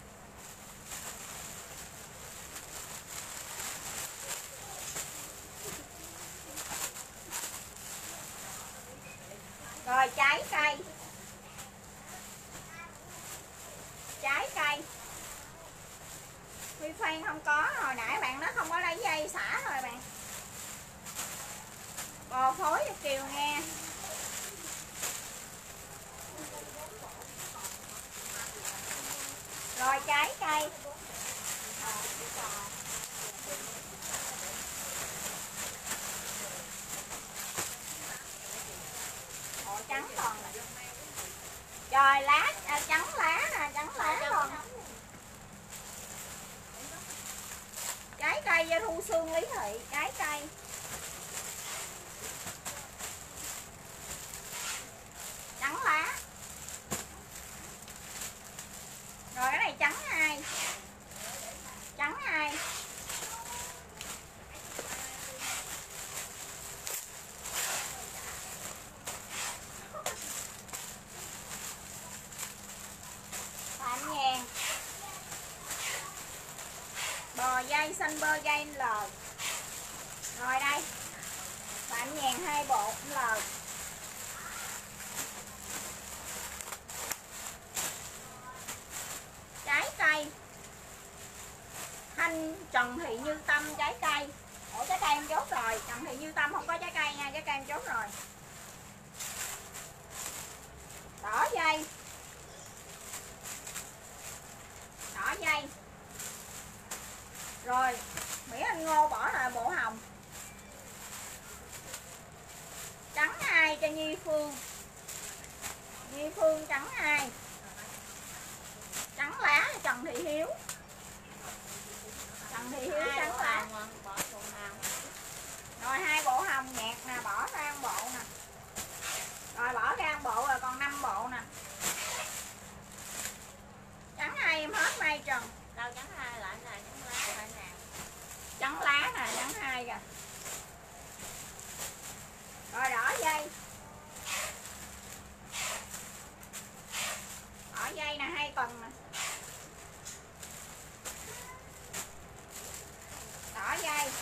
rồi trái cây, trái cây, Huy Phan không có, hồi nãy bạn nó không có lấy dây xả rồi bạn, bò phối cho Kiều nghe, rồi trái cây, ồ trắng còn nè, rồi lá à, trắng lá nè, trắng lá còn, trái cây cho Thu Sương Lý Thị, trái cây, trắng lá, rồi cái này trắng hai, trắng hai, Phạm Nhàn, bò xanh bơ dây L. Rồi đây bạn nhàn hai bộ L. Trái cây Thanh Trần Thị Như Tâm trái cây. Ủa trái cây em chốt rồi, Trần Thị Như Tâm không có trái cây nha, trái cây em chốt rồi. Đỏ dây. Đỏ dây. Rồi, Mỹ Anh Ngô bỏ lại bộ hồng. Trắng hai cho Nhi Phương. Nhi Phương trắng hai. Trắng lá cho Trần Thị Hiếu. Trần Thị Hiếu trắng lá. Rồi hai bộ hồng nhạt nè, bỏ ra một bộ nè. Rồi bỏ ra một bộ rồi còn năm bộ nè. Trắng hai em hết Mai Trần. Đâu trắng hai lại nè, trắng lá lại nè. Trắng lá nè, trắng hai kìa. Rồi đỏ dây. Đỏ dây nè, hai tuần nè. Đỏ dây.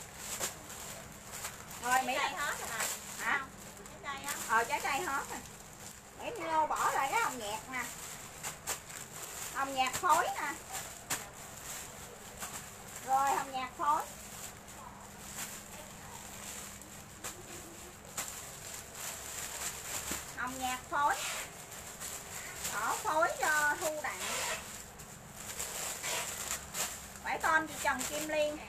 Rồi Mỹ Trái cây hết rồi nè. hả? Trái cây á. Ờ trái cây hết nè. Mỹ Ngô bỏ lại cái hồng nhạt nè. Hồng nhạt phối nè. Rồi hồng nhạt phối. Hồng nhạt phối. Đỏ phối cho Thu Đặng. Bảy con chị Trần Kim Liên.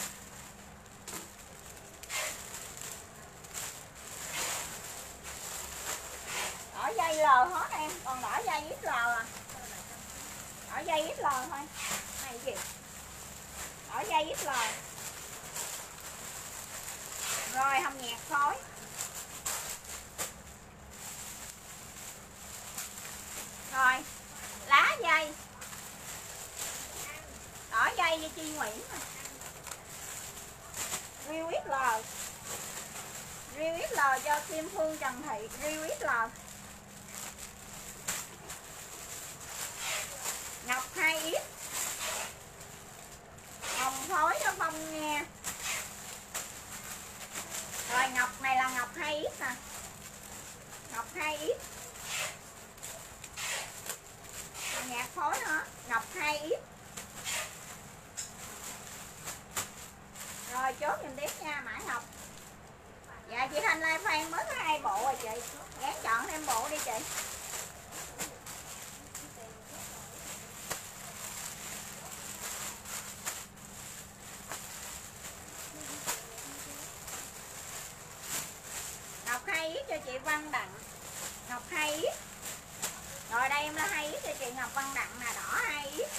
Đỏ dây L hết em, còn đỏ dây ích L à. Đỏ dây ích L thôi. Này gì? Đỏ dây ích L. Rồi hồng nhạt phối. Rồi lá dây. Đỏ dây cho Chi Nguyễn nè. Riêu ích L. Riêu ích L cho Kim Phương Trần Thị. Riêu ích L. Ngọc hai ít. Hồng phối cho Phong nghe. Rồi ngọc này là ngọc hai ít nè. Ngọc hai ít. Nhạc phối hả? Ngọc hai ít. Rồi chốt giùm tiếp nha, Mã Ngọc. Dạ chị Thanh Lai Phan mới có hai bộ rồi chị. Gán chọn thêm bộ đi chị. Ngọc hai ít cho chị Văn Đặng. Ngọc hai ít. Rồi đây em là hai ít cho chị Ngọc Văn Đặng nè, đỏ hai ít.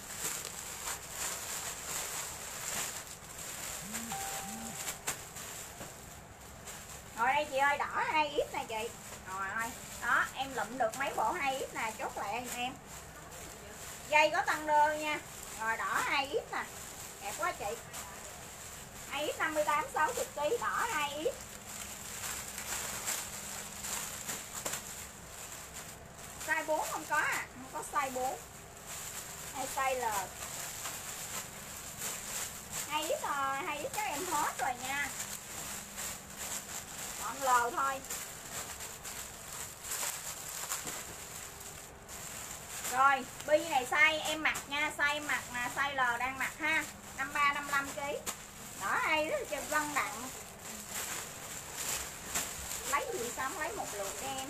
Rồi đây chị ơi, đỏ hai ít nè chị. Rồi ơi, đó em lụm được mấy bộ hai ít nè, chốt lại giùm em. Dây có tăng đơ nha. Rồi đỏ hai ít nè. Đẹp quá chị. hai ít năm mươi tám sáu mươi ký, đỏ hai ít. Size bốn không có à, không có size bốn. Hay size L. hai ít rồi, hai ít chắc em hết rồi nha. Còn L thôi. Rồi, bi này size em mặc nha, size em mặc là size L đang mặc ha. năm mươi ba năm mươi lăm ký. Đỏ hay rất là cho Văn Đặng. Lấy gì xong lấy một lượt em.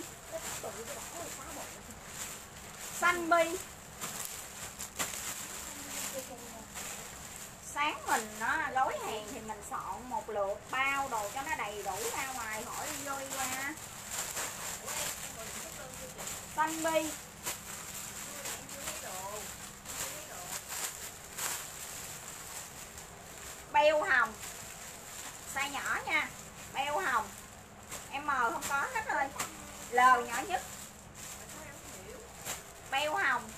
Xanh bi. Sáng mình nó gói hàng thì mình soạn một lượt bao đồ cho nó đầy đủ ra ngoài, khỏi đi vô đi qua. Xanh bi. Beo hồng. Size nhỏ nha. Beo hồng. M không có hết rồi. L nhỏ nhất. Beo hồng.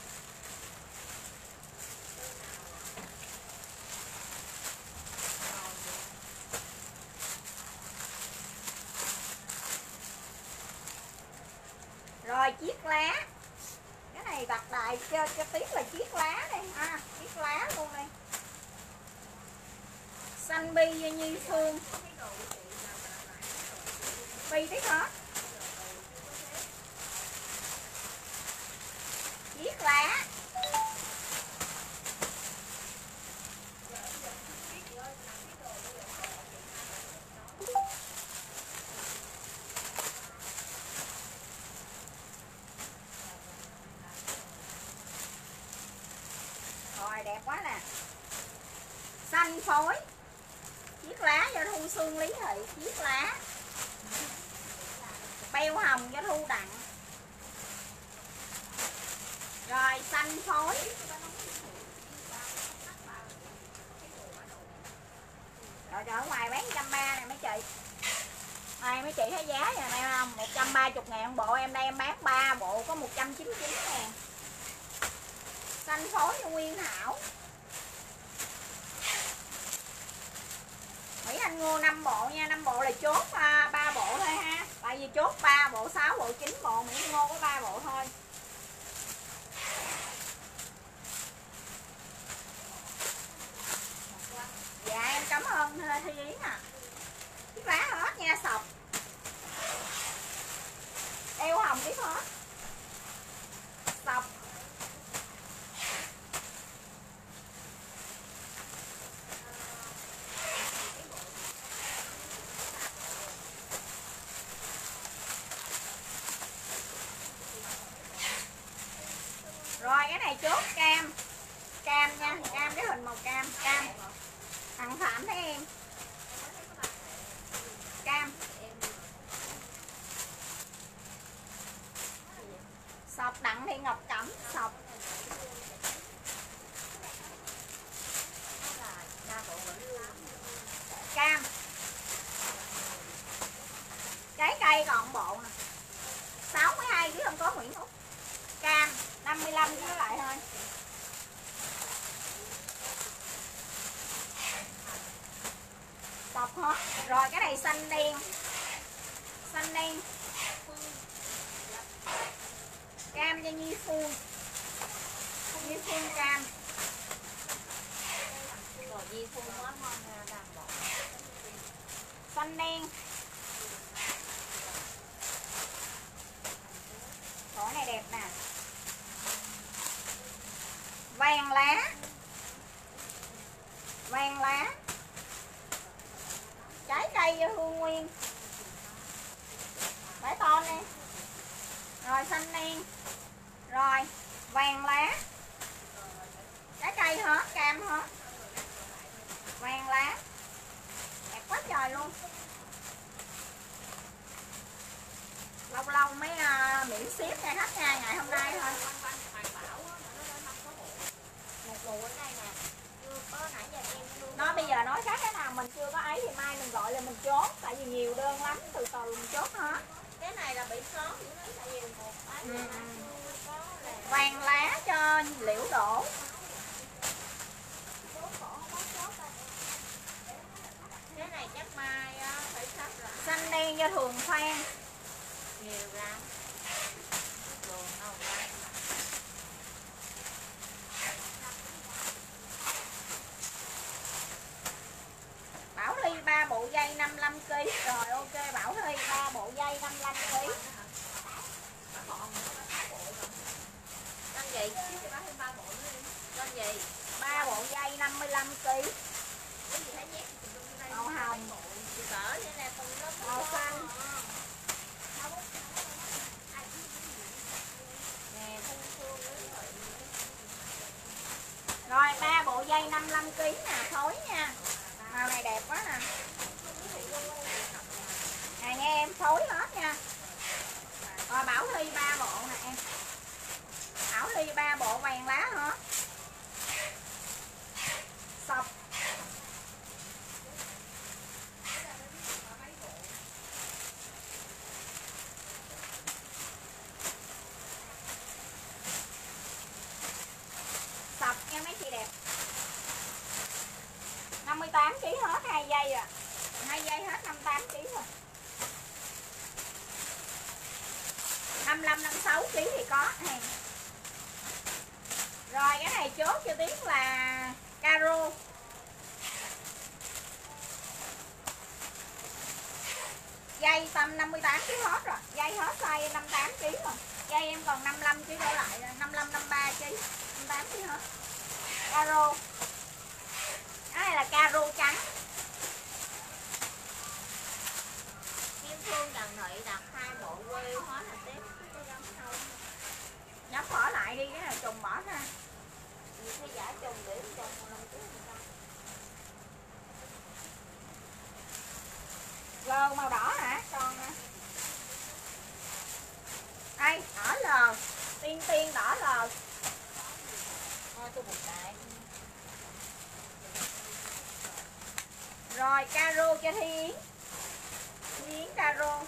Rồi chiếc lá. Cái này đặt đại cho cho Tiết là chiếc lá đây ha, chiếc lá luôn đây. Xanh bi như Phương. Bi tiếp hết. Viết lá. Rồi đẹp quá nè. Xanh phối. Chiếc lá cho Thu Sương Lý Thị. Chiếc lá. Beo hồng cho Thu Đặng. Rồi xanh phối. Rồi ở ngoài bán một trăm ba mươi nè mấy chị. Đây mấy chị thấy giá vậy này không? một trăm ba mươi ngàn bộ, em đây em bán ba bộ có một trăm chín mươi chín ngàn. Xanh phối cho Nguyên Thảo. Mỹ Anh Ngô năm bộ nha, năm bộ là chốt ba bộ thôi ha. Tại vì chốt ba bộ, sáu bộ, chín bộ, Mỹ Anh Ngô có ba bộ thôi. Dạ em cảm ơn Thi Yến à. Chiếc lá hết nha, sọc. Eo hồng tiếp hết. Sọc. Rồi cái này chốt cam. Cam nha, cam cái hình màu cam, cam. Thằng Phạm thấy em. Cam. Sọc Đặng Thị Ngọc Cẩm, sọc. Cam. Trái cây còn bộ nè. sáu mươi hai ký không có Nguyễn Úc. Cam năm mươi lăm ký lại thôi. Sọc hết. Rồi cái này xanh đen. Xanh đen. Cam cho Nhi Phương. Nhi Phương cam. Rồi Nhi Phương quá ngon làm bộ. Xanh đen. Chỗ này đẹp nè. Vàng lá. Vàng lá. Trái cây cho Hương Nguyên. Bãi ton nè. Rồi xanh đen. Rồi vàng lá. Trái cây hết, cam hết. Vàng lá. Đẹp quá trời luôn. Lâu lâu mới uh, miễn ship nha khách nha, ngày hôm nay thôi. Một bộ ở đây nè. Chưa có nãy giờ em luôn. Nó bây giờ nói khác cái nào mình chưa có ấy thì mai mình gọi là mình chốt. Tại vì nhiều đơn lắm, từ từ mình chốt hết. Cái này là bị khó nữa đấy, tại vì một cái Ừ. là chưa có là Vàng lá cho Liễu Đỗ. cái này chắc mai á, phải sắp lại Xanh đen cho Thường Phan. nhiều lắm. Đường đâu ra. Bảo Ly ba bộ dây năm mươi lăm ký. Rồi ok Bảo Ly ba bộ dây năm mươi lăm ký. Con gì? Con gì? ba bộ dây năm mươi lăm ký. Cái gì thấy nhét Màu hồng. chị cỡ vậy nè, từng lớp Màu xanh. nè, Thu Phương nữa. Rồi ba bộ dây năm mươi lăm ký nè, phối nha. Màu này đẹp quá nè. Nè nghe em, phối hết nha. Rồi Bảo Ly ba bộ nè em. Bảo Ly ba bộ vàng lá hết. Sọc. Sọc nha mấy chị đẹp. năm mươi tám ký hết, hai giây à. hai giây hết năm mươi tám ký rồi. năm mươi lăm năm mươi sáu ký thì có hàng. Rồi cái này chốt cho Tiến là caro. dây tầm năm mươi tám ký hết rồi, dây hết size năm mươi tám ký rồi, dây em còn năm mươi lăm ký đổ lại, năm mươi lăm năm mươi ba ký, năm mươi tám ký hết. Caro, cái này là caro trắng. Kim Phương Đằng Thị đặt hai bộ quê hóa là tiếp cái giống không? Nhắm bỏ lại đi, cái này trùng bỏ ra. Vì thấy giả trùng để trùng lòng tiếng người ta. Lờ màu đỏ hả? Còn nè. Đây, đỏ lờ. Tiên tiên đỏ lờ. Thôi tôi buộc đại. Rồi caro cho Thi Yến. Thi Yến caro.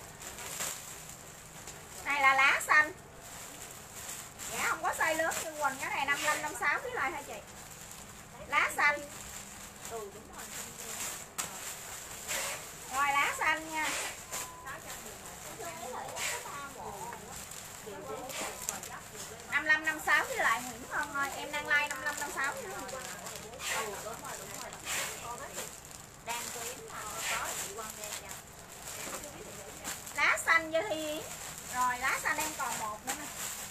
Này là lá xanh. Dạ không có size lớn như Quỳnh, cái này năm mươi lăm năm mươi sáu cái loại hả chị? Lá xanh. Ừ đúng rồi. Rồi lá xanh nha. năm mươi lăm năm mươi sáu với lại Nguyễn Hân ơi, em đang like năm mươi lăm năm mươi sáu nữa. Ừ đúng rồi đúng rồi. Đang tuyến nào có chị Quang Đen nha. Lá xanh cho Thi Yến. Rồi lá xanh em còn một nữa nè.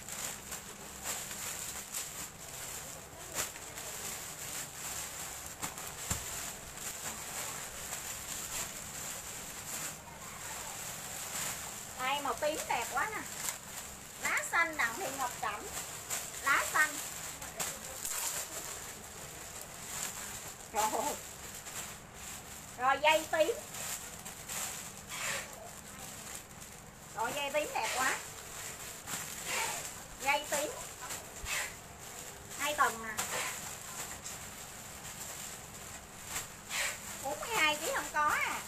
Đây màu tím đẹp quá nè. Lá xanh Đặng Thị Ngọc Cẩm. Lá xanh. Rồi. Rồi dây tím. Rồi dây tím đẹp quá. Dây tím. Hai tầng nè. bốn mươi hai ký không có à.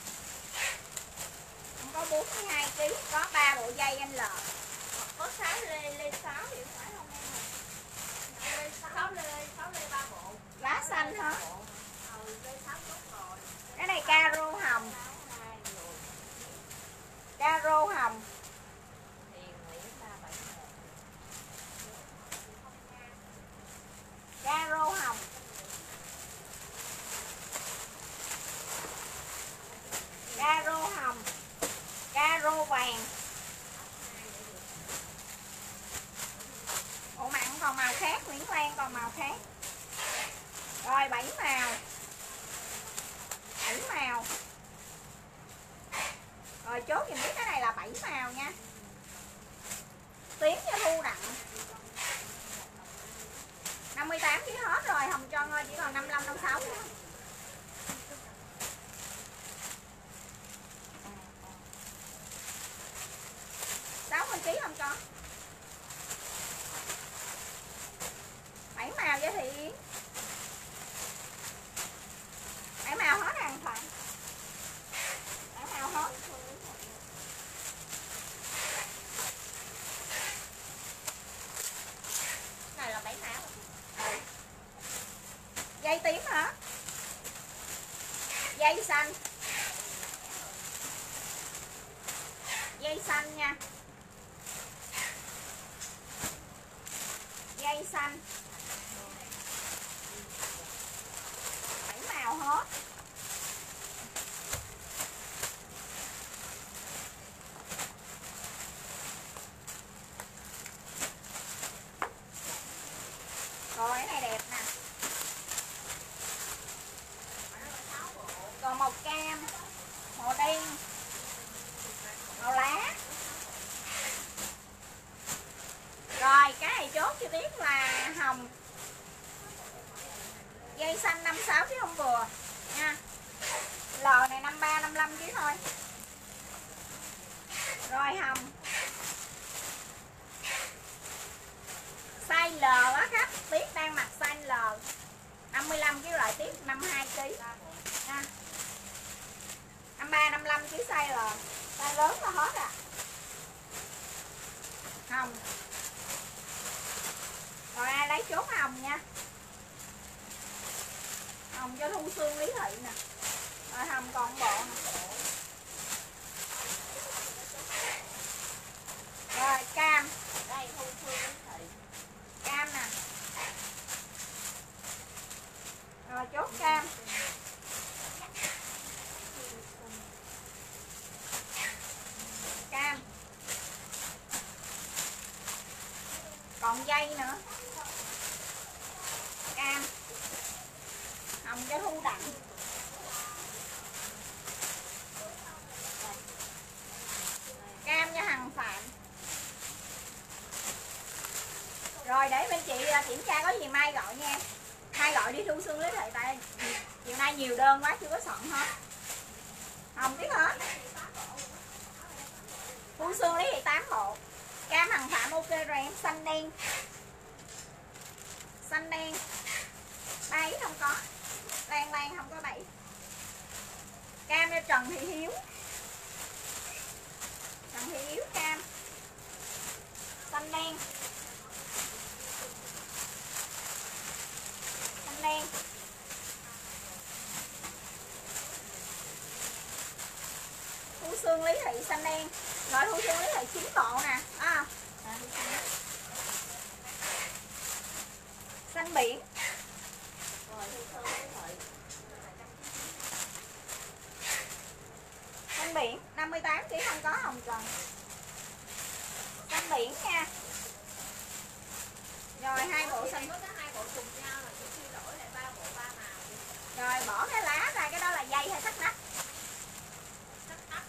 Không có bốn mươi hai ký, có ba bộ dây L. Có sáu lê lê sáu thì phải không em ạ? Lê sáu lê sáu lê ba bộ. Lá xanh hả? Ừ lê sáu tốt rồi. Cái này caro hồng. Caro hồng. Hiền Nguyễn ba bảy một. Caro hồng. Caro hồng. Caro vàng. Bộ mặn còn màu khác, Nguyễn Lan còn màu khác. Rồi bảy màu. bảy màu. Rồi chốt dùm biết cái này là bảy màu nha. Tím cho Thu Đặng. năm mươi tám ký hết rồi, Hồng Trân ơi, chỉ còn năm mươi lăm năm mươi sáu nữa. sáu mươi ký không có. bảy màu với Thị Yến. bảy màu hết hàng phải. bảy màu hết. Này là bảy màu. Ừ. Dây tím hả? Dây xanh. Dây xanh nha. Dây xanh. bảy màu hết. Rồi cái này đẹp nè. Còn màu cam, màu đen, màu lá. Rồi cái này chốt chi tiết là hồng. Dây xanh năm mươi sáu chứ không vừa nha. L này năm mươi ba năm mươi lăm ký thôi. Rồi hồng. Size L á khách, Tiết đang mặc size L. năm mươi lăm ký loại Tiết năm mươi hai ký nha. năm mươi ba năm mươi lăm ký size L. Size lớn là hết à. Hồng. Rồi ai lấy chốt hồng nha. Hồng cho Thu Sương Lý Thị nè. Rồi hồng còn bộ nè. Rồi cam. Đây Thu Sương Lý Thị. Cam nè. Rồi chốt cam. dây nữa. Cam hồng cho thu đậm. Cam cho Hằng Phạm. Rồi để bên chị kiểm tra, có gì mai gọi nha. Mai gọi đi Thu Xuân lấy thị, tại chiều nay nhiều đơn quá chưa có soạn hết. Hồng tiếp hết. Thu Xuân lấy thị tám bộ. Cam Hằng Phạm ok rồi em. Xanh đen. Xanh đen ba ít không có. Lan Lan không có bảy. Cam cho Trần Thị Hiếu. Trần Thị Hiếu cam. Xanh đen. Xanh đen. Thu Xuân Lý Thị xanh đen. Rồi Thu Xuân Lý Thị chín bộ nè. À, xanh biển. Xanh biển năm mươi tám ký không có hồng trần. Xanh biển nha. Rồi hai bộ xanh. hai bộ cùng nhau là chỉ đổi lại ba bộ ba màu. Rồi bỏ cái lá ra, cái đó là dây hay thắt nách? Thắt nách.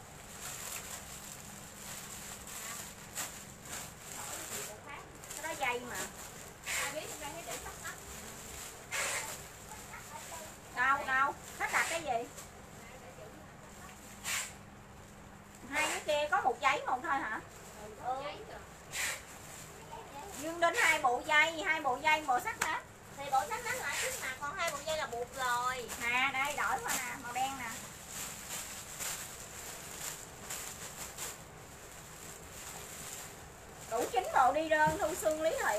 Cái đó dây mà. Ai biết em đang để thắt nách. Đâu đâu, thắt đặt cái gì? Hai cái kia có một giấy một thôi hả? Ừ. Dương đến hai bộ dây, hai bộ dây bộ sắt nè. Thì bộ sắt nách lại chứ mà, còn hai bộ dây là buộc rồi. À đây đổi qua nè, màu đen nè. Đủ chín bộ đi đơn Thu Xuân Lý Thị.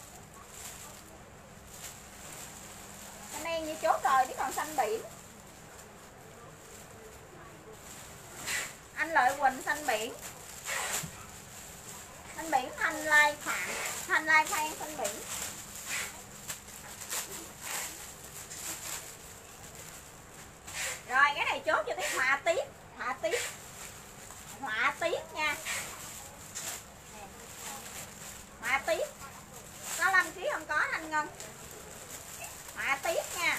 Xanh đen như chốt rồi chứ còn xanh biển. Anh Lợi Quỳnh xanh biển. Xanh biển Thanh Lai Phạm. Thanh Lai Phan xanh biển. Rồi cái này chốt cho cái họa tiết. Họa tiết. Họa tiết nha. Họa tiết. Có năm ký không có anh Ngân. Họa tiết nha.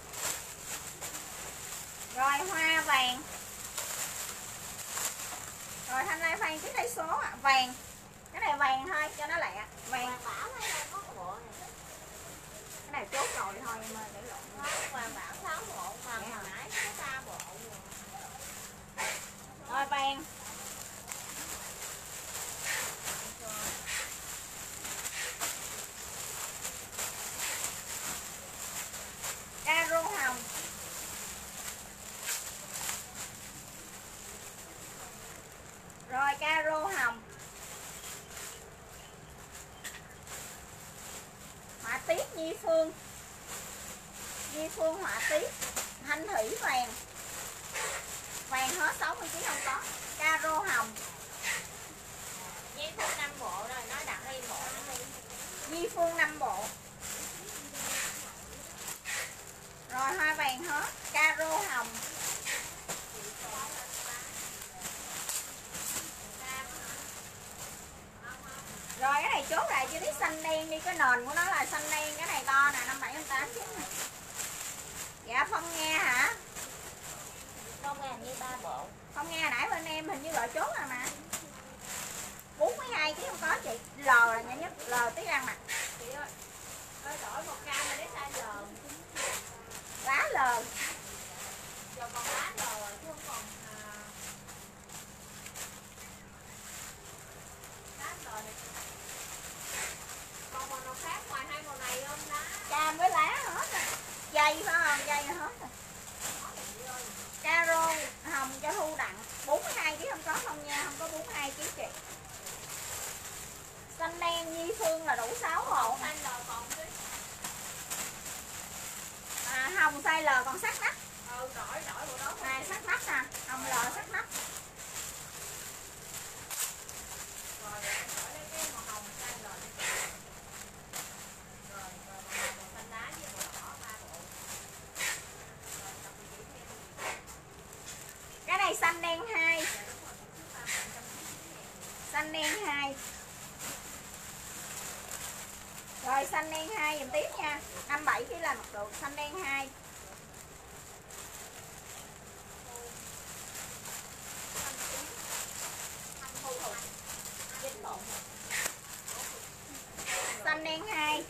Rồi hoa vàng. Rồi Thanh Lai Phan cái đây số ạ. À. Vàng. Cái này vàng thôi cho nó lẹ. Vàng. Hoàng Bảo hay đâu có bộ này. Cái này chốt rồi thôi em ơi, để lộn. Hoàng Bảo sáu bộ mà hồi nãy có ba bộ. Rồi vàng. Caro hồng. Rồi caro hồng. Họa tiết Nhi Phương. Nhi Phương họa tiết. Thanh thủy vàng. Vàng hết sáu mươi ký không có. Caro hồng. Nhi Phương năm bộ rồi, nói đặt đi bộ nó đi. Nhi Phương năm bộ. Rồi hoa vàng hết. Caro hồng. Rồi cái này chốt lại cho biết xanh đen đi. Cái nền của nó là xanh đen. Cái này to nè, năm bảy tám chín này. Dạ Phong nghe hả? Không nghe như ba bộ. Không nghe nãy bên em hình như gọi chốt rồi mà. bốn mươi hai ký không có chị. L là nhỏ nhất. L tí răng nè. Chị ơi, ơi đổi một cam mà để size L. Lá L. Giờ còn lá L rồi chứ không còn à... lá L này. Còn màu nào khác ngoài hai màu này không lá? Cam với lá hết rồi. Dây phải không? Dây hết rồi. Caro hồng cho Thu Đặng. bốn mươi hai ký không có không nha, không có bốn mươi hai ký chị. Xanh đen Nhi Phương là đủ sáu bộ. Xanh L còn chứ. À, hồng size L còn sắc nách. Ừ, đổi đổi bộ đó. Này sắc nách nè, hồng L sắc nách. Rồi đổi lấy cái màu hồng xanh L. Rồi rồi màu xanh lá với màu đỏ ba bộ. Cái này xanh đen hai. Xanh đen hai. Rồi xanh đen hai dùm tiếp nha. năm bảy ký là mặc được. Xanh đen hai. Xanh đen hai.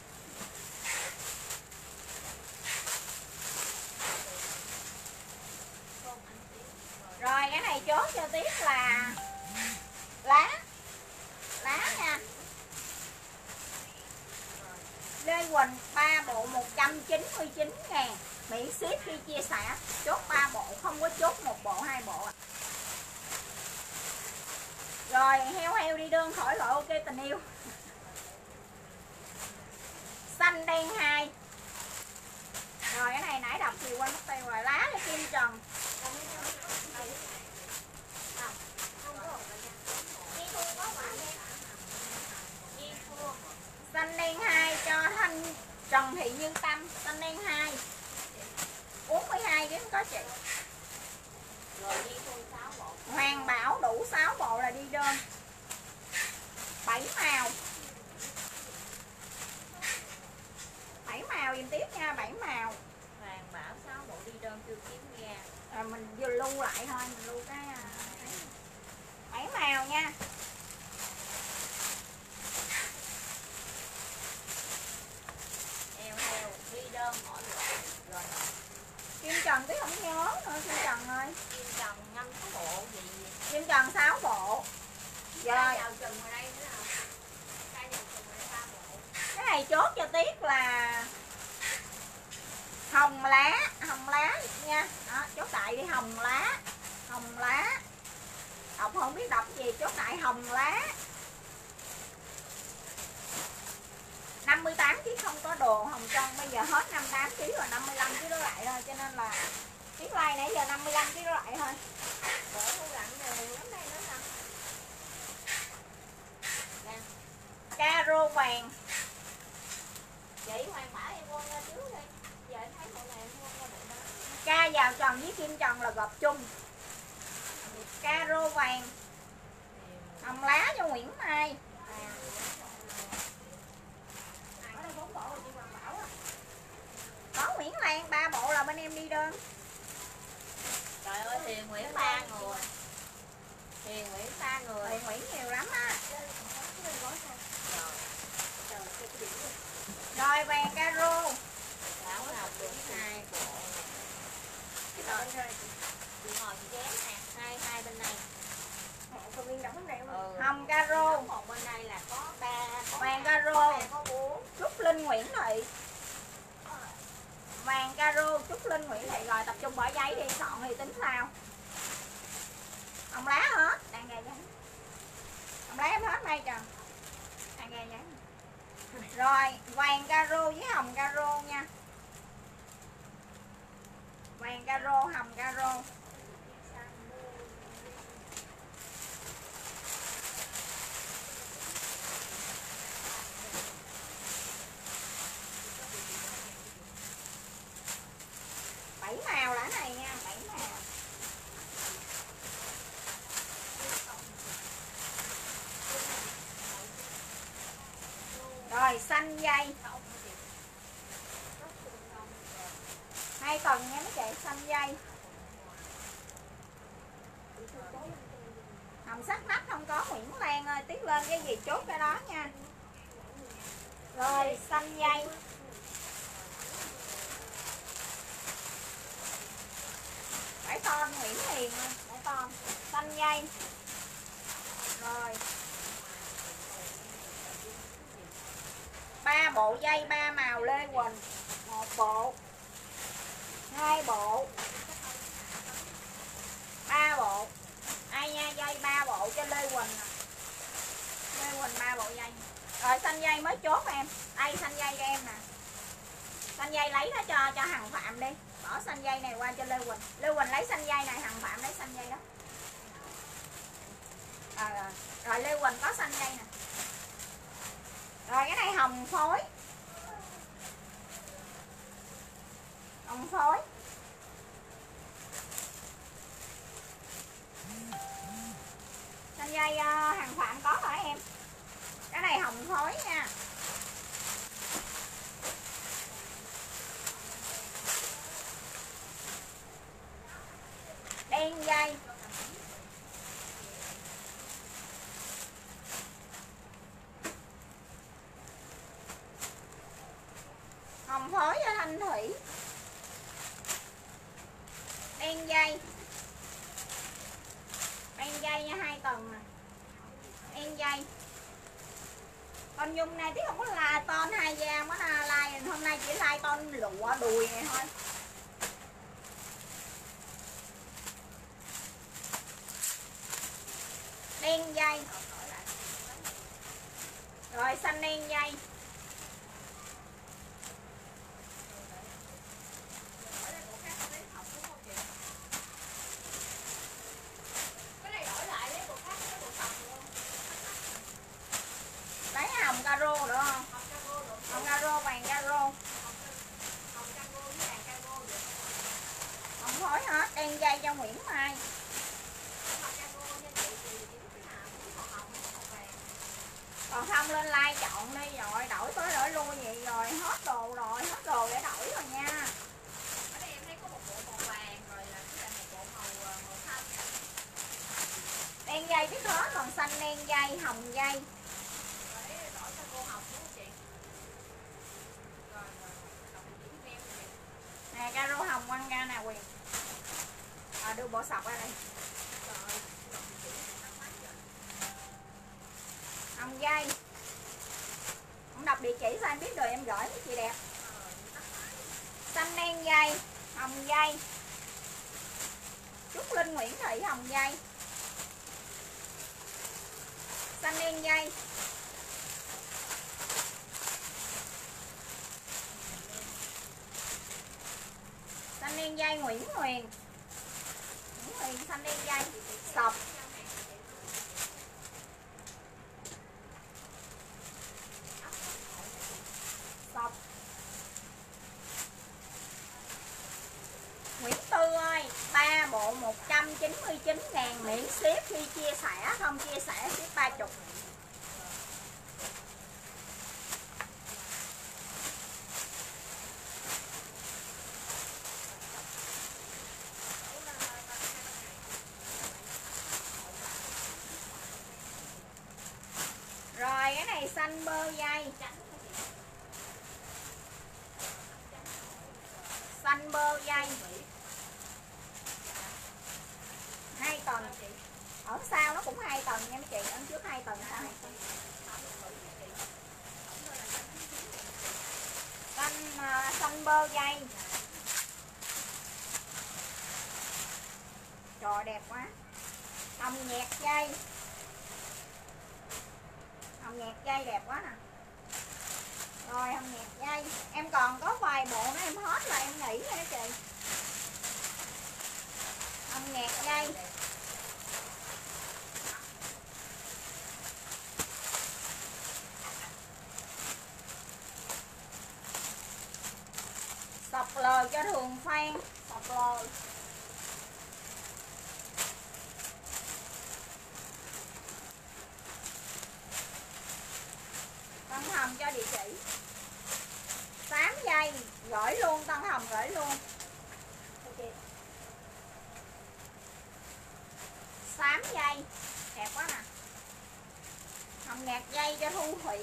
Rồi cái này chốt cho tiếp là lá. Lá nha. Lê Quỳnh ba bộ một trăm chín mươi chín ngàn. Miễn ship khi chia sẻ. Chốt ba bộ, không có chốt một bộ hai bộ. Rồi heo heo đi đơn khỏi loại ok tình yêu. Xanh đen hai. Rồi cái này nãy đọc thì quên mất tiêu rồi. Lá cho Kim Trần. Xanh đen hai cho Thanh Trần Thị Như Tâm. Xanh đen hai bốn mươi hai ký có chị. Hoàng Bảo đủ sáu bộ là đi đơn. bảy màu. bảy màu dùm tiếp nha, bảy màu. Hoàng Bảo sáu bộ đi đơn chưa kiếm nghe. À, mình vừa lưu lại thôi, mình lưu cái bảy màu nha. Heo heo đi đơn mỗi loại rồi. Kim Trần tí không nhớ nữa Kim Trần ơi. Kim Trần năm cái bộ gì? Kim Trần sáu bộ. Rồi. Vào trừng ở đây nữa nào. Cái vào trừng ở đây ba bộ. Cái này chốt cho Tiết là hồng lá, hồng lá nha. Đó, chốt đại đi hồng lá. Hồng lá. Đọc không biết đọc gì, chốt đại hồng lá. năm mươi tám ký không có đồ hồng trân, bây giờ hết năm mươi tám ký rồi, năm mươi lăm ký đó lại thôi, cho nên là Tiết like nãy giờ năm mươi lăm ký đó lại thôi. Bữa thu lạnh rồi lắm đây nữa nè. Caro vàng. Chị Hoàng Bảo em quên ra trước đi. Giờ em thấy bộ này em quên ra bộ đó. Ca vào tròn với Kim Trần là gộp chung. Caro vàng. Hồng lá cho Nguyễn Mai. Có Nguyễn Lan ba bộ là bên em đi đơn. Trời ơi Hiền Nguyễn ba người. Hiền Nguyễn ba người. Hiền Nguyễn nhiều lắm á. Rồi vàng caro. Bảo nào cũng hai bộ. Rồi chị ngồi chị chém nè, hai hai bên này. Ừ. Hồng caro. Một bên đây là có ba, vàng caro. có bốn. Trúc Linh Nguyễn Thị. Vàng caro Trúc Linh Nguyễn Thị. Rồi tập trung bỏ giấy đi, soạn thì tính sao. Hồng lá hết, đang gà giấy. Hồng lá em hết đây trời. Đang gà giấy. Rồi vàng caro với hồng caro nha. Vàng caro, hồng caro. bảy màu là này nha, bảy màu. Rồi xanh dây. Hai tầng nha mấy chị, xanh dây. Hồng sắc nách không có Nguyễn Lan ơi, Tiết lên cái gì chốt cái đó nha. Rồi xanh dây. Bảy ton Nguyễn Hiền, bảy ton xanh dây. Rồi ba bộ dây ba màu Lê Quỳnh, một bộ, hai bộ, ba bộ. Ai nha, dây ba bộ cho Lê Quỳnh. Lê Quỳnh ba bộ dây. Rồi xanh dây mới chốt em. Đây xanh dây cho em nè. Xanh dây lấy nó cho cho Hằng Phạm đi. Bỏ xanh dây này qua cho Lê Quỳnh. Lê Quỳnh lấy xanh dây này, Hằng Phạm lấy xanh dây đó. À, rồi. Rồi Lê Quỳnh có xanh dây nè. Rồi cái này hồng phối. Hồng phối. Xanh dây uh, Hằng Phạm có hả em? Cái này hồng phối nha. đen dây, hồng phối cho Thanh Thủy, đen dây, đen dây nha, hai tầng nè, đen dây. Con Nhung này tí không có là ton hai da mới like, hôm nay chỉ like ton lụa đùi này thôi. Đen dây. Rồi xanh đen dây. Lấy hồng caro được không? Hồng caro, vàng caro. Hồng phối hết, đen dây cho Nguyễn Mai. Còn không lên like chọn đi rồi, đổi tới đổi lui vậy rồi, hết đồ rồi, hết đồ để đổi rồi nha. Ở đây em thấy có một bộ màu vàng rồi là cái một bộ màu màu xanh. Đen dây biết hết, còn xanh đen dây, hồng dây. Nè caro hồng quăng ra nè Quyền. À, đưa bộ sọc ra đây. Hồng dây. Không đọc địa chỉ sao em biết rồi em gửi mấy chị đẹp. Xanh đen dây, hồng dây. Trúc Linh Nguyễn Thị hồng dây. Xanh đen dây. Xanh đen dây Nguyễn Huyền. Nguyễn Huyền xanh đen dây. Sọc. Sọc. Nguyễn Tư ơi, ba bộ một trăm chín mươi chín ngàn miễn ship, khi chia sẻ không chia sẻ ship ba mươi. Rồi cái này xanh bơ dây. Xanh bơ dây. Hai tầng. Ở sau nó cũng hai tầng nha mấy chị, ở trước hai tầng sau hai tầng. Xanh uh, xanh bơ dây. Trời đẹp quá. Hồng nhạt dây. Hồng nhạt dây đẹp quá nè. Rồi hồng nhạt dây. Em còn có vài bộ nữa em hết là em nghỉ nha chị. Hồng nhạt dây. Sọc lờ cho Thường Phan. Sọc lờ. Tân Hồng cho địa chỉ. Tám giây gửi luôn, Tân Hồng gửi luôn. Tám giây đẹp quá nè. Hồng nhạt dây cho Thu Thủy.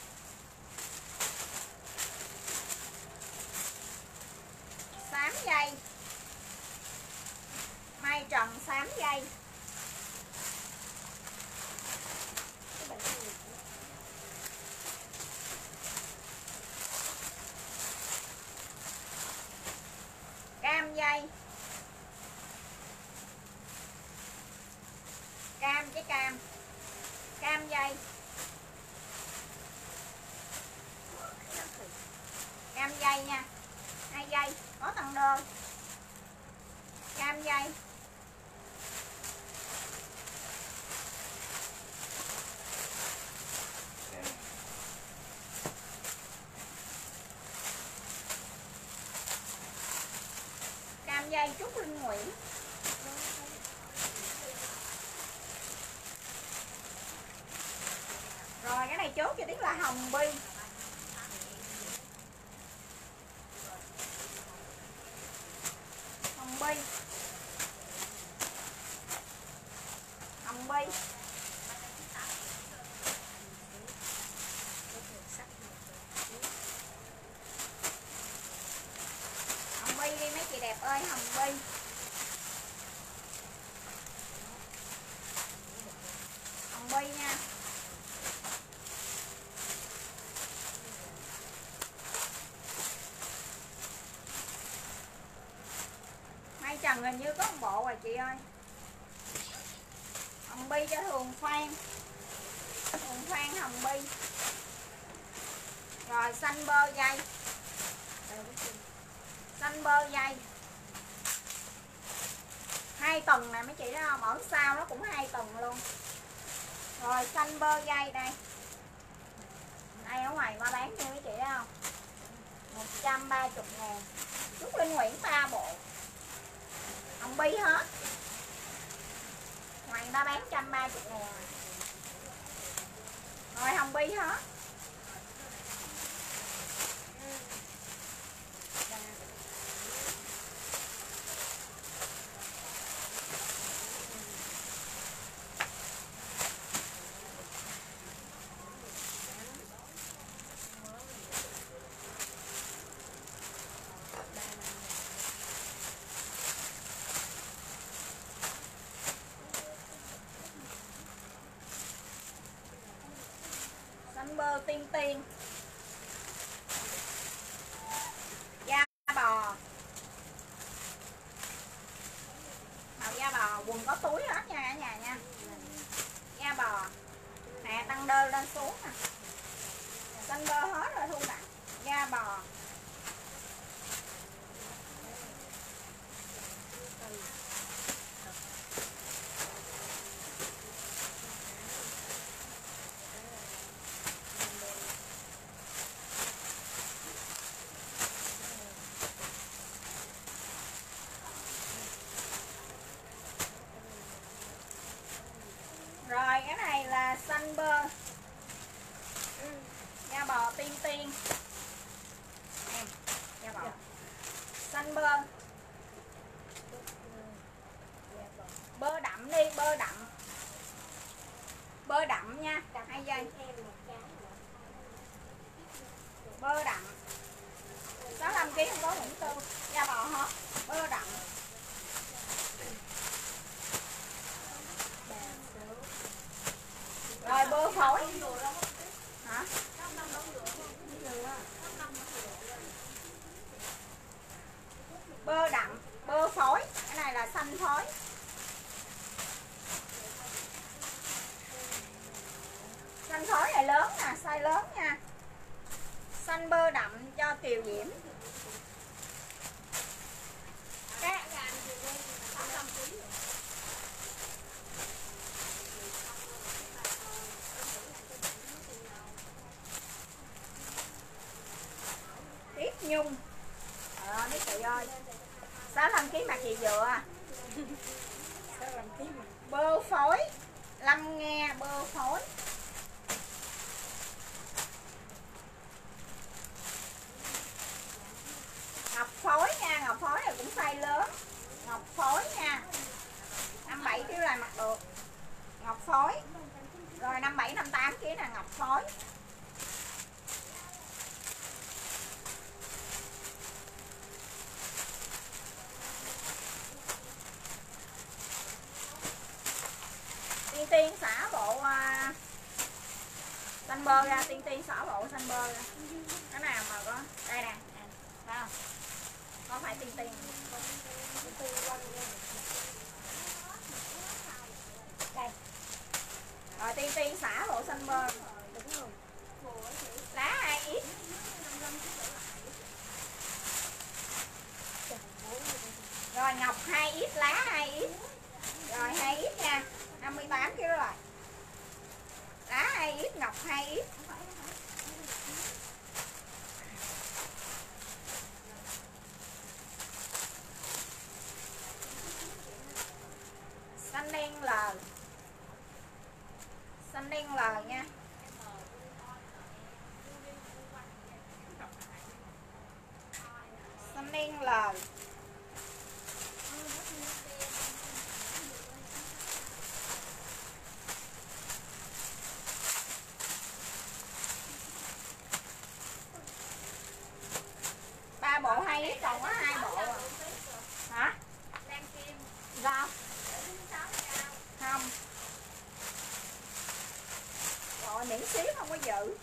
Tám giây. Mai Trần tám giây. Cam dây. Cam trái cam. Cam dây. Cam dây nha. Hai giây, có tầng đơ. Cam dây. Cam dây Trúc Linh Nguyễn. Rồi cái này chốt cho biết là hồng bi. Hồng bi. hồng bi. Hồng bi đi mấy chị đẹp ơi, hồng bi. Hồng bi nha. Mai Trần hình như có một bộ rồi chị ơi. Hồng bi cho Thường Phan. Thường Phan hồng bi. Rồi xanh bơ dây. Xanh bơ dây. Hai tầng này mấy chị thấy không? Ở sau nó cũng hai tầng luôn. Rồi xanh bơ dây đây. Đây ở ngoài ba bán cho mấy chị thấy không? một trăm ba mươi ngàn. Trúc Linh Nguyễn ba bộ. Hồng bi hết. Ngoài ba bán một trăm ba mươi ngàn. Rồi hồng bi hết. Xanh bơ tiên tiên. Da bò. Màu da bò, quần có túi hết nha cả nhà nha. Da bò. Nè tăng đơ lên xuống nè. Xanh bơ hết rồi Thu Đặng. Da bò. Rồi cái này là xanh bơ. Da bò tiên tiên. Em, da bò. Xanh bơ. Bơ đậm đi, bơ đậm. Bơ đậm nha, hai giây. Bơ đậm. sáu mươi lăm ki lô gam không có hữu tư. Da bò hết. Bơ đậm. Rồi bơ phối. Hả? Bơ đậm, bơ phối. Cái này là xanh phối. Xanh phối này lớn nè, size lớn nha. Xanh bơ đậm cho Kiều Diễm. Cái Tiết Nhung. Ờ mấy chị ơi. sáu mươi lăm ki lô gam mặt chị dựa. Bơ phối. Lâm Nghe bơ phối. Ngọc phối nha, ngọc phối này cũng size lớn. Ngọc phối nha. năm bảy ki lô gam là mặc được. Ngọc phối. Rồi năm bảy năm tám ki lô gam là ngọc phối. Tiên tiên xả bộ uh, xanh bơ ra, tiên tiên xả bộ xanh bơ ra. Cái nào mà có đây nè, phải không? Có phải tiên tiên. Đây. Rồi tiên tiên xả bộ xanh bơ. Lá hai ít. Rồi ngọc hai ít, lá hai ít. Rồi hai ít nha. năm mươi tám ki lô gam rồi. Lá hai ít, ngọc hai ít. Xanh đen L. Xanh đen L nha. Xanh đen L. giữ.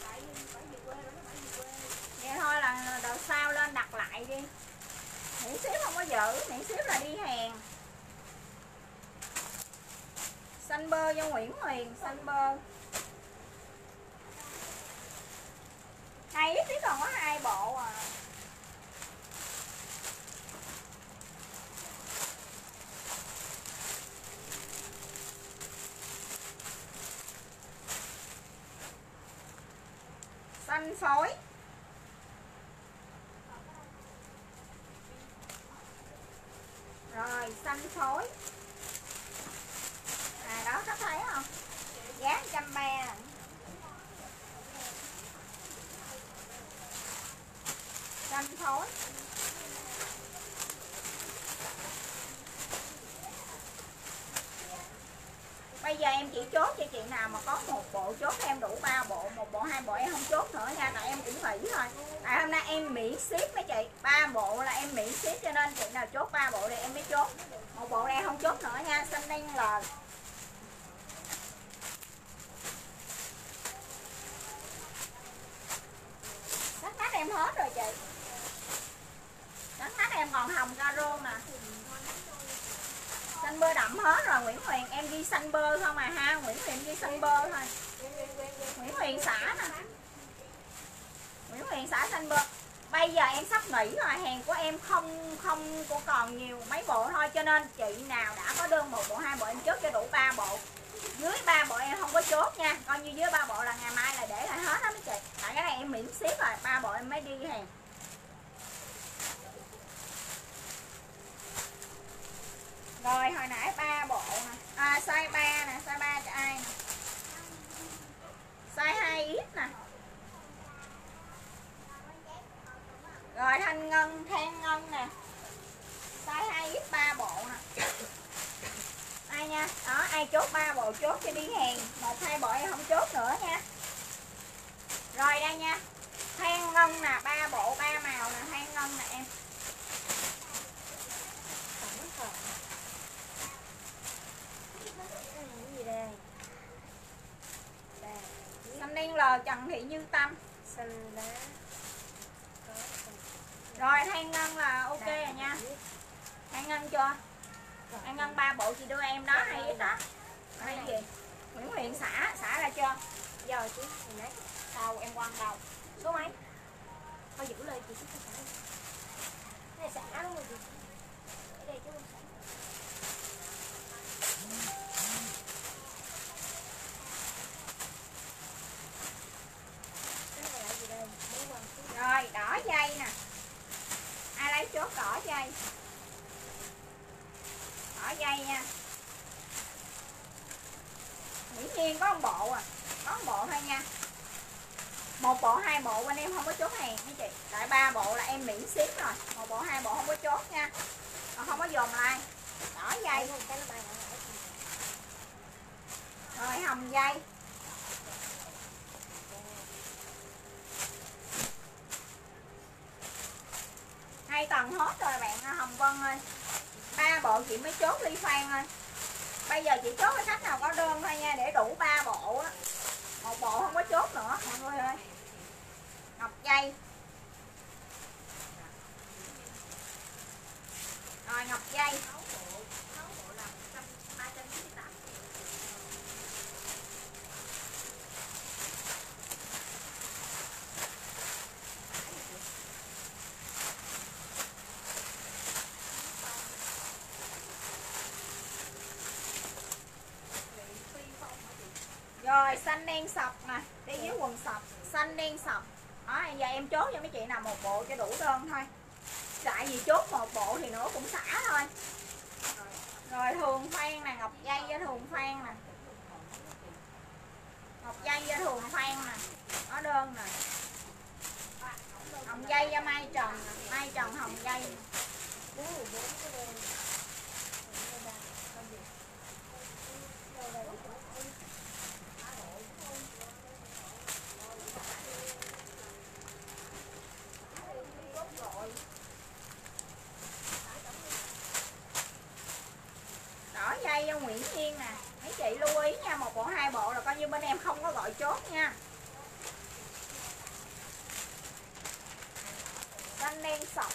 Vậy thôi là đợt sau lên đặt lại đi. Miễn ship không có giữ, miễn ship là đi hàng. Xanh bơ cho Nguyễn Huyền, xanh bơ. Hai ít còn có hai bộ à. Xanh phối. Rồi xanh phối. À đó, có thấy không? Giá một trăm ba mươi. Xanh phối. Bây giờ em chỉ chốt cho chị nào mà có một bộ chốt em đủ ba bộ, một bộ hai bộ em không chốt nữa nha, tại em cũng nghỉ thôi. Tại hôm nay em miễn ship mấy chị, ba bộ là em miễn ship cho nên chị nào chốt ba bộ thì em mới chốt. Một bộ em không chốt nữa nha, xanh đen là sắc mắt em hết rồi chị. Sắc mắt em còn hồng caro nè. Xanh bơ đậm hết rồi Nguyễn Huyền, em ghi xanh bơ không à ha, Nguyễn Huyền ghi xanh bơ thôi. Nguyễn Huyền xả nè. Nguyễn Huyền xả xanh bơ. Bây giờ em sắp nghỉ rồi, hàng của em không không có còn nhiều mấy bộ thôi, cho nên chị nào đã có đơn một bộ hai bộ em chốt cho đủ ba bộ. Dưới ba bộ em không có chốt nha, coi như dưới ba bộ là ngày mai là để lại hết đó mấy chị. Tại cái này em miễn ship rồi, ba bộ em mới đi hàng. Rồi hồi nãy ba bộ nè, à, size ba nè, size ba cho ai nè, size hai ít nè. Rồi thanh ngân, than ngân nè, size hai ít ba bộ nè. Ai nha, đó ai chốt ba bộ chốt cho đi hàng, một hai bộ em không chốt nữa nha. Rồi đây nha, than ngân nè, ba bộ ba màu nè, than ngân nè em. Xanh đen L Trần Thị Như Tâm. Xanh lá. Rồi than ngân là ok rồi nha. Than ngân chưa? Than ngân ba bộ chị đưa em đó hay ít đó. Hay gì? Nguyễn Huyền xả, xả ra chưa? Giờ chứ, mình lấy. Đâu em quăng đâu? Số mấy? Thôi giữ lời chị chứ không phải. Này xả đúng rồi chị. Ở đây chứ không xả. Rồi đỏ dây nè. Ai lấy chốt đỏ dây? Đỏ dây nha. Dĩ nhiên có một bộ à, có một bộ thôi nha. Một bộ hai bộ bên em không có chốt hàng mấy chị. Tại ba bộ là em miễn ship rồi. Một bộ hai bộ không có chốt nha. Còn không có dồn like. Đỏ dây. Rồi hồng dây. Hai tầng hết rồi bạn Hồng Vân ơi. Ba bộ chị mới chốt ly khoan ơi. Bây giờ chị chốt cái khách nào có đơn thôi nha, để đủ ba bộ á. Một bộ không có chốt nữa mọi người ơi. Ngọc dây. Rồi ngọc dây. Rồi xanh đen sọc nè, đi dưới quần sọc, xanh đen sọc. Đó, giờ em chốt cho mấy chị nào một bộ cho đủ đơn thôi. Tại vì chốt một bộ thì nữa cũng xả thôi. Rồi thường phan nè, ngọc dây với thường phan nè. Ngọc dây với thường phan nè. Có đơn nè. Hồng dây với mai trần nè, mai trần hồng dây. Đỏ dây cho Nguyễn Nhiên nè. Mấy chị lưu ý nha, một bộ hai bộ là coi như bên em không có gọi chốt nha. xanh đen sọc,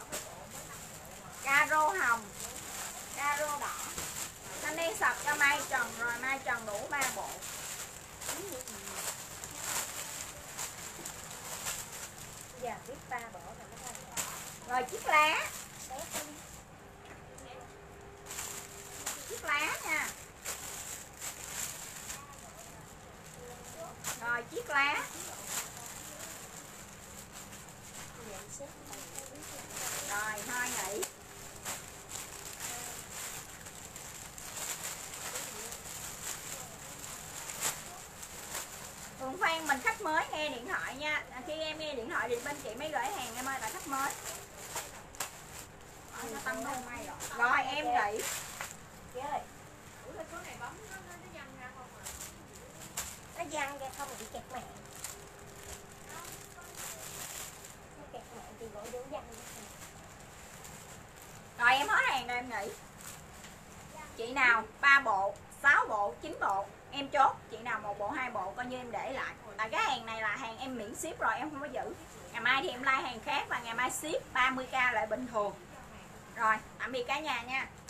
caro hồng, caro đỏ, xanh đen sọc cho Mai Trần, rồi Mai Trần đủ ba bộ. Giờ biết ba bộ Rồi chiếc lá, chiếc lá nha. Rồi chiếc lá. Rồi thôi nghỉ. Phượng Phan mình khách mới nghe điện thoại nha. Khi em nghe điện thoại thì bên chị mới gửi hàng em ơi, là khách mới. Rồi, tâm luôn may rồi. Rồi em nghỉ. nó văng ra không bị kẹt mạng. Nó kẹt mạng thì gọi dấu văng. Rồi em hết hàng rồi em nghỉ. Chị nào ba bộ, sáu bộ, chín bộ em chốt. Chị nào một bộ, hai bộ coi như em để lại. Tại cái hàng này là hàng em miễn ship rồi, em không có giữ. Ngày mai thì em like hàng khác và ngày mai ship ba mươi k lại bình thường. Rồi, tạm biệt cả nhà nha.